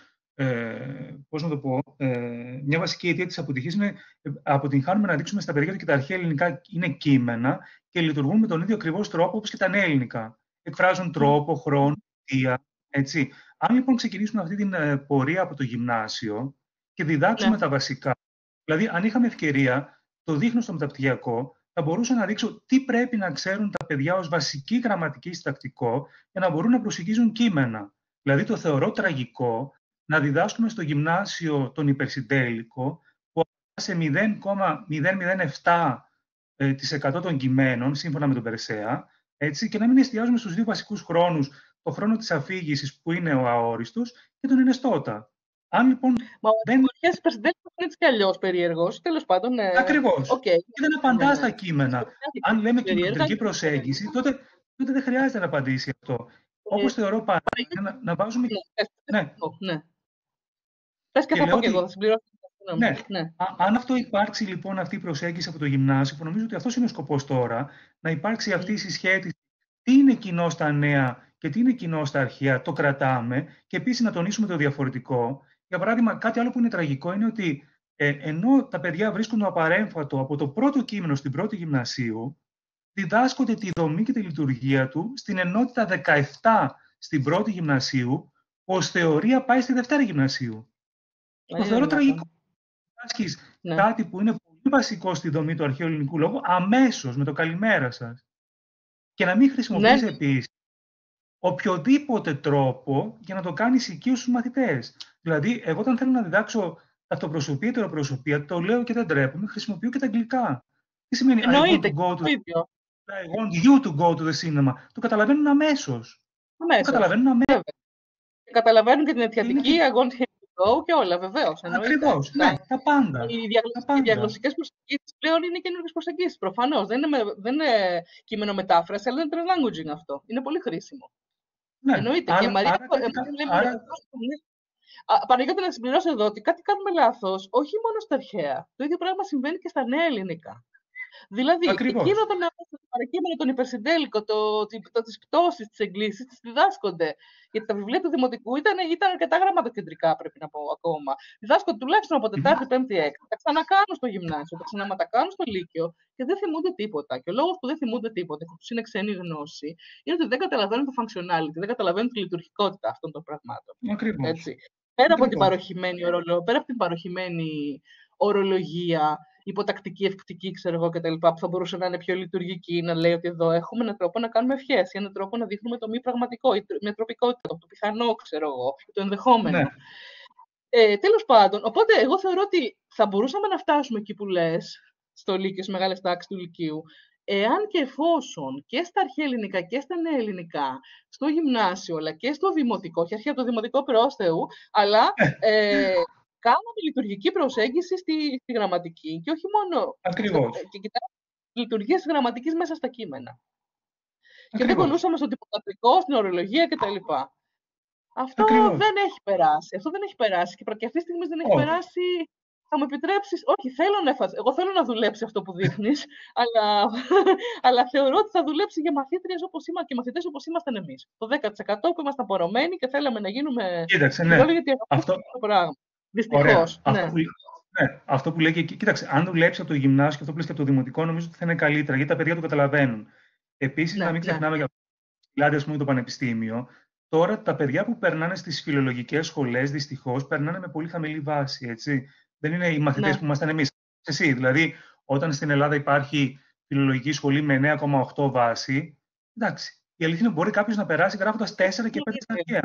ε, πώς να το πω, ε, μια βασική αιτία της αποτυχίας είναι αποτυγχάνουμε να δείξουμε στα παιδιά ότι και τα αρχαία ελληνικά είναι κείμενα και λειτουργούν με τον ίδιο ακριβώς τρόπο όπως και τα νέα ελληνικά. Εκφράζουν τρόπο, χρόνο, αιτία, έτσι. Αν λοιπόν ξεκινήσουμε αυτή την ε, πορεία από το γυμνάσιο και διδάξουμε yeah. τα βασικά, δηλαδή αν είχαμε ευκαιρία, το δείχνω στο μεταπτυχιακό, θα μπορούσα να δείξω τι πρέπει να ξέρουν τα παιδιά ως βασική γραμματική συντακτικό για να μπορούν να προσεγγίζουν κείμενα. Δηλαδή, το θεωρώ τραγικό να διδάσκουμε στο γυμνάσιο τον υπερσυντέλικο, που σε μηδέν κόμμα μηδέν μηδέν επτά τοις εκατό των κειμένων, σύμφωνα με τον Περσέα, έτσι, και να μην εστιάζουμε στους δύο βασικούς χρόνους, το χρόνο της αφήγησης, που είναι ο αόριστος, και τον ενεστώτα. Αν λοιπόν. Μα δεν αρχές υπερσυντέλικο είναι έτσι κι αλλιώς περίεργος. Τέλος πάντων. Ναι. Ακριβώς. Okay. Και δεν απαντά στα κείμενα. Αν λέμε κοινωνική προσέγγιση, τότε, τότε δεν χρειάζεται να απαντήσει αυτό. Ε, Όπως θεωρώ πάρα να, να βάζουμε. Ναι. ναι. ναι. Πες και, και θα πω και εγώ, θα συμπληρώσω. Ναι. ναι. Α, αν αυτό υπάρξει λοιπόν αυτή η προσέγγιση από το γυμνάσιο, που νομίζω ότι αυτό είναι ο σκοπός τώρα, να υπάρξει αυτή η συσχέτιση. Τι είναι κοινό στα νέα και τι είναι κοινό στα αρχαία, το κρατάμε, και επίσης να τονίσουμε το διαφορετικό. Για παράδειγμα, κάτι άλλο που είναι τραγικό είναι ότι ε, ενώ τα παιδιά βρίσκουν το απαρέμφατο από το πρώτο κείμενο στην πρώτη γυμνασίου, διδάσκονται τη δομή και τη λειτουργία του στην ενότητα δεκαεπτά στην πρώτη γυμνασίου, ως θεωρία πάει στη δευτέρα γυμνασίου. Ε, το θεωρώ ναι, τραγικό. Διδάσκεις ναι. κάτι που είναι πολύ βασικό στη δομή του αρχαίου ελληνικού λόγου αμέσως με το καλημέρα σας. Και να μην χρησιμοποιείς ναι. επίσης οποιοδήποτε τρόπο για να το κάνεις οικείος στους μαθητές. Δηλαδή, εγώ όταν θέλω να διδάξω αυτοπροσωπία, ετεροπροσωπία, το λέω και δεν τρέπομαι, χρησιμοποιώ και τα αγγλικά. Τι σημαίνει Εννοείται, I want to go to το ίδιο. I want you to go to the cinema. Το καταλαβαίνουν αμέσως. Αμέσως. Το καταλαβαίνουν αμέσως. Και καταλαβαίνουν και την αιτιατική, Είναι... I want him to go και όλα, βεβαίως. Ακριβώς, ναι, τα, τα πάντα. Οι, διαγλωσ... οι διαγλωσσικές προσεγγίσεις πλέον είναι καινούργιες προσεγγίσεις, προφανώς. Δεν είναι, με... δεν είναι κείμενο μετάφραση, αλλά είναι translanguaging αυτό. Είναι πολύ χρήσιμο. Ναι, εννοείται. άρα, Και Μαρία, άρα, ε, λέμε, άρα... Παναγιώτη, να συμπληρώσω εδώ ότι κάτι κάνουμε λάθος, όχι μόνο στα αρχαία. Το ίδιο πράγμα συμβαίνει και στα νέα ελληνικά. Δηλαδή, Ακριβώς. εκείνο το παρακείμενο, τον υπερσυντέλικο, το, το, τις πτώσεις, τις εγκλήσεις, τις διδάσκονται. Γιατί τα βιβλία του Δημοτικού ήταν, ήταν αρκετά γραμματοκεντρικά, πρέπει να πω ακόμα. Διδάσκονται τουλάχιστον από Τετάρτη, Πέμπτη, Έκτη. Τα ξανακάνουν στο γυμνάσιο, τα ξαναματακάνουν στο Λύκειο και δεν θυμούνται τίποτα. Και ο λόγος που δεν θυμούνται τίποτα, που τους είναι ξένη γνώση, είναι ότι δεν καταλαβαίνουν το functionality, δεν καταλαβαίνουν τη λειτουργικότητα αυτών των πραγμάτων. Ακριβώς. Έτσι. Πέρα Ακριβώς. από την παροχημένη, ορολο... πέρα από την παροχημένη ορολογία, υποτακτική, ευκτική, ξέρω εγώ κτλ. Που θα μπορούσε να είναι πιο λειτουργική, να λέει ότι εδώ έχουμε έναν τρόπο να κάνουμε ευχές, ή έναν τρόπο να δείχνουμε το μη πραγματικό, ή μια τροπικότητα, το πιθανό, ξέρω εγώ, το ενδεχόμενο. Ναι. Ε, τέλος πάντων, οπότε εγώ θεωρώ ότι θα μπορούσαμε να φτάσουμε εκεί που λες, στο Λύκειο, στις μεγάλες τάξεις του Λυκείου, εάν και εφόσον και στα αρχαία ελληνικά και στα νέα ελληνικά, στο γυμνάσιο, αλλά και στο δημοτικό, και αρχαία το δημοτικό προς Θεού, αλλά ε, κάνουμε λειτουργική προσέγγιση στη, στη γραμματική και όχι μόνο. Ακριβώς. Στα, και κοιτάμε λειτουργίες γραμματικής μέσα στα κείμενα. Ακριβώς. Και δεν κολλούσαμε στο τυποκατρικό, στην ορολογία κτλ. Αυτό Ακριβώς. δεν έχει περάσει. Αυτό δεν έχει περάσει. Και αυτή τη στιγμή δεν έχει oh. περάσει. Θα μου επιτρέψεις, όχι, θέλω να, εγώ θέλω να δουλέψει αυτό που δείχνεις, αλλά, αλλά θεωρώ ότι θα δουλέψει για μαθήτριες όπως είμα, και μαθητές όπως ήμασταν εμείς. Το δέκα τοις εκατό που ήμασταν πορωμένοι και θέλαμε να γίνουμε... Κοίταξε, ναι. Γιατί αυτό το πράγμα. Δυστυχώς. Ναι. Αυτό, που, ναι. αυτό που λέει και κοίταξε, αν δουλέψει από το γυμνάσιο και αυτό που λέει και από το δημοτικό, νομίζω ότι θα είναι καλύτερα, γιατί τα παιδιά το καταλαβαίνουν. Επίσης, ναι, να μην ξεχνάμε ναι. για δηλαδή, το πανεπιστήμιο, τώρα τα παιδιά που περνάνε στις φιλολογικές σχολές, δυστυχώς, περνάνε με πολύ χαμηλή βάση, έτσι. Δεν είναι οι μαθητές ναι. που ήμασταν εμείς. Εσύ, δηλαδή, όταν στην Ελλάδα υπάρχει φιλολογική σχολή με εννέα κόμμα οκτώ βάση, εντάξει, η αλήθεια είναι ότι μπορεί κάποιος να περάσει γράφοντας τέσσερα και πέντε στα αρχαία.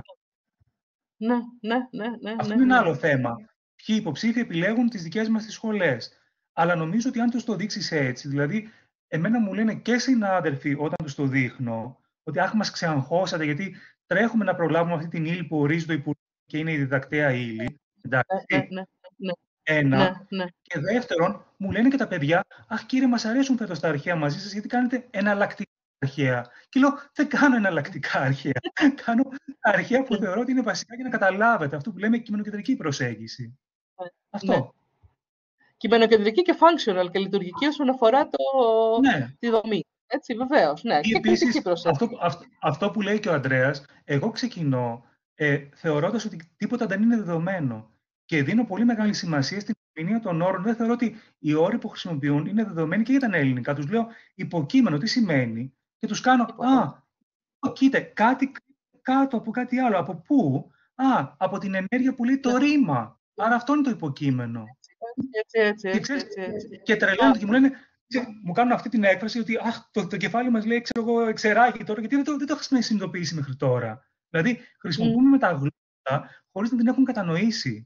Ναι, ναι, ναι, ναι. Αυτό ναι, είναι ένα ναι. άλλο θέμα. Ποιοι υποψήφοι επιλέγουν τις δικές μας τις σχολές. Αλλά νομίζω ότι αν τους το δείξεις έτσι, δηλαδή, εμένα μου λένε και συνάδελφοι όταν τους το δείχνω, ότι αχ, μας ξεαγχώσατε, γιατί τρέχουμε να προλάβουμε αυτή την ύλη που ορίζει το Υπουργείο και είναι η διδακτέα ύλη. Εντάξει. Ναι, ναι, ναι. Ένα. Ναι, ναι. Και δεύτερον, μου λένε και τα παιδιά, αχ κύριε, μας αρέσουν φέτος τα αρχαία μαζί σας, γιατί κάνετε εναλλακτικά αρχαία. Και λέω, δεν κάνω εναλλακτικά αρχαία. Κάνω αρχαία που θεωρώ ότι είναι βασικά για να καταλάβετε αυτό που λέμε κειμενοκεντρική προσέγγιση. Ναι. Αυτό. Ναι. Κειμενοκεντρική και functional και λειτουργική όσον αφορά το... ναι. τη δομή. Έτσι, βεβαίως. Ναι. Και επίσης, αυτό, αυτό, αυτό που λέει και ο Ανδρέας, εγώ ξεκινώ ε, θεωρώντας ότι τίποτα δεν είναι δεδομένο. Και δίνω πολύ μεγάλη σημασία στην ερμηνεία των όρων. Δεν θεωρώ ότι οι όροι που χρησιμοποιούν είναι δεδομένοι και για τα ελληνικά. Τους λέω υποκείμενο, τι σημαίνει, και τους κάνω, α, κοίτα, κάτι κάτω από κάτι άλλο. Από πού? Α, από την ενέργεια που λέει το ρήμα. Άρα αυτό είναι το υποκείμενο. Έτσι, έτσι, και, ξέρεις, έτσι, έτσι. και τρελαίνονται και μου λένε, μου κάνουν αυτή την έκφραση ότι αχ, το, το κεφάλι μας λέει, ξέρω εγώ, εξεράγει τώρα, γιατί δεν το, δεν το έχουμε συνειδητοποιήσει μέχρι τώρα. Δηλαδή, χρησιμοποιούμε mm. μεταγλώσσα χωρίς να την έχουν κατανοήσει.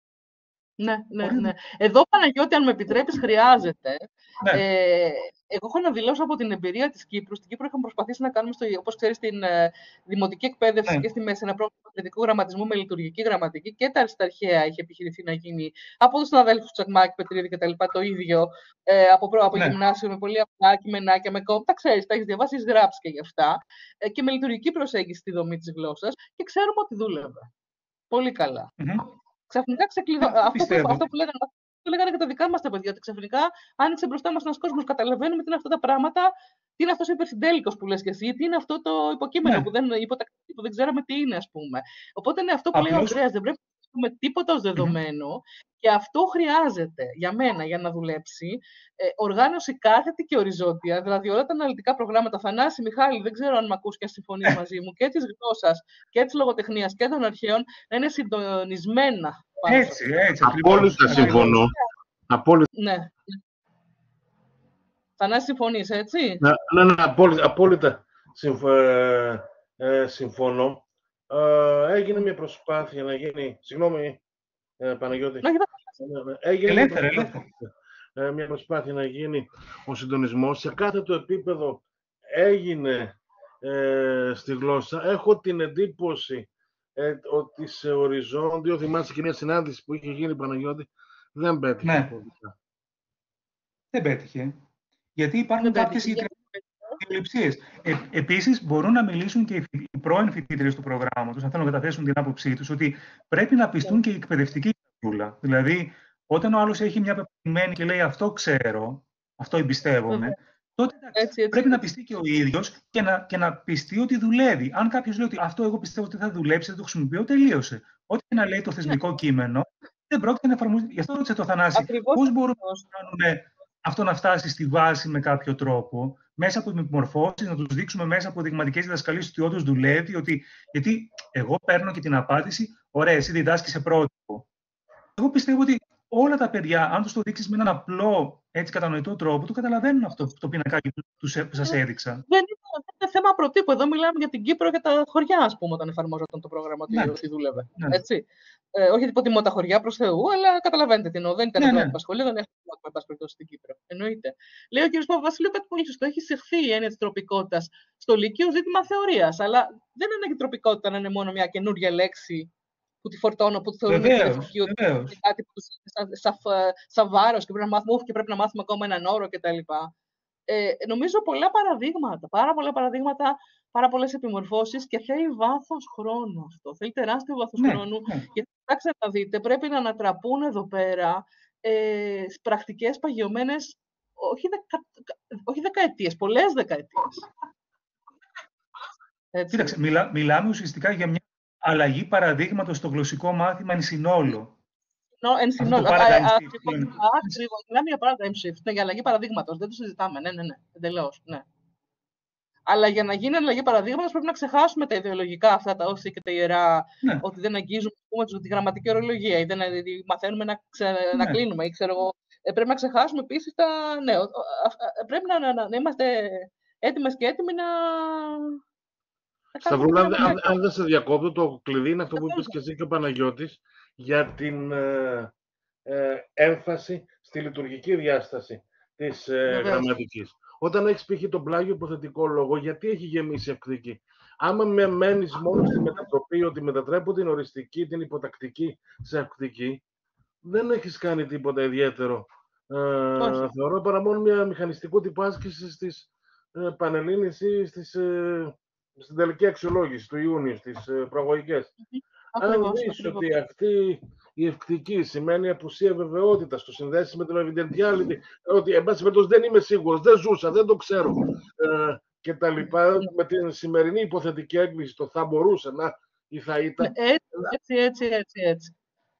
Ναι, ναι, ναι. Εδώ, Παναγιώτη, αν με επιτρέπεις, χρειάζεται. Ναι. Ε, εγώ έχω να δηλώσω από την εμπειρία της Κύπρου. Στην Κύπρο είχαμε προσπαθήσει να κάνουμε, στο, όπως ξέρεις, στην ε, δημοτική εκπαίδευση ναι. και στη μέση ένα πρόγραμμα κριτικού γραμματισμού με λειτουργική γραμματική και τα αρισταρχαία είχε επιχειρηθεί να γίνει από τους συναδέλφους του Τσακμάκη, Πετρίδη κτλ. Το ίδιο ε, από, από ναι. γυμνάσιο με πολύ απλά κειμενάκια, με κόμματα. Τα ξέρεις, τα έχεις διαβάσει, έχεις γράψει και γι' αυτά. Ε, και με λειτουργική προσέγγιση στη δομή της γλώσσας και ξέρουμε ότι δούλευε. Πολύ καλά. Mm-hmm. Ξαφνικά ξεκλειδώ... αυτό, που, αυτό που λέγανε, που λέγανε και τα δικά μας τα παιδιά, ότι ξαφνικά άνοιξε μπροστά μας ένας κόσμος. Καταλαβαίνουμε τι είναι αυτά τα πράγματα, τι είναι αυτός ο υπερσυντέλικος που λες και εσύ, τι είναι αυτό το υποκείμενο ναι. που, δεν, που δεν ξέραμε τι είναι, ας πούμε. Οπότε είναι αυτό που Απλώς... λέει ο Ανδρέας, δεν πρέπει να έχουμε τίποτα ως δεδομένο. Mm-hmm. Και αυτό χρειάζεται για μένα για να δουλέψει ε, οργάνωση κάθετη και οριζόντια. Δηλαδή, όλα τα αναλυτικά προγράμματα, Θανάση, Μιχάλη, δεν ξέρω αν με ακούς και αν συμφωνείς μαζί μου, και της γλώσσας και της λογοτεχνίας και των αρχαίων, να είναι συντονισμένα. Έτσι, έτσι. Απόλυτα συμφωνώ. Απόλυτα. Ναι. Θανάση, συμφωνείς, έτσι. Ναι, ναι, ναι απόλυτα, απόλυτα συμφ, ε, ε, συμφωνώ. Ε, έγινε μια προσπάθεια να γίνει. Συγγνώμη, ε, Παναγιώτη. Ναι, έγινε ελεύθερα, ελεύθερα. ε, μια προσπάθεια να γίνει ο συντονισμός. Σε κάθε το επίπεδο έγινε ε, στη γλώσσα. Έχω την εντύπωση ε, ότι σε οριζόντιο, θυμάσαι και μια συνάντηση που είχε γίνει, Παναγιώτη, δεν πέτυχε. Ναι, δεν πέτυχε. Γιατί υπάρχουν κάποιες συγκεκριμένες αντιληψίες. Ε, επίσης, μπορούν να μιλήσουν και οι πρώην φοιτήτριες του προγράμματος, αν θέλουν να καταθέσουν την άποψή τους, ότι πρέπει να πιστούν και η εκπαιδευτική κοινότητα. Δηλαδή, όταν ο άλλος έχει μια πεπιμένη και λέει αυτό ξέρω, αυτό εμπιστεύομαι, τότε εντάξει, έτσι, έτσι, πρέπει έτσι. να πιστεί και ο ίδιος και να, και να πιστεί ότι δουλεύει. Αν κάποιος λέει ότι αυτό εγώ πιστεύω ότι θα δουλέψει, θα το χρησιμοποιώ, τελείωσε. Ό,τι να λέει το θεσμικό ναι. κείμενο, δεν πρόκειται να εφαρμοστεί. Γι' αυτό ρώτησε το Θανάση, πώς μπορούμε να κάνουμε αυτό να φτάσει στη βάση με κάποιο τρόπο, μέσα από επιμορφώσεις, να τους δείξουμε μέσα από δειγματικές διδασκαλίες ότι όντως δουλεύει, ότι... γιατί εγώ παίρνω και την απάντηση, ωραία, εσύ διδάσκεις σε πρότυπο. Εγώ πιστεύω ότι όλα τα παιδιά, αν τους το δείξεις με έναν απλό, έτσι κατανοητό τρόπο, το καταλαβαίνουν αυτό το πινακάκι που σας έδειξα. Δεν είναι θέμα προτύπου. Εδώ μιλάμε για την Κύπρο και τα χωριά, ας πούμε, όταν εφαρμόζονταν το πρόγραμμα ότι, ναι. ότι δούλευε. Ναι. Έτσι. Ε, όχι ότι υποτιμώ τα χωριά προς Θεού, αλλά καταλαβαίνετε τι εννοώ. Δεν ήταν ναι, ναι. σχολείο, δεν έχουμε με πάση περιπτώσει στην Κύπρο. Εννοείται. Λέει ο κ. Παπαβασιλείου κάτι πολύ σωστό. Έχει σεχθεί η έννοια της τροπικότητας στο Λύκειο ζήτημα θεωρίας. Αλλά δεν είναι ανάγκη τροπικότητα να είναι μόνο μια καινούργια λέξη που τη φορτώνω, που τη θεωρούμε ότι είναι κάτι που σαν, σαν, σαν βάρος και πρέπει να μάθουμε, και πρέπει να μάθουμε ακόμα έναν όρο κτλ. Ε, νομίζω πολλά παραδείγματα, πάρα πολλά παραδείγματα, πάρα πολλές επιμορφώσεις και θέλει βάθος χρόνου αυτό. Θέλει τεράστιο βάθος ναι, χρόνου. Ναι. Γιατί, κοιτάξτε να δείτε, πρέπει να ανατραπούν εδώ πέρα ε, πρακτικές παγιωμένες, όχι, δεκα, όχι δεκαετίες, πολλές δεκαετίες. Κοίταξε, μιλά, μιλάμε ουσιαστικά για μια αλλαγή παραδείγματος στο γλωσσικό μάθημα εν συνόλο. Εν συνόλο. Ακριβώς. Μιλάμε για paradigm shift, ναι, για αλλαγή παραδείγματος. Δεν το συζητάμε. Ναι, ναι, ναι. Εντελώς. Ναι. Αλλά για να γίνει αλλαγή παραδείγματος πρέπει να ξεχάσουμε τα ιδεολογικά αυτά, τα όσια και τα ιερά, ναι. ότι δεν αγγίζουμε πούμε, τη γραμματική ορολογία ή δεν μαθαίνουμε να, ξε, ναι. να κλείνουμε. Ή, ξέρω εγώ. Ε, πρέπει να ξεχάσουμε επίσης τα. Ναι, πρέπει να, να, να είμαστε έτοιμες και έτοιμοι να. Σταυρούλα, αν, αν, αν δεν σε διακόπτω, το κλειδί είναι αυτό που είπες και εσύ και ο Παναγιώτης για την ε, ε, έμφαση στη λειτουργική διάσταση της ε, γραμματικής. Όταν έχεις π.χ. τον πλάγιο υποθετικό λόγο, γιατί έχει γεμίσει ευκτική. Άμα με μένεις μόνο στη μετατροπή, ότι μετατρέπω την οριστική, την υποτακτική σε ευκτική, δεν έχεις κάνει τίποτα ιδιαίτερο. Ε, θεωρώ παρά μόνο μια μηχανιστικού τύπου άσκηση στις ε, Πανελλήνιες ή στις... Ε, στην τελική αξιολόγηση του Ιούνιου, στις ε, προαγωγικές. Αν δεις ότι αυτή η ευκτική σημαίνει απουσία βεβαιότητας, το συνδέσεις με την evidentiality, ότι εν πάση περιπτώσει δεν είμαι σίγουρος, δεν ζούσα, δεν το ξέρω, ε, και τα λοιπά, με την σημερινή υποθετική έκκληση, το θα μπορούσε να ή θα ήταν. Έτσι, έτσι, έτσι, έτσι.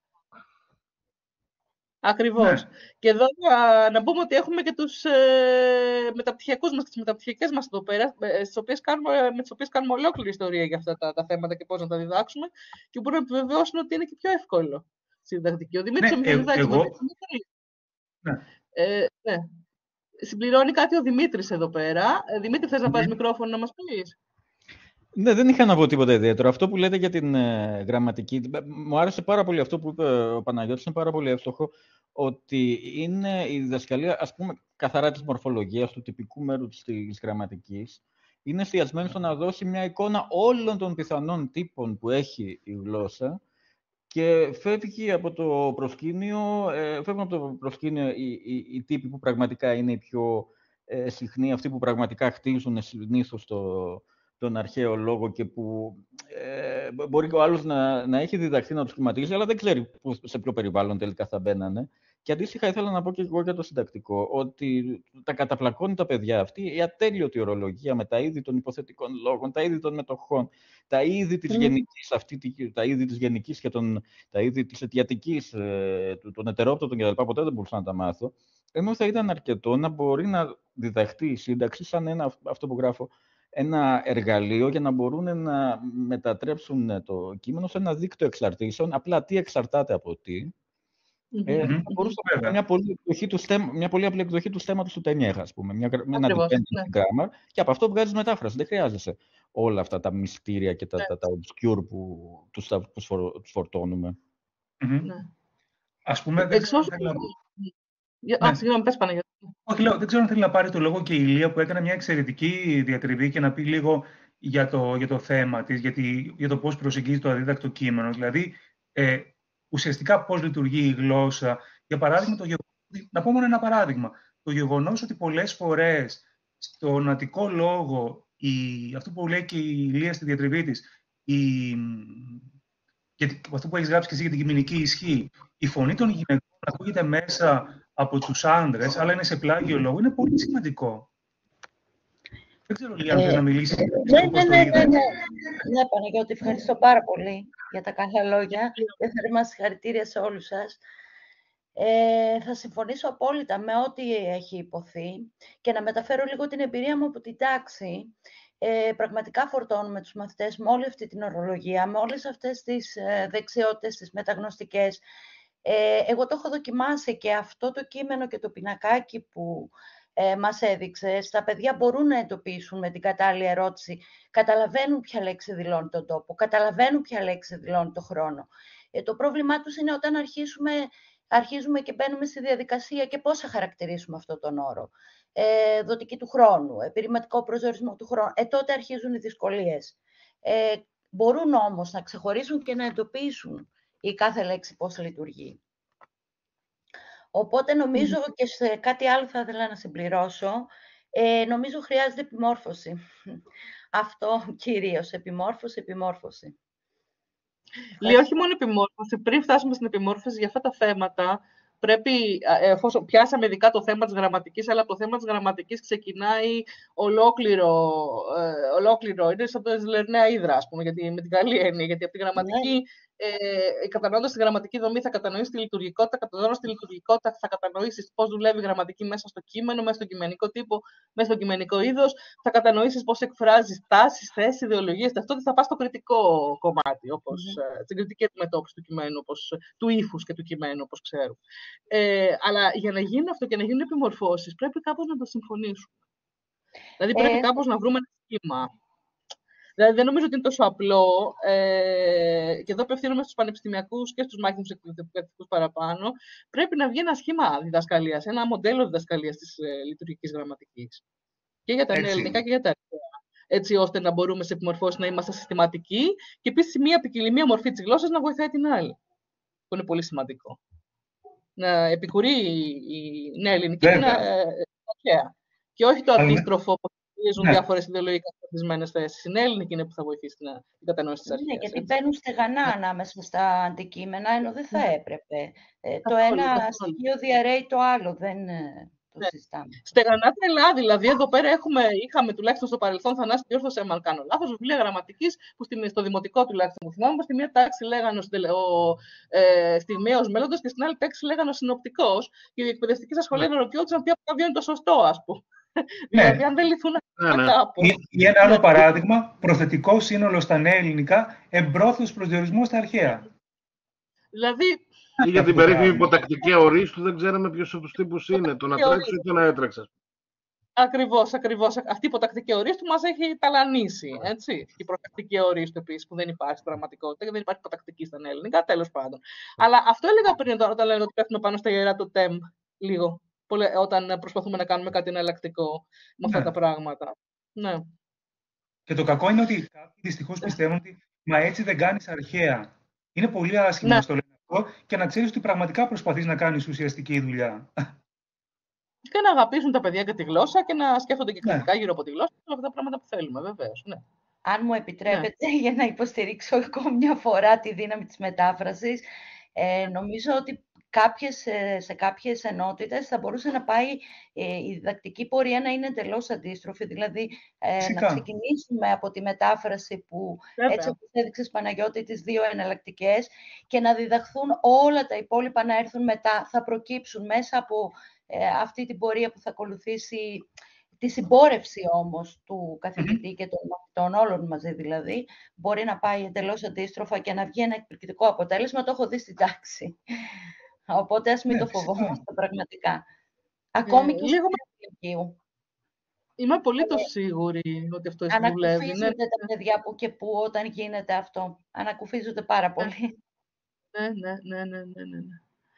Ακριβώς. Ναι. Και εδώ να, να πούμε ότι έχουμε και τους ε, μεταπτυχιακούς μας και τις μεταπτυχιακές μας εδώ πέρα, στις οποίες κάνουμε, με τις οποίες κάνουμε ολόκληρη ιστορία για αυτά τα, τα θέματα και πώς να τα διδάξουμε και μπορούν να επιβεβαιώσουν ότι είναι και πιο εύκολο στη διδακτική. Ο Δημήτρης, ναι, ε, διδάξει, εγώ... Δημήτρη, ναι. Ε, ναι. Συμπληρώνει κάτι ο Δημήτρης εδώ πέρα. Ε, Δημήτρη, θες να πάρεις ναι. μικρόφωνο να μας πεις? Ναι, δεν είχα να πω τίποτα ιδιαίτερο. Αυτό που λέτε για την ε, γραμματική, μου άρεσε πάρα πολύ αυτό που είπε ο Παναγιώτης, είναι πάρα πολύ εύστοχο, ότι είναι η διδασκαλία, ας πούμε, καθαρά της μορφολογίας, του τυπικού μέρου της γραμματικής, είναι εστιασμένη στο να δώσει μια εικόνα όλων των πιθανών τύπων που έχει η γλώσσα και φεύγει από το προσκήνιο, ε, φεύγουν από το προσκήνιο οι, οι, οι τύποι που πραγματικά είναι οι πιο ε, συχνοί, αυτοί που πραγματικά χτίζουν συνήθως το τον αρχαίο λόγο και που ε, μπορεί και ο άλλος να, να έχει διδαχθεί να τους σχηματίζει, αλλά δεν ξέρει που, σε ποιο περιβάλλον τελικά θα μπαίνανε. Και αντίστοιχα ήθελα να πω και εγώ για το συντακτικό, ότι τα καταπλακώνει τα παιδιά αυτή η ατέλειωτη ορολογία με τα είδη των υποθετικών λόγων, τα είδη των μετοχών, τα είδη της mm. γενικής, αυτή, τα είδη της γενικής και τον, τα είδη της αιτιατικής, ε, των ετερόπτωτων κλπ. Ποτέ δεν μπορούσα να τα μάθω. Ενώ θα ήταν αρκετό να μπορεί να διδαχθεί η σύνταξη σαν ένα, αυτό που γράφω, ένα εργαλείο για να μπορούν να μετατρέψουν το κείμενο σε ένα δίκτυο εξαρτήσεων. Απλά τι εξαρτάται από τι. Mm-hmm. Ε, θα μπορούσε να είναι μια πολύ, μια πολύ απλή εκδοχή του θέματος του Τενιέχα, ας πούμε. Μια, με ένα dependent grammar. Και από αυτό βγάζεις μετάφραση. Δεν χρειάζεσαι όλα αυτά τα μυστήρια και τα, yeah. τα, τα obscure που τους, τους φορτώνουμε. Mm-hmm. Yeah. Ας πούμε, δεν ξέρω... Ναι. Α, συγγνώμη, πες Παναγιώτη. Όχι, λέω, δεν ξέρω αν θέλει να πάρει το λόγο και η Ηλία που έκανε μια εξαιρετική διατριβή και να πει λίγο για το, για το θέμα της, γιατί, για το πώς προσεγγίζει το αδίδακτο κείμενο. Δηλαδή, ε, ουσιαστικά πώς λειτουργεί η γλώσσα. Για παράδειγμα, το γεγονός, να πω μόνο ένα παράδειγμα. Το γεγονός ότι πολλές φορές στον Αττικό λόγο, η, αυτό που λέει και η Ηλία στη διατριβή της, η, γιατί, αυτό που έχεις γράψει και εσύ για την κειμενική ισχύ, η φωνή των γυναικών ακούγεται μέσα από τους άντρες, αλλά είναι σε πλάγιο λόγο, είναι πολύ σημαντικό. Δεν ξέρω, Λία, αν θες να μιλήσεις. Ναι, ναι, ναι, ναι, ναι, Παναγιώτη, ευχαριστώ πάρα πολύ για τα καλά λόγια και θερμά συγχαρητήρια σε όλους σας. Ε, θα συμφωνήσω απόλυτα με ό,τι έχει υποθεί και να μεταφέρω λίγο την εμπειρία μου από την τάξη. Ε, πραγματικά φορτώνουμε τους μαθητές με όλη αυτή την ορολογία, με όλες αυτές τις ε, δεξιότητες, τις μεταγνωστικές. Ε, εγώ το έχω δοκιμάσει και αυτό το κείμενο και το πινακάκι που ε, μας έδειξε, τα παιδιά μπορούν να εντοπίσουν με την κατάλληλη ερώτηση, καταλαβαίνουν ποια λέξη δηλώνει τον τόπο, καταλαβαίνουν ποια λέξη δηλώνει τον χρόνο. Ε, το πρόβλημά τους είναι όταν αρχίσουμε, αρχίζουμε και μπαίνουμε στη διαδικασία και πώς θα χαρακτηρίσουμε αυτόν τον όρο. Ε, δοτική του χρόνου, επιρρηματικό προσδιορισμό του χρόνου. Ε, τότε αρχίζουν οι δυσκολίες. Ε, μπορούν όμως να ξεχωρίσουν και να εντοπίσουν η κάθε λέξη πώς λειτουργεί. Οπότε νομίζω mm. και σε κάτι άλλο θα ήθελα να συμπληρώσω. Ε, νομίζω χρειάζεται επιμόρφωση. Αυτό κυρίως, επιμόρφωση, επιμόρφωση. Λέει όχι μόνο επιμόρφωση, πριν φτάσουμε στην επιμόρφωση για αυτά τα θέματα, πρέπει, εφόσον πιάσαμε ειδικά το θέμα της γραμματικής, αλλά από το θέμα της γραμματικής ξεκινάει ολόκληρο, ε, ολόκληρο είναι σαν το Λερναία Ύδρα, ας πούμε, γιατί, με την καλή έννοια, γιατί από τη γραμματική, ε, κατανοώντας τη γραμματική δομή, θα κατανοήσεις τη λειτουργικότητα, κατανοώντας τη λειτουργικότητα, θα κατανοήσεις πώς δουλεύει η γραμματική μέσα στο κείμενο, μέσα στον κειμενικό τύπο, μέσα στο κειμενικό είδος, θα κατανοήσεις πώς εκφράζεις τάσεις, θέσεις, ιδεολογίες, ταυτότητα θα πας στο κριτικό κομμάτι, όπως mm-hmm. την κριτική αντιμετώπιση του κειμένου, όπως, του ύφους και του κειμένου, όπως ξέρουμε. Ε, αλλά για να γίνει αυτό και να γίνουν επιμορφώσεις, πρέπει κάπως να το συμφωνήσουμε. Δηλαδή, πρέπει ε... κάπως να βρούμε ένα σχήμα. Δηλαδή, δεν νομίζω ότι είναι τόσο απλό. Ε, και εδώ απευθύνομαι στους πανεπιστημιακούς και στους μάχημους εκπαιδευτικούς παραπάνω. Πρέπει να βγει ένα σχήμα διδασκαλίας, ένα μοντέλο διδασκαλίας της ε, λειτουργικής γραμματικής. Και για τα νέα ελληνικά και για τα αρχαία. Έτσι ώστε να μπορούμε σε επιμορφώσεις να είμαστε συστηματικοί και επίσης μία ποικιλία μορφή της γλώσσας να βοηθάει την άλλη. Που είναι πολύ σημαντικό. Να επικουρεί η νέα ελληνική και την αρχαία. Και όχι το αντίστροφο που χειρίζουν ναι. διάφορες ιδεολογικά καθισμένες θέσεις. Η νέα ελληνική είναι που θα βοηθήσει την, την κατανόηση της αρχαίας. Ναι, γιατί έτσι. Μπαίνουν στεγανά ναι. ανάμεσα στα αντικείμενα, ενώ δεν θα έπρεπε. Ε, το ένα στοιχείο διαρρέει το άλλο. Δεν το ναι. συζητάμε. Στεγανά τρελά, δηλαδή. Εδώ πέρα έχουμε, είχαμε τουλάχιστον στο παρελθόν, Θανάση, διόρθωσε αν κάνω λάθος, βιβλία γραμματικής που στο δημοτικό τουλάχιστον μου θυμάμαι, στη μία τάξη λέγανε ο ε, στιγμιαίος μέλλοντος και στην άλλη τάξη λέγανε ο συνοπτικός. Και οι εκπαιδευτικοί σας σχολεία ρωτιόντουσαν ποια από τα δύο είναι το σωστό, ας πούμε. Ναι. Δηλαδή, αν δεν λυθούν αυτά ναι, ναι. κάπου. Ή, ή ένα άλλο παράδειγμα, προθετικό σύνολο στα νέα ελληνικά, εμπρόθετος προσδιορισμός στα αρχαία. Δηλαδή. Ή για την περίφημη υποτακτική ορίστου, δεν ξέραμε ποιος από τους τύπους είναι, το να τρέξω ή το να έτρεξα. Ακριβώς, ακριβώς. Αυτή η υποτακτική ορίστου μας έχει ταλανίσει. Έτσι. Και η προτακτική ορίστου επίσης, που δεν υπάρχει στην πραγματικότητα και δεν υπάρχει υποτακτική στα νέα ελληνικά, τέλος πάντων. Αλλά αυτό έλεγα πριν όταν λένε ότι πέφτουμε πάνω στα ιερά του τεμ λίγο. Όταν προσπαθούμε να κάνουμε κάτι εναλλακτικό με αυτά ναι. τα πράγματα. Ναι. Και το κακό είναι ότι κάποιοι δυστυχώς πιστεύουν ότι μα έτσι δεν κάνεις αρχαία. Είναι πολύ άσχημο ναι. να στο λένε αυτό και να ξέρεις ότι πραγματικά προσπαθείς να κάνεις ουσιαστική δουλειά. Και να αγαπήσουν τα παιδιά και τη γλώσσα και να σκέφτονται και κριτικά ναι. γύρω από τη γλώσσα και όλα αυτά τα πράγματα που θέλουμε, βεβαίως. Ναι. Αν μου επιτρέπετε, ναι. για να υποστηρίξω ακόμη μια φορά τη δύναμη της μετάφρασης, ε, νομίζω ότι Κάποιες, σε κάποιες ενότητες θα μπορούσε να πάει ε, η διδακτική πορεία να είναι εντελώς αντίστροφη, δηλαδή ε, να ξεκινήσουμε από τη μετάφραση που Βέβαια. έτσι όπως έδειξες Παναγιώτη τις δύο εναλλακτικές και να διδαχθούν όλα τα υπόλοιπα να έρθουν μετά, θα προκύψουν μέσα από ε, αυτή την πορεία που θα ακολουθήσει τη συμπόρευση όμως του καθηγητή mm-hmm. και των μαθητών όλων μαζί δηλαδή, μπορεί να πάει εντελώς αντίστροφα και να βγει ένα εκπληκτικό αποτέλεσμα, το έχω δει στην τάξη. Οπότε ας μην ναι, το φοβόμαστε πραγματικά. Ακόμη ε, και λίγο με... Είμαι απολύτως ε, σίγουρη ότι αυτό δουλεύει. Ανακουφίζονται ναι. τα παιδιά που και που όταν γίνεται αυτό. Ανακουφίζονται πάρα πολύ. Ναι, ναι, ναι, ναι, ναι, ναι.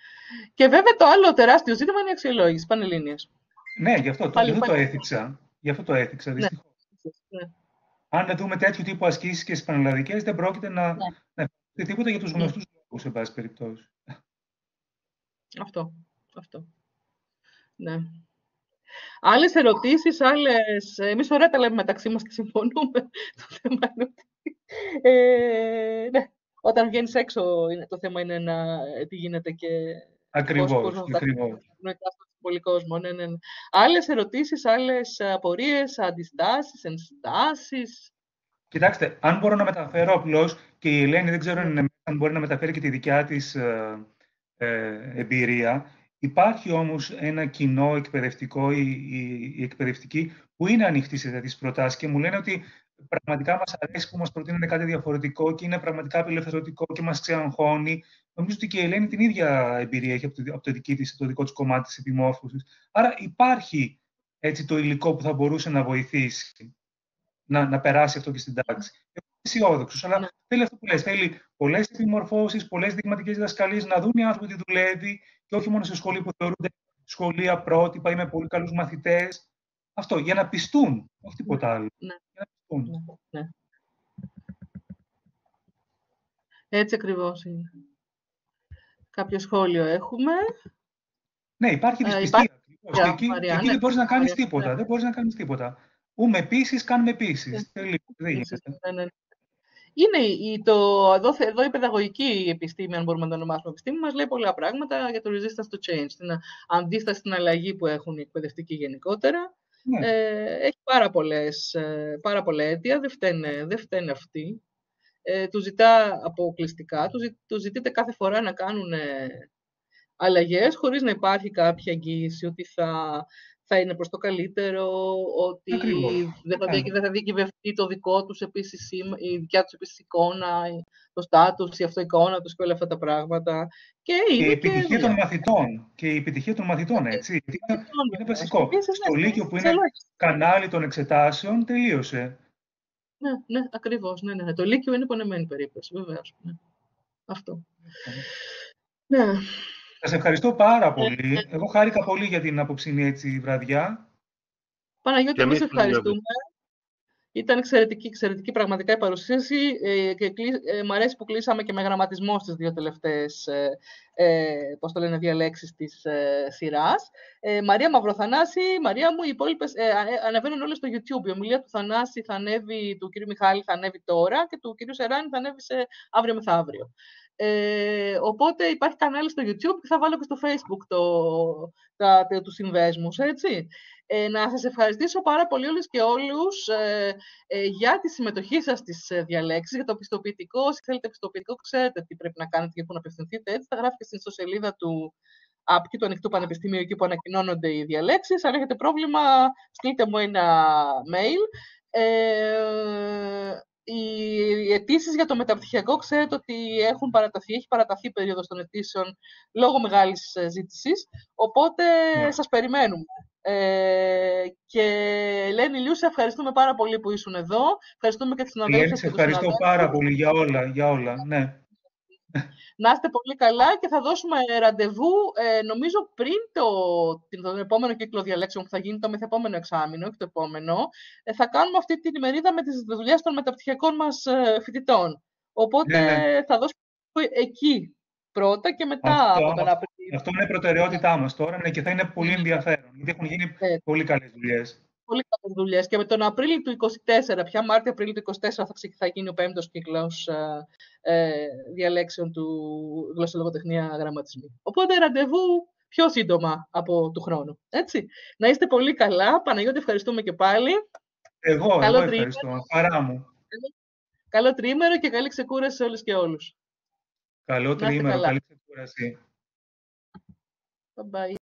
Και βέβαια το άλλο τεράστιο ζήτημα είναι η αξιολόγηση πανελλήνιας. Ναι, γι' αυτό, Πάλι, γι αυτό πάλι. το έθιξα. Γι' αυτό το έθιξα, Ναι. δυστυχώς. Ναι. Αν δούμε τέτοιου τύπου ασκήσεις και στις πανελλαδικές, δεν πρόκειται να Ναι. να τίποτα για τους Ναι. γνωστούς λόγους, σε πάση περιπτώσει. Αυτό. Αυτό. Ναι. Άλλες ερωτήσεις, άλλες... Εμείς ωραία τα λέμε μεταξύ μας και συμφωνούμε. Το θέμα είναι ότι... Ε, ναι. Όταν βγαίνεις έξω, είναι, το θέμα είναι να, τι γίνεται και... Ακριβώς, ακριβώς. Πολύ κόσμο, ναι, ναι, ναι. Άλλες ερωτήσεις, άλλες απορίες, αντιστάσεις, ενστάσεις. Κοιτάξτε, αν μπορώ να μεταφέρω απλώς, και η Ελένη δεν ξέρω αν, αν μπορεί να μεταφέρει και τη δικιά της ε, ε, εμπειρία, υπάρχει όμως ένα κοινό εκπαιδευτικό ή, ή, ή εκπαιδευτική που είναι ανοιχτή σε τέτοιες προτάσεις και μου λένε ότι πραγματικά μας αρέσει που μας προτείνουν κάτι διαφορετικό και είναι πραγματικά απελευθερωτικό και μας ξεαγχώνει. Νομίζω ότι και η Ελένη την ίδια εμπειρία έχει από το, από το, δική της, το δικό της κομμάτι της επιμόρφωσης. Άρα υπάρχει έτσι, το υλικό που θα μπορούσε να βοηθήσει να, να περάσει αυτό και στην τάξη. Εγώ είμαι αισιόδοξος, αλλά ναι. θέλει αυτό που λες. Θέλει πολλές επιμορφώσεις, πολλές δειγματικές διδασκαλίες, να δουν οι άνθρωποι τι δουλεύει και όχι μόνο σε σχολεία που θεωρούνται σχολεία πρότυπα ή με πολύ καλούς μαθητές. Αυτό, για να πιστούν, όχι τίποτα άλλο. Ναι. Για να πιστούν. Ναι. Ναι. Έτσι ακριβώς είναι. Κάποιο σχόλιο έχουμε. Ναι, υπάρχει δυσπιστία. Ε, υπάρχει... Και εκεί, Μαρία, εκεί ναι. δεν μπορείς να κάνεις Μαρία, τίποτα. Ναι. Δεν μπορείς να κάνεις τίποτα. Ούμε επίσης, κάνουμε επίσης. Ναι. Δεν γίνεται. Ναι, ναι. Είναι η, το, εδώ, εδώ η παιδαγωγική επιστήμη, αν μπορούμε να το ονομάσουμε επιστήμη, μας λέει πολλά πράγματα για το resistance to change, την αντίσταση στην αλλαγή που έχουν οι εκπαιδευτικοί γενικότερα. Ναι. Ε, έχει πάρα, πολλές, πάρα πολλά αίτια, δεν φταίνε, δεν φταίνε αυτοί. Ε, του ζητά αποκλειστικά, του, ζη, του ζητείτε κάθε φορά να κάνουν ε, αλλαγές, χωρίς να υπάρχει κάποια εγγύηση ότι θα, θα είναι προς το καλύτερο, ότι δεν θα, δεν θα διακυβευτεί το δικό τους επίσης, η δικιά τους επίσης εικόνα, το στάτους, η αυτοεικόνα τους και όλα αυτά τα πράγματα. Και, και η επιτυχία των μαθητών. Και η επιτυχία των μαθητών, έτσι. Είναι, είναι βασικό. Στο Λύκειο που είναι κανάλι των εξετάσεων, τελείωσε. Ναι, ναι, ακριβώς. Ναι, ναι. Το Λύκειο είναι πονεμένη περίπτωση, βεβαίως. Ναι. Αυτό. Ναι. Σας ευχαριστώ πάρα πολύ. Εγώ χάρηκα πολύ για την απόψινή έτσι βραδιά. Παναγιώτη, εμείς ευχαριστούμε. Ήταν εξαιρετική, εξαιρετική πραγματικά η παρουσίαση ε, και ε, μ' αρέσει που κλείσαμε και με γραμματισμό στις δύο τελευταίες ε, ε, πώς το λένε, διαλέξεις της ε, σειράς. Ε, Μαρία Μαυροθανάση, Μαρία μου, οι υπόλοιπες ε, ανεβαίνουν όλες στο YouTube. Η ομιλία του Θανάση θα ανέβει, του κ. Μιχάλη θα ανέβει τώρα και του κ. Σεράνη θα ανέβει σε αύριο μεθαύριο. Ε, οπότε υπάρχει κανάλι στο YouTube και θα βάλω και στο Facebook το, τα, τα, τους συνδέσμους, έτσι. Ε, να σας ευχαριστήσω πάρα πολύ όλους και όλους ε, ε, για τη συμμετοχή σας στις ε, διαλέξεις, για το πιστοποιητικό. Όσοι θέλετε πιστοποιητικό, ξέρετε τι πρέπει να κάνετε για να απευθυνθείτε. Έτσι, θα γράφει και στην ιστοσελίδα του ΑΠΚΙ, του Ανοιχτού Πανεπιστημίου, εκεί που ανακοινώνονται οι διαλέξεις. Αν έχετε πρόβλημα, στείλτε μου ένα mail. Ε, Οι αιτήσεις για το μεταπτυχιακό, ξέρετε ότι έχουν παραταθεί, έχει παραταθεί η περίοδος των αιτήσεων λόγω μεγάλης ζήτησης, οπότε yeah. σας περιμένουμε. Ε, και Ελένη Λιού, σε ευχαριστούμε πάρα πολύ που ήσουν εδώ. Ευχαριστούμε και τις συναδέλφες. Σε ευχαριστώ πάρα πολύ για όλα, για όλα. Ναι. Να είστε πολύ καλά και θα δώσουμε ραντεβού, ε, νομίζω, πριν το, τον επόμενο κύκλο διαλέξεων που θα γίνει το μεθεπόμενο εξάμηνο, όχι το επόμενο. Ε, θα κάνουμε αυτή την ημερίδα με τις δουλειές των μεταπτυχιακών μας ε, φοιτητών. Οπότε ναι. θα δώσουμε εκεί πρώτα και μετά αυτό, από τον Απρίλιο. Αυτό είναι η προτεραιότητά μας τώρα ναι, και θα είναι πολύ ενδιαφέρον, γιατί έχουν γίνει ε. πολύ καλές δουλειές. Πολύ καλές δουλειές. Και με τον Απρίλιο του είκοσι τέσσερα, πια Μάρτιο-Απρίλιο του είκοσι τέσσερα, θα, θα γίνει ο πέμπτος κύκλος ε, ε, διαλέξεων του γλωσσολογοτεχνία γραμματισμού. Οπότε ραντεβού πιο σύντομα από του χρόνου. Έτσι. Να είστε πολύ καλά. Παναγιώτη, ευχαριστούμε και πάλι. Εγώ, Καλό εγώ ευχαριστώ. Χαρά μου. Καλό τριήμερο και καλή ξεκούραση σε όλους και όλους. Καλό τριήμερο, καλή ξεκούραση. Bye bye.